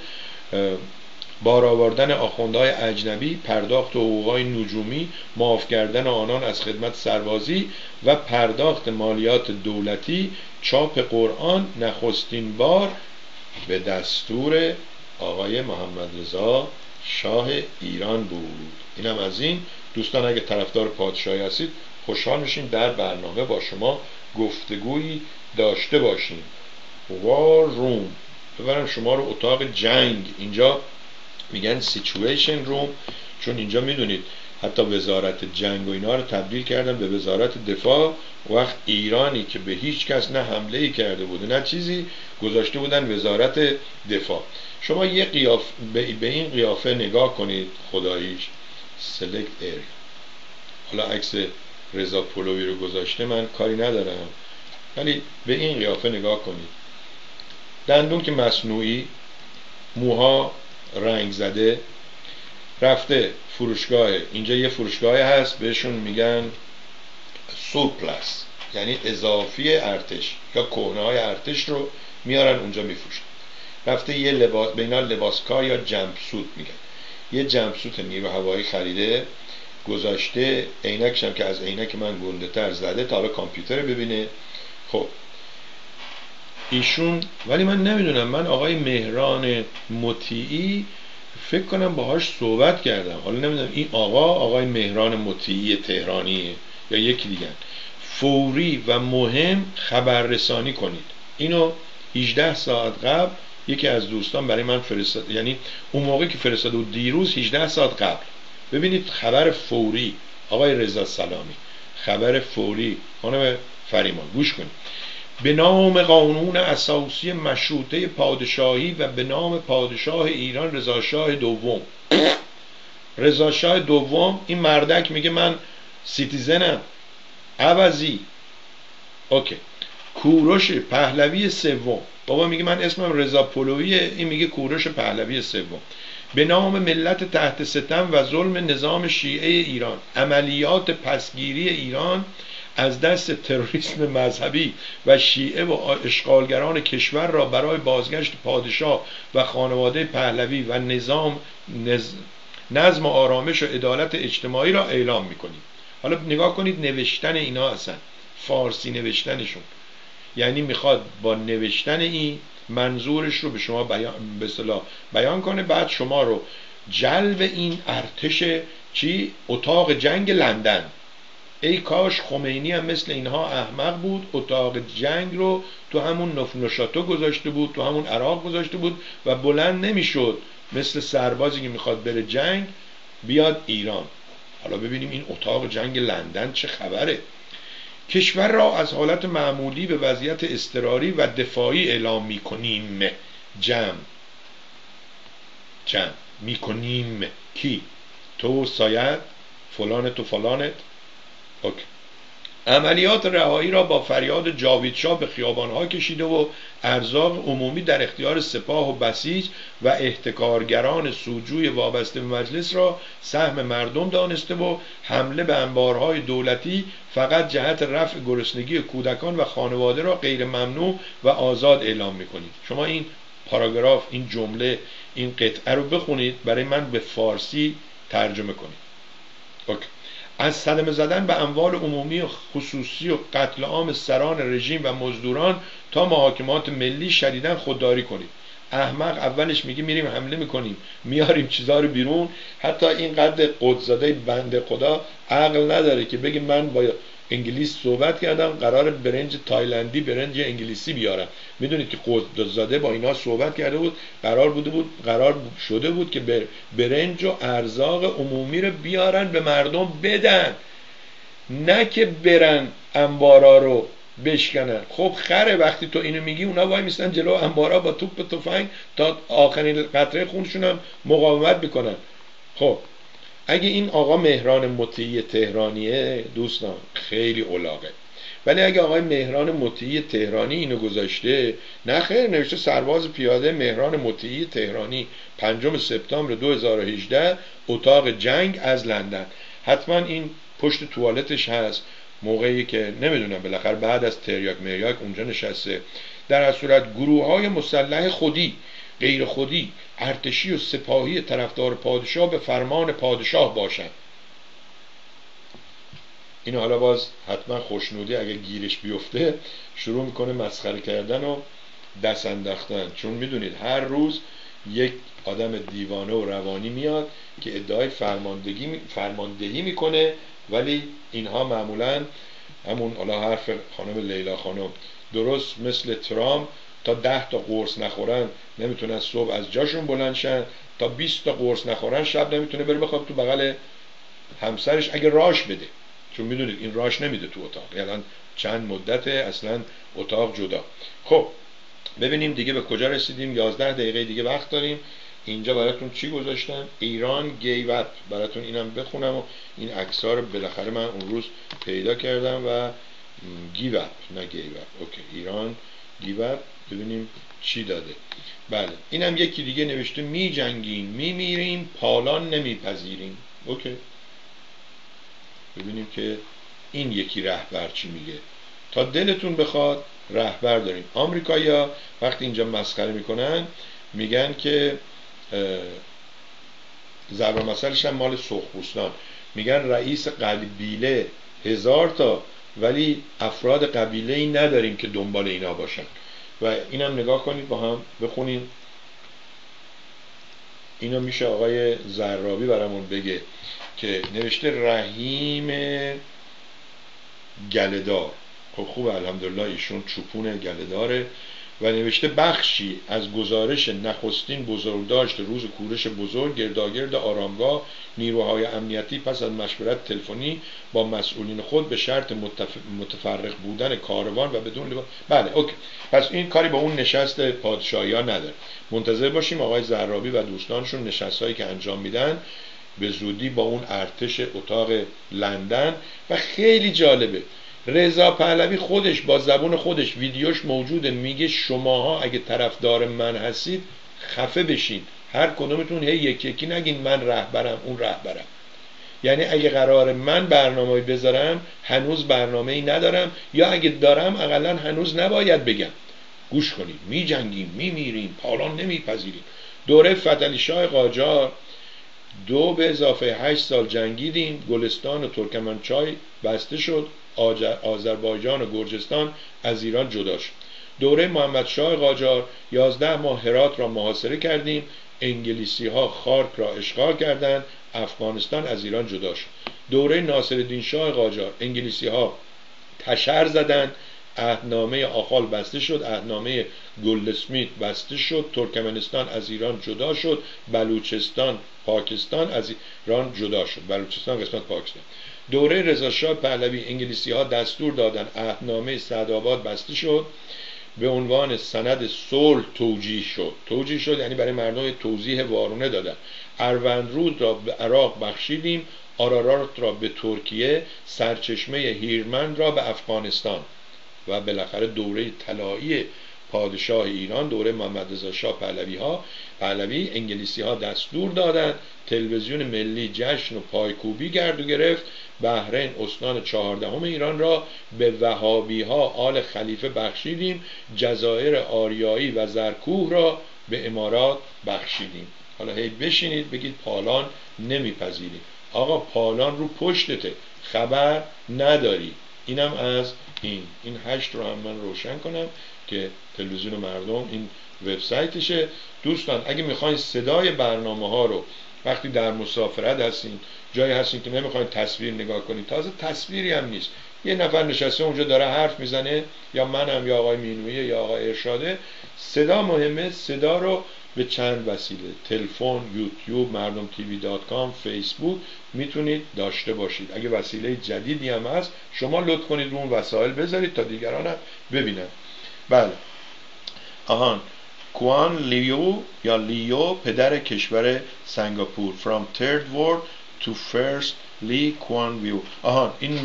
بار آوردن آخوندهای اجنبی، پرداخت حقوقهای نجومی، معاف کردن آنان از خدمت سربازی و پرداخت مالیات دولتی، چاپ قرآن نخستین بار به دستور آقای محمد رضا شاه ایران بود. اینم از این. دوستان اگه طرفدار پادشاهی هستید خوشحال میشیم در برنامه با شما گفتگویی داشته باشیم. وار روم، ببرم شما رو اتاق جنگ. اینجا میگن سیچویشن روم، چون اینجا میدونید حتی وزارت جنگ و اینا رو تبدیل کردن به وزارت دفاع. وقت ایرانی که به هیچ کس نه حمله کرده بوده نه چیزی، گذاشته بودن وزارت دفاع. شما یه به این قیافه نگاه کنید، خداییش سلکت ایر. حالا عکس رضا پهلوی رو گذاشته، من کاری ندارم، ولی به این قیافه نگاه کنید. دندون که مصنوعی، موها رنگ زده، رفته فروشگاه. اینجا یه فروشگاه هست بهشون میگن سورپلس، یعنی اضافی ارتش یا کهنه‌های ارتش رو میارن اونجا میفروشن. رفته یه لباس، به اینا لباسکار یا جمپ سوت میگن، یه جمپ سوت نیرو هوایی خریده، گذاشته عینکش هم که از عینک من گنده تر زده تا حالا کامپیوتر ببینه. خب ایشون، ولی من نمیدونم، من آقای مهران مطیعی فکر کنم باهاش صحبت کردم، حالا نمیدونم این آقای مهران مطیعی تهرانیه یا یکی دیگه. فوری و مهم خبررسانی کنید. اینو 18 ساعت قبل یکی از دوستان برای من فرستاد، یعنی اون موقع که فرستاد و دیروز 18 ساعت قبل. ببینید خبر فوری. آقای رضا سلامی، خبر فوری. خانم فریمان گوش کنید. به نام قانون اساسی مشروطه پادشاهی و به نام پادشاه ایران رضاشاه دوم. رضاشاه دوم، این مردک میگه من سیتیزنم عوضی. اوکی. کوروش پهلوی سوم، بابا میگه من اسمم رضا پهلویه، این میگه کوروش پهلوی سوم. به نام ملت تحت ستم و ظلم نظام شیعه ایران، عملیات پسگیری ایران از دست تروریسم مذهبی و شیعه و اشغالگران کشور را برای بازگشت پادشاه و خانواده پهلوی و نظم و آرامش و عدالت اجتماعی را اعلام میکنیم. حالا نگاه کنید نوشتن اینا، اصلا فارسی نوشتنشون، یعنی میخواد با نوشتن این منظورش رو به شما به اصطلاح بیان کنه، بعد شما رو جلب این ارتش اتاق جنگ لندن. ای کاش خمینی هم مثل اینها احمق بود، اتاق جنگ رو تو همون نشاتو گذاشته بود، تو همون عراق گذاشته بود و بلند نمیشد مثل سربازی که میخواد بره جنگ بیاد ایران. حالا ببینیم این اتاق جنگ لندن چه خبره. کشور را از حالت معمولی به وضعیت اضطراری و دفاعی اعلام میکنیم. جمع میکنیم. کی؟ تو سایت، فلانت و فلانت. اوکی. عملیات رهایی را با فریاد جاوید شاه به خیابانها کشیده و ارزاق عمومی در اختیار سپاه و بسیج و احتکارگران سوجوی وابسته به مجلس را سهم مردم دانسته و حمله به انبارهای دولتی فقط جهت رفع گرسنگی کودکان و خانواده را غیر ممنوع و آزاد اعلام می‌کنید. شما این پاراگراف، این جمله، این قطعه رو بخونید، برای من به فارسی ترجمه کنید. اوکی. از صدمه زدن به اموال عمومی و خصوصی و قتل عام سران رژیم و مزدوران تا محاکمات ملی شدیداً خودداری کنید. احمق اولش میگه میریم حمله میکنیم، میاریم چیزا رو بیرون. حتی این قد قدزاده بنده خدا عقل نداره که بگه من با انگلیس صحبت کردم، قرار برنج تایلندی برنج انگلیسی بیارم. میدونید که قدزاده با اینا صحبت کرده بود، قرار شده بود که برنج و ارزاق عمومی رو بیارن به مردم بدن، نه که برن انبارا رو بشکنن. خب خره وقتی تو اینو میگی، اونا وای میستن جلو انبارا با توپ و تفنگ تا آخرین قطره خونشون هم مقاومت بکنن. خب اگه این آقا مهران مطیعی تهرانیه دوستان خیلی اولاغه، ولی اگه آقای مهران مطیعی تهرانی اینو گذاشته، نه خیر، نوشته سرباز پیاده مهران مطیعی تهرانی 5 سپتامبر 2018 اتاق جنگ از لندن. حتما این پشت توالتش هست، موقعی که نمیدونم بالاخره بعد از تریاک مریاک اونجا نشسته. در هر صورت گروه‌های مسلح خودی، غیر خودی، ارتشی و سپاهی طرفدار پادشاه به فرمان پادشاه باشند. این حالا باز حتما خوشنودی اگه گیرش بیفته شروع میکنه مسخره کردن و دست انداختن، چون میدونید هر روز یک آدم دیوانه و روانی میاد که ادعای فرماندهی میکنه، ولی اینها معمولا همون حالا حرف خانم لیلا خانم، درست مثل ترامپ، تا 10 تا قرص نخورن نمیتونن صبح از جاشون بلند شن، تا 20 تا قرص نخورن شب نمیتونه بره بخواب تو بغل همسرش اگه راش بده، چون میدونید این راش نمیده تو اتاق. الان چند مدته اصلا اتاق جدا. خب ببینیم دیگه به کجا رسیدیم. 11 دقیقه دیگه وقت داریم. اینجا براتون چی گذاشتم؟ ایران گیو اپ، براتون اینم بخونم و این عکس‌ها رو بالاخره من اون روز پیدا کردم و گیو اپ، نه گیو اپ. اوکی، ایران گیو اپ، ببینیم چی داده. بله اینم یکی دیگه نوشته می جنگیم می میریم پالان نمیپذیریم. اوکی، ببینیم که این یکی رهبر چی میگه. تا دلتون بخواد رهبر داریم. آمریکایی‌ها وقتی اینجا مسخره میکنن میگن که ضرب مثلش هم مال سرخپوستان، میگن رئیس قبیله 1000 تا ولی افراد قبیله ای نداریم که دنبال اینا باشن. و اینم نگاه کنید با هم بخونیم. اینو میشه آقای زرابی برامون بگه که نوشته رحیم گله‌دار. خب خوبه الحمدلله، ایشون چوپون گله‌داره. و نوشته بخشی از گزارش نخستین بزرگداشت روز کورش بزرگ گرداگرد آرامگاه نیروهای امنیتی پس از مشورت تلفنی با مسئولین خود به شرط متفرق بودن کاروان و بدون لباس. بله اوکی، پس این کاری با اون نشست پادشاهی ها نداره. منتظر باشیم آقای زرابی و دوستانشون نشستایی که انجام میدن به زودی با اون ارتش اتاق لندن. و خیلی جالبه رضا پهلوی خودش با زبون خودش ویدیوش موجوده، میگه شماها اگه طرفدار من هستید خفه بشین، هر کدومتون هی یکی یکی نگین من رهبرم اون رهبرم. یعنی اگه قرار من برنامه‌ای بذارم هنوز برنامه‌ای ندارم، یا اگه دارم اقلا هنوز نباید بگم. گوش کنید، می جنگیم، می میریم، پالان نمیپذیریم. دوره فتحعلی شاه قاجار 2 به اضافه 8 سال جنگیدیم، گلستان و ترکمنچای بسته شد، آذربایجان و گرجستان از ایران جدا شد. دوره محمد شاه قاجار 11 ماه هرات را محاصره کردیم، انگلیسی ها خارک را اشغال کردند، افغانستان از ایران جدا شد. دوره ناصرالدین شاه قاجار انگلیسی ها تشر زدند، عهدنامه آخال بسته شد، عهدنامه گلدسمیت بسته شد، ترکمنستان از ایران جدا شد، بلوچستان پاکستان از ایران جدا شد، بلوچستان قسمت پاکستان. دوره رضا شاه پهلوی انگلیسی ها دستور دادن، عهدنامه سعدآباد بسته شد، به عنوان سند صلح توجیه شد یعنی برای مردم توضیح وارونه دادن. اروندرود را به عراق بخشیدیم، آرارات را به ترکیه، سرچشمه هیرمند را به افغانستان. و بالاخره دوره طلایی پادشاه ایران دوره محمد رضا شاه پهلوی انگلیسی ها دستور دادند، تلویزیون ملی جشن و پایکوبی گردو گرفت، بحرین استان 14 ایران را به وهابی ها آل خلیفه بخشیدیم، جزایر آریایی و زرکوه را به امارات بخشیدیم. حالا هی بشینید بگید پالان نمیپذیریم. آقا پالان رو پشتته، خبر نداری. اینم از این 8 رو هم من روشن کنم که تلویزیون مردم این وبسایتشه. دوستان اگه میخواین صدای برنامه ها رو وقتی در مسافرت هستین، جایی هستین که نمیخواین تصویر نگاه کنید، تازه تصویری هم نیست، یه نفر نشسته اونجا داره حرف میزنه، یا منم یا آقای مینویه یا آقای ارشاده، صدا مهمه. صدا رو به چند وسیله، تلفن، یوتیوب، مردم tv.com، فیسبوک میتونید داشته باشید. اگه وسیله جدیدی هم هست شما لطف کنید رو اون وسایل بذارید تا دیگران هم ببینن. بله آهان، کوان لیو یا لیو پدر کشور سنگاپور، from third world to first لی کوان ویو. آهان این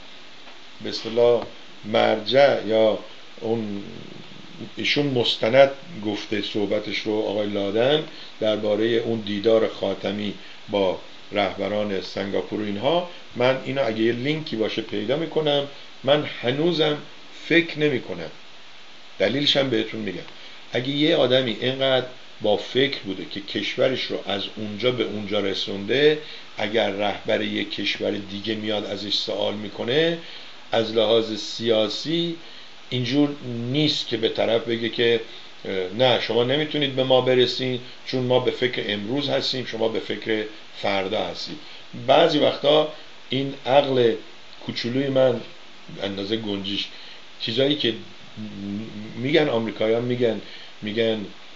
به اصطلاح مرجع یا اون ایشون مستند گفته صحبتش رو آقای لادن درباره اون دیدار خاتمی با رهبران سنگاپور و اینها. من اینو اگه یه لینکی باشه پیدا میکنم. من هنوزم فکر نمیکنم، دلیلش هم بهتون میگم، اگه یه آدمی اینقدر با فکر بوده که کشورش رو از اونجا به اونجا رسونده، اگر رهبر یک کشور دیگه میاد ازش سوال میکنه، از لحاظ سیاسی اینجور نیست که به طرف بگه که نه شما نمیتونید به ما برسین چون ما به فکر امروز هستیم، شما به فکر فردا هستید. بعضی وقتا این عقل کوچولوی من اندازه گنجیش، چیزایی که میگن آمریکایی‌ها میگن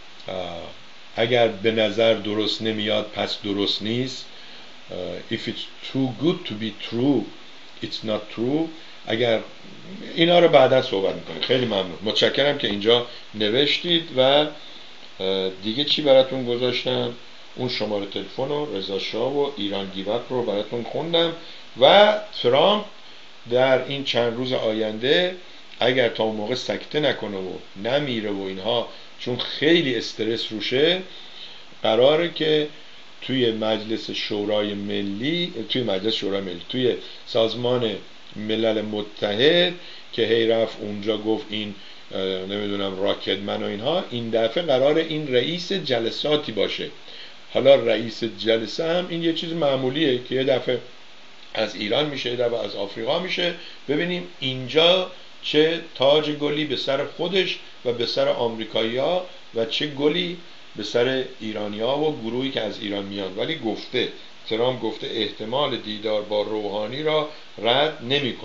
اگر به نظر درست نمیاد پس درست نیست. If it's too good to be true it's not true. اگر اینا رو بعدا صحبت میکنیم. خیلی ممنون، متشکرم که اینجا نوشتید. و دیگه چی براتون گذاشتم؟ اون شماره تلفن و رضا شاه و ایران گیوپ رو براتون خوندم. و ترامپ در این چند روز آینده اگر تا اون موقع سکته نکنه و نمیره و اینها، چون خیلی استرس روشه، قراره که توی مجلس شورای ملی، توی سازمان ملل متحد که هی رفت اونجا گفت این نمیدونم راکت من و اینها، این دفعه قراره این رئیس جلساتی باشه. حالا رئیس جلسه هم این یه چیز معمولیه که یه دفعه از ایران میشه، یه دفعه از آفریقا میشه. ببینیم اینجا چه تاج گلی به سر خودش و به سر آمریکایی‌ها و چه گلی به سر ایرانی‌ها و گروهی که از ایران میاد. ولی ترامپ گفته احتمال دیدار با روحانی را رد نمی کنم.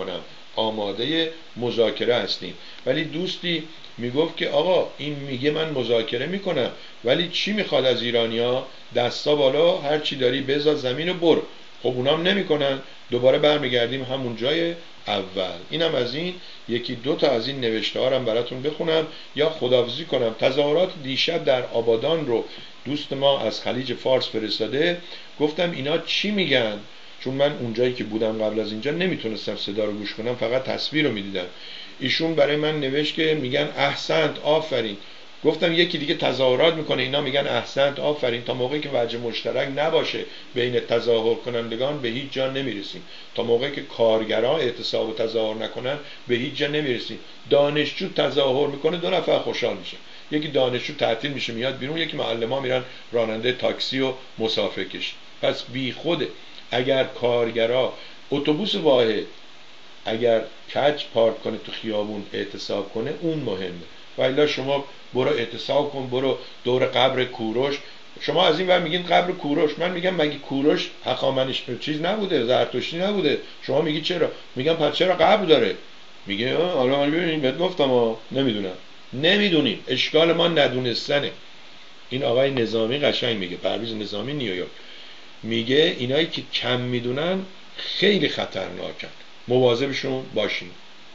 آماده مذاکره هستیم. ولی دوستی میگفت که آقا این میگه من مذاکره میکنم ولی چی میخواد از ایرانیا؟ دستا بالا، هر چی داری بذار زمین و برو. خب اونام نمیکنن. دوباره برمیگردیم همون جای اول. اینم از این. یکی دو تا از این نوشته ها هم براتون بخونم یا خداحافظی کنم. تظاهرات دیشب در آبادان رو دوست ما از خلیج فارس فرستاده. گفتم اینا چی میگن؟ چون من اونجایی که بودم قبل از اینجا نمیتونستم صدا رو گوش کنم، فقط تصویر رو میدیدم. ایشون برای من نوشت که میگن احسنت، آفرین. گفتم یکی دیگه تظاهرات میکنه اینا میگن احسنت آفرین. تا موقعی که وجه مشترک نباشه بین تظاهر کنندگان به هیچ جا نمیرسیم. تا موقعی که کارگران اعتصاب و تظاهر نکنن به هیچ جا نمیرسیم. دانشجو تظاهر میکنه 2 نفر خوشحال میشه. یکی دانشجو تعطیل میشه میاد بیرون، یکی معلم ها میرن راننده تاکسی و مسافرکش. پس بی خوده. اگر کارگرا اتوبوس واحد اگر کج پارک کنه تو خیابون اعتصاب کنه اون مهمه. و الا شما برو اعتصاب کن، برو دور قبر کوروش. شما از این ور میگین قبر کوروش، من میگم مگه کوروش هخامنش چیز نبوده، زرتشتی نبوده؟ شما میگی چرا؟ میگم پس چرا قبر داره؟ میگه حالا ببینید بهت گفتم نمیدونم. نمیدونیم، اشکال ما ندونستنه. این آقای نظامی قشنگ میگه، پرویز نظامی نیویورک، میگه اینایی که کم میدونن خیلی خطرناکن، مواظبشون باشین.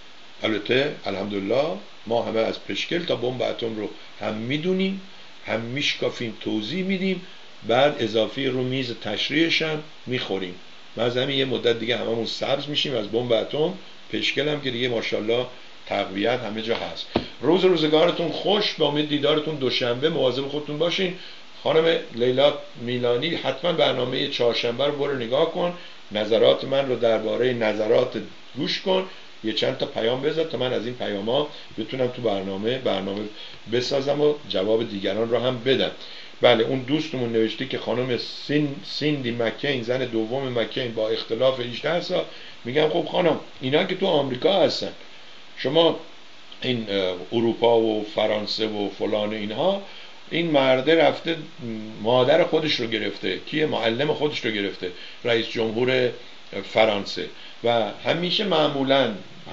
البته الحمدلله ما همه از پشکل تا بمب اتم رو هم میدونیم، هم میشکافیم، توضیح میدیم، بعد اضافی رو میز تشریحش هم میخوریم. ما از همین یه مدت دیگه هممون سبز میشیم از بمب اتم. پشکل هم که دیگه ماشاءالله تقویت همه جا هست. روزگارتون خوش، به امید دیدارتون دوشنبه. مواظب خودتون باشین. خانم لیلا میلانی حتما برنامه چهارشنبه رو برو نگاه کن، نظرات من رو درباره نظرات گوش کن، یه چند تا پیام بذار تا من از این پیاما بتونم تو برنامه بسازم و جواب دیگران رو هم بدم. بله اون دوستمون نوشته که خانم سیندی مکین، زن دوم مکین، با اختلاف 18 سال. میگم خب خانم اینا که تو آمریکا هستن، شما این اروپا و فرانسه و فلان اینها، این مرده رفته مادر خودش رو گرفته، کیه؟ معلم خودش رو گرفته، رئیس جمهور فرانسه. و معمولا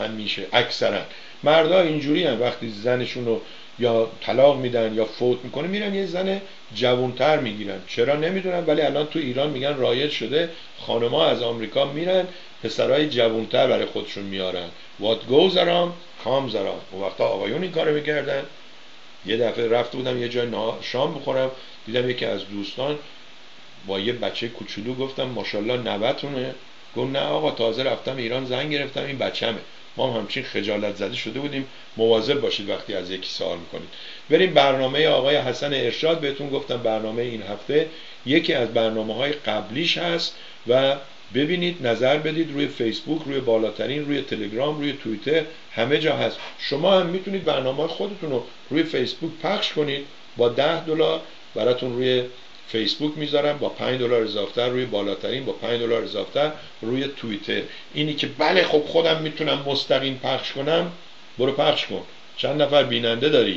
اکثرا مردا اینجوری هم وقتی زنشون رو یا طلاق میدن یا فوت میکنه میرن یه زن جوانتر میگیرن. چرا نمیدونم، ولی الان تو ایران میگن رایج شده، خانم‌ها از آمریکا میرن پسرای جوانتر برای خودشون میارن. What goes around comes around. اون وقتا آقایون این کارو میکردن. یه دفعه رفته بودم یه جای شام بخورم، دیدم یکی از دوستان با یه بچه کوچولو، گفتم ماشاءالله 90تونه؟ گفت نه آقا تازه رفتم ایران زن گرفتم این بچمه. ما هم همچین خجالت زده شده بودیم. مواظب باشید وقتی از یکی سوال میکنید. بریم برنامه آقای حسن ارشاد. بهتون گفتم برنامه این هفته یکی از برنامه‌های قبلیش هست و ببینید، نظر بدید. روی فیسبوک، روی بالاترین، روی تلگرام، روی توییتر، همه جا هست. شما هم میتونید برنامه خودتون رو روی فیسبوک پخش کنید. با $10 براتون روی فیسبوک میذارم، با $5 اضافه روی بالاترین، با $5 اضافه روی توییتر. اینی که بله خب خودم میتونم مستقیم پخش کنم، برو پخش کن. چند نفر بیننده داری؟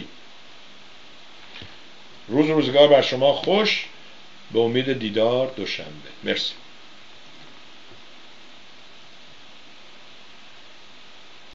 روزگار بر شما خوش. به امید دیدار دوشنبه. مرسی.